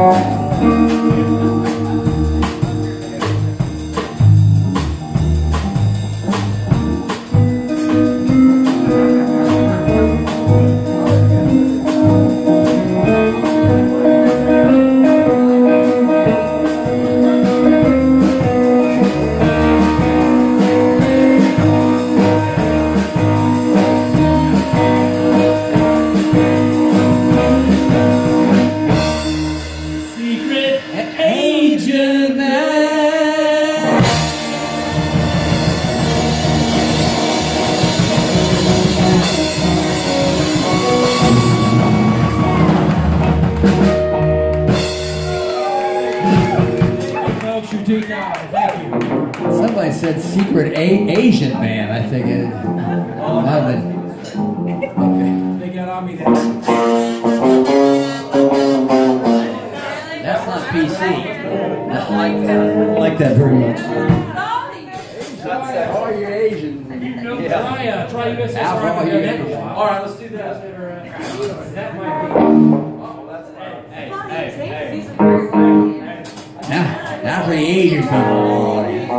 Speaker 2: Somebody said secret A Asian man. I think it. Oh, okay.
Speaker 3: They got on me there.
Speaker 2: That's not P C. That's like that.
Speaker 8: I don't like that very much.
Speaker 2: Oh, you're Asian.
Speaker 3: Yeah. Try, uh, try U S S R.
Speaker 2: Alcohol, you get it.
Speaker 3: All right, let's do that. That might be. Hey, hey, hey, hey.
Speaker 2: Now, that's for the Asian people.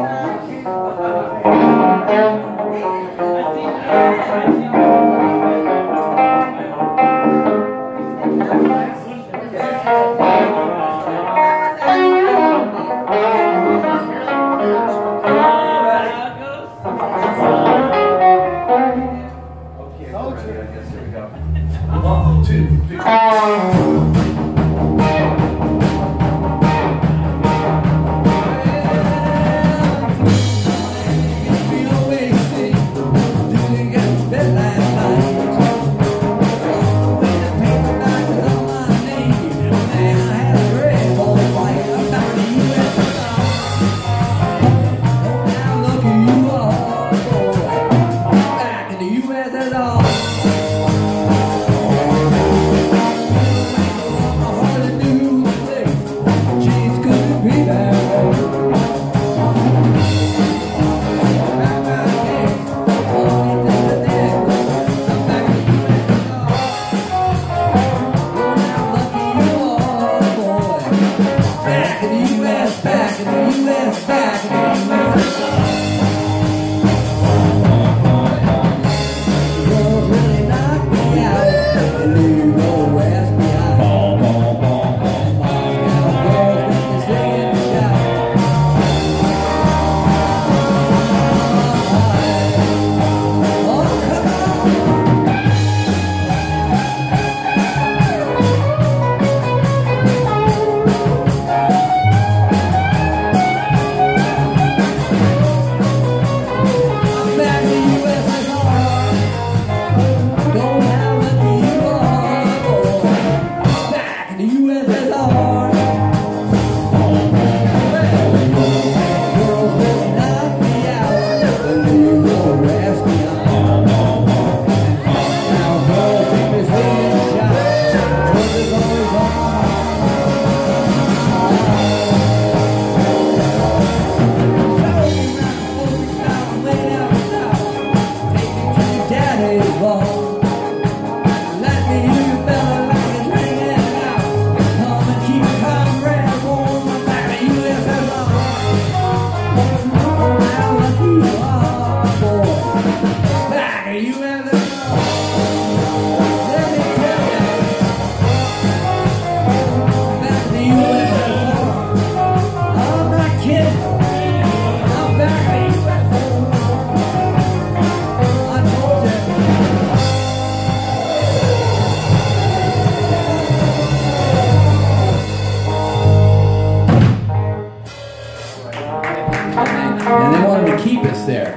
Speaker 2: And they wanted to keep us there.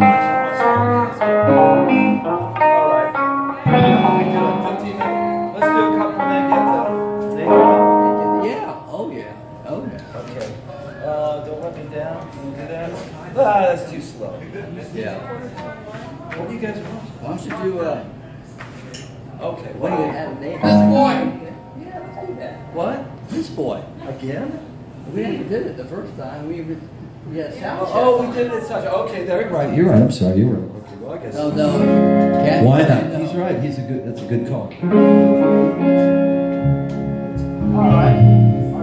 Speaker 2: Yeah, oh yeah, oh yeah.
Speaker 9: Okay. Uh, don't let me down. Can you do that? Ah, that's too slow.
Speaker 2: Yeah.
Speaker 9: What do you guys want?
Speaker 2: Why don't you do, uh,
Speaker 9: Okay.
Speaker 2: what do you have a name?
Speaker 9: This boy.
Speaker 2: Yeah, let's do that.
Speaker 9: What?
Speaker 2: This boy.
Speaker 9: Again?
Speaker 2: We didn't did it the first time. We we we had a sound check.
Speaker 9: Oh, we did it such. Okay, there.
Speaker 8: Right, you're right. I'm sorry, you're right.
Speaker 9: Okay, well, I guess.
Speaker 2: No, no. Kathy,
Speaker 8: Why
Speaker 2: I
Speaker 8: not?
Speaker 2: know.
Speaker 8: He's right. He's a good. That's a good call.
Speaker 9: All right.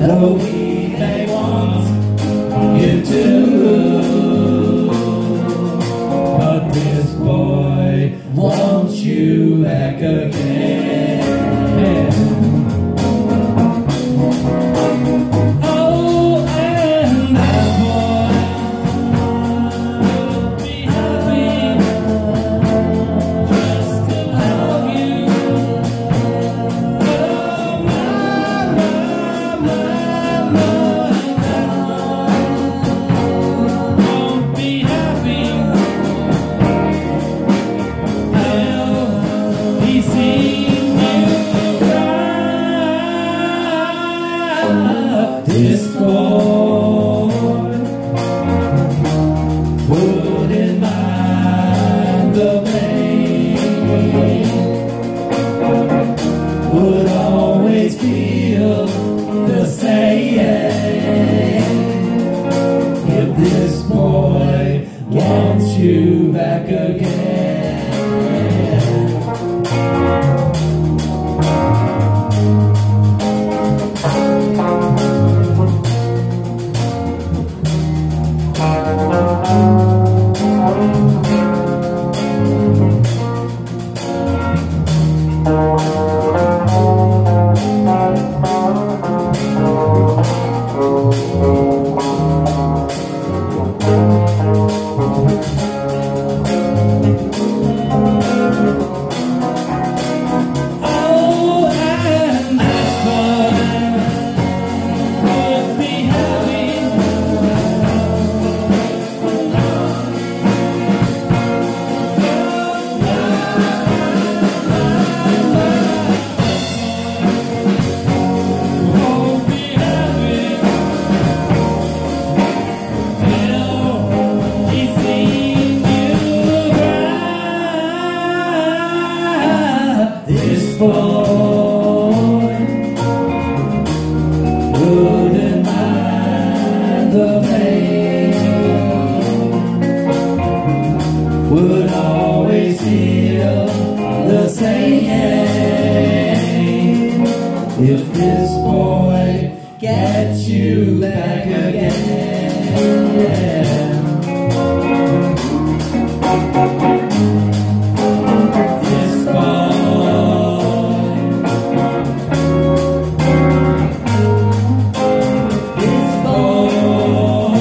Speaker 7: though he may want you to. But this boy wants you back again. Oh, and that boy will be happy just to love you. Oh, my, my, my, my, won't be happy till he's seen you cry. This boy wouldn't mind the pain, would always feel the same if this boy wants you back again. Oh, and this boy would be happy won't be happy till he's seen you cry. This boy wouldn't mind the pain, would always feel the same if this boy gets you back again. This boy, this boy,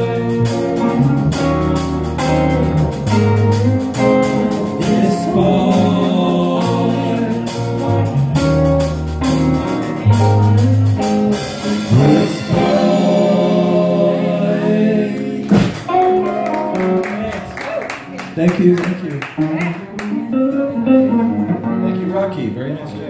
Speaker 7: this boy, this boy.
Speaker 8: Thank you, thank you. Thank you, Rocky. Very nice job,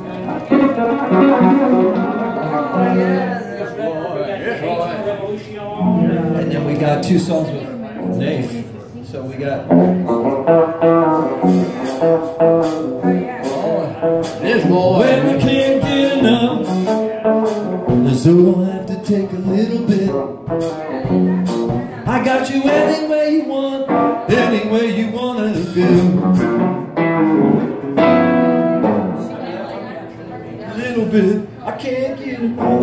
Speaker 8: buddy. And then we got two songs with Nate. So we got.
Speaker 2: This boy.
Speaker 8: When we can't get enough, so we'll have to take a little bit. I got you any way you want, any way you wanna go. A little bit, I can't get it all.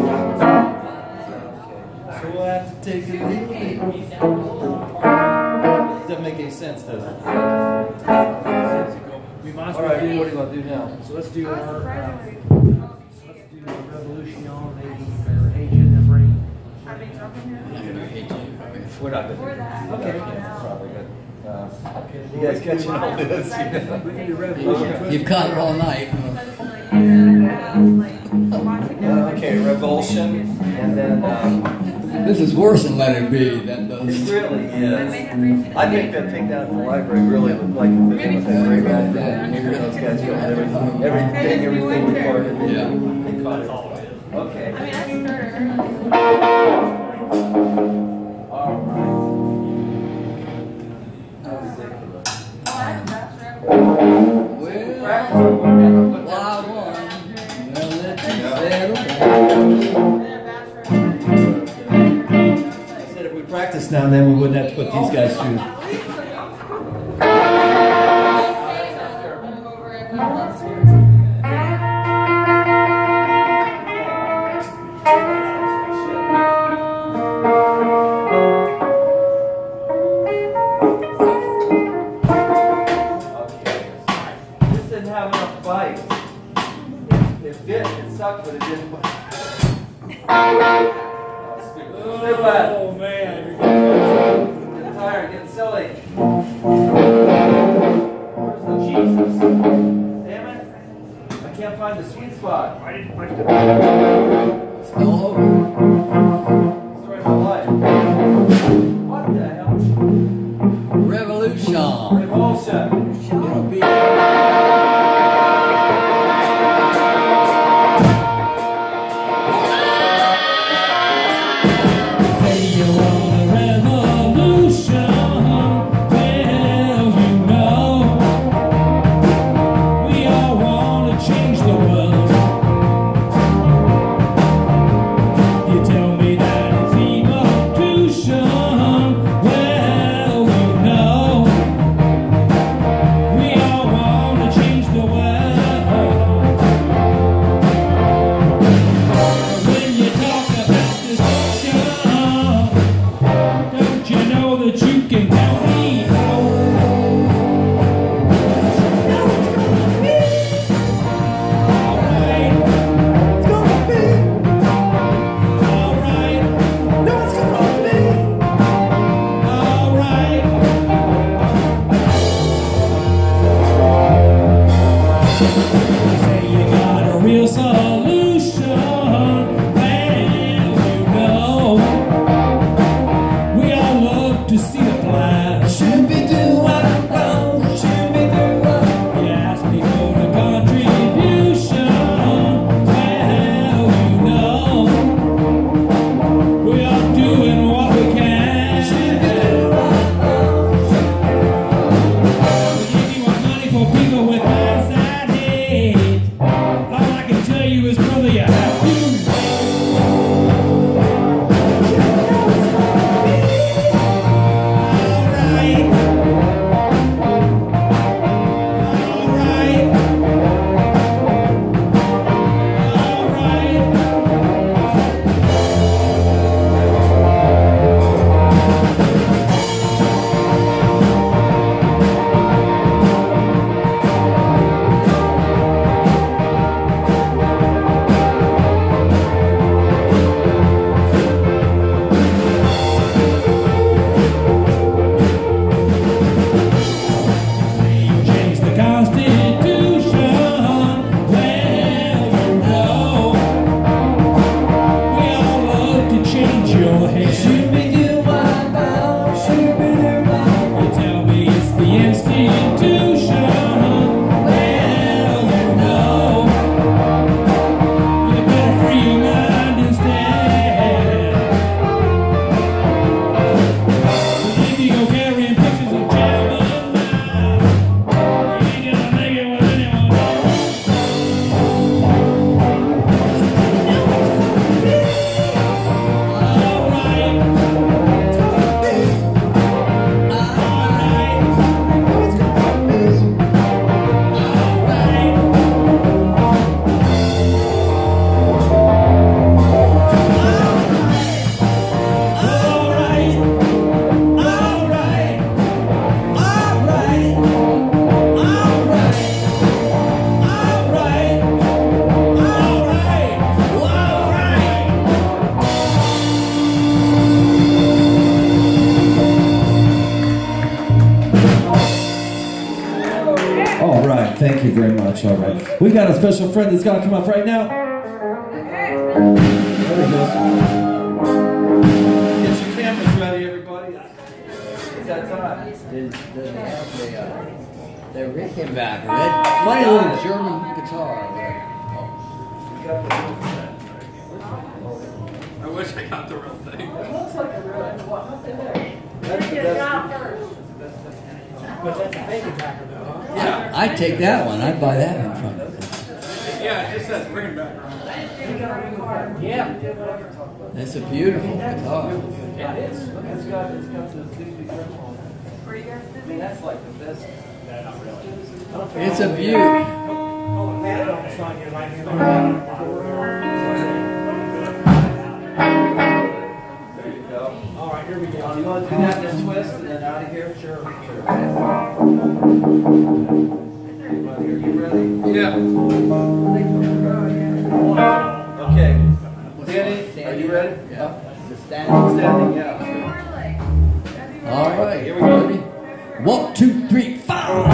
Speaker 8: So we'll have to take a little bit. Doesn't make any sense, does it?
Speaker 1: We might as
Speaker 9: All
Speaker 1: well
Speaker 9: right,
Speaker 1: do,
Speaker 9: what do you want to do now?
Speaker 1: so let's do our, uh, let's do Revolution, maybe, or Agent and Bring.
Speaker 9: We're not going to do that. Okay. Yeah, probably, but uh, you guys catching all this?
Speaker 1: We can do Revolution.
Speaker 2: You've caught it all night.
Speaker 9: Uh, okay, Revulsion, and then um,
Speaker 2: This is worse than Let It Be. That does.
Speaker 9: it really is. I think that thing down at the library really would like to fit in with that great guy. Maybe those guys filmed everything, everything, everything recorded.
Speaker 2: Yeah.
Speaker 9: They caught it all. Okay. All right. How ridiculous.
Speaker 2: Wild one. Well, let's settle down.
Speaker 8: I said if we practice now, then we wouldn't have to put these guys through.
Speaker 4: Over
Speaker 9: Oh man, getting tired, getting silly. Where's the Jesus? Damn it! I can't find the sweet spot. I didn't push it.
Speaker 2: Still over.
Speaker 9: Story of my life. What the hell?
Speaker 2: Revolution.
Speaker 9: Revulsion.
Speaker 2: It'll be.
Speaker 8: Thank you very much. All right. We've got a special friend that's going to come up right now. There he goes. Get your cameras ready, everybody. It's that time.
Speaker 2: Does, does it have the, uh, the Rickenbacker? That funny little German guitar.
Speaker 6: I wish I got the real thing.
Speaker 9: It looks like a real one.
Speaker 4: Let's get it out first.
Speaker 9: But that's a baby backer, though, huh?
Speaker 2: Yeah, I'd take that one. I'd buy that one from it.
Speaker 6: Yeah, it just says bring it back around.
Speaker 9: Yeah.
Speaker 2: That's a beautiful guitar.
Speaker 9: Yeah, it is. Look, it's got, it's got the big, big rim on it. I mean, that's like the best.
Speaker 2: It's a beaut.
Speaker 9: There you go. All right, here we go. Do you want to do that and then twist and then out of here? Sure. Sure. Are you ready?
Speaker 6: Yeah.
Speaker 9: Okay. Danny, are right, you ready?
Speaker 2: Yeah. Just standing.
Speaker 9: Standing, yeah.
Speaker 2: All right.
Speaker 9: Here we go.
Speaker 2: Ready? One, two, three, five.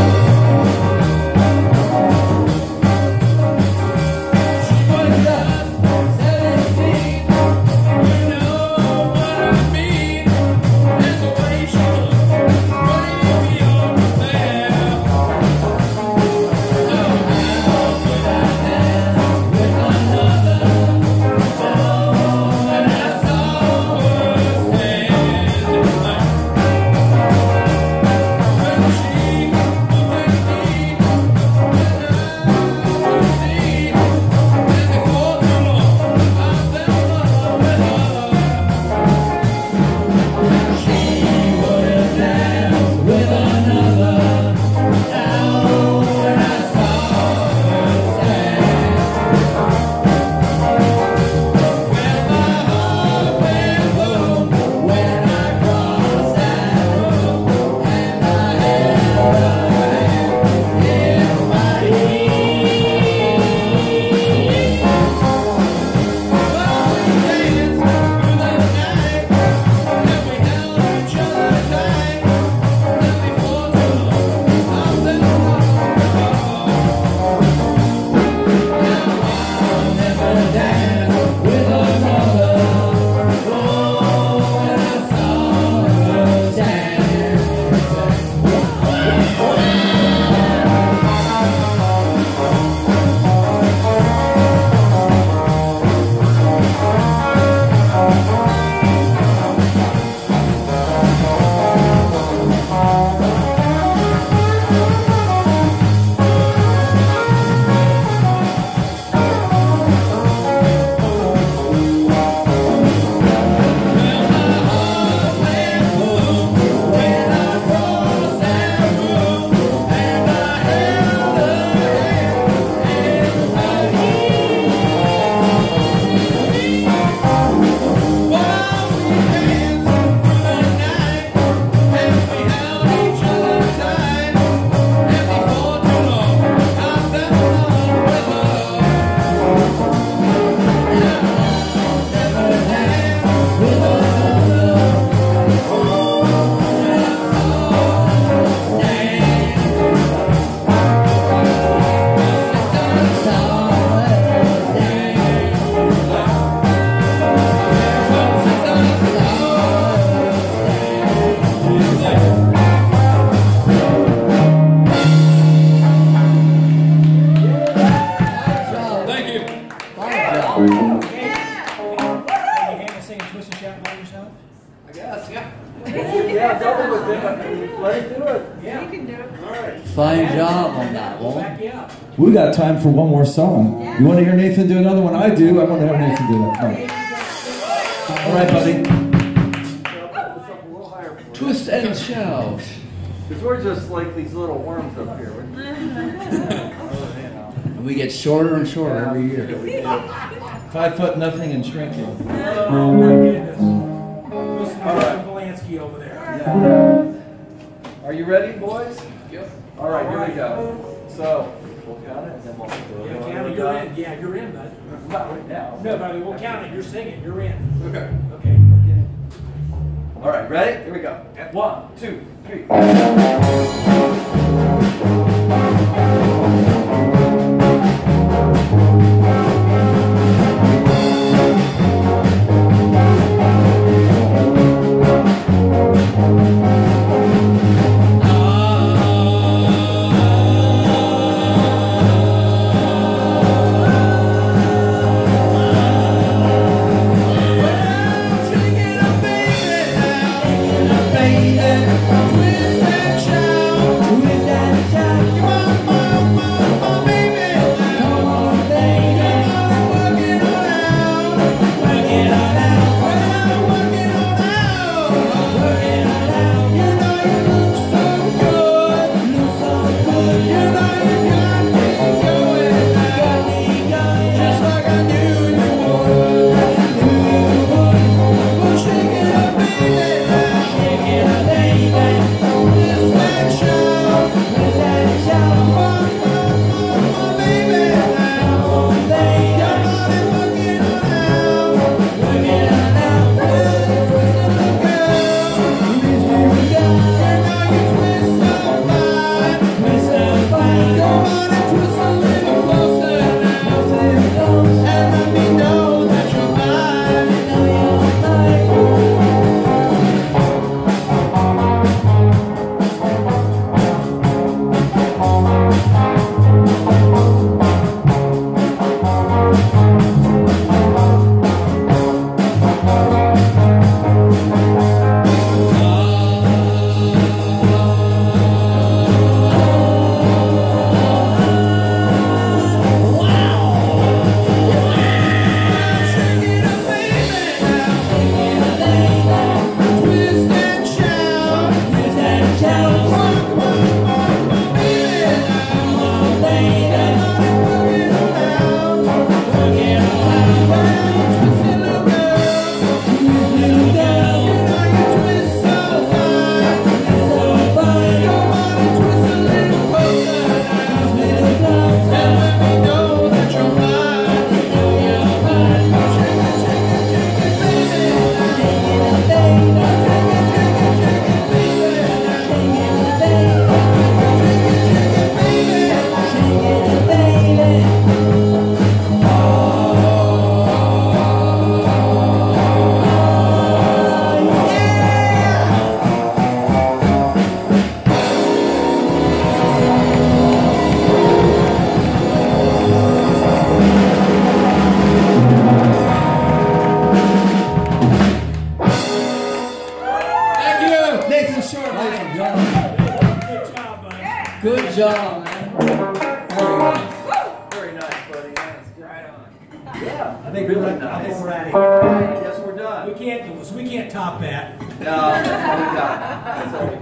Speaker 9: Yeah, double with it. Let it do it.
Speaker 4: Yeah. You can do it.
Speaker 9: All right.
Speaker 2: Fine job on that one.
Speaker 3: Back you up.
Speaker 8: We got time for one more song. You want to hear Nathan do another one? I do. I want to hear Nathan do that. Oh. All right, buddy.
Speaker 2: Twist and shout.
Speaker 9: Because we're just like these little worms up here.
Speaker 2: And we get shorter and shorter every year.
Speaker 8: Five foot nothing and shrinking.
Speaker 3: Oh my goodness. Listen to Mike Polanski over there.
Speaker 9: Yeah. Are you ready, boys?
Speaker 2: Yep.
Speaker 9: All right, here we go. So, we'll count it and then we'll do it.
Speaker 3: Yeah, count it. You're in. Yeah, you're in, bud.
Speaker 9: Not right now.
Speaker 3: No, but we'll count it. You're singing. You're in.
Speaker 9: Okay.
Speaker 3: Okay.
Speaker 9: All right, ready? Here we go. One, two, three.
Speaker 5: Twist and shout with
Speaker 1: think
Speaker 9: Really
Speaker 1: we're, I
Speaker 9: nice.
Speaker 1: think we're out of here.
Speaker 9: Yes, we're done.
Speaker 1: We can't, so we can't top that.
Speaker 9: No, that's all we got. That's all we got.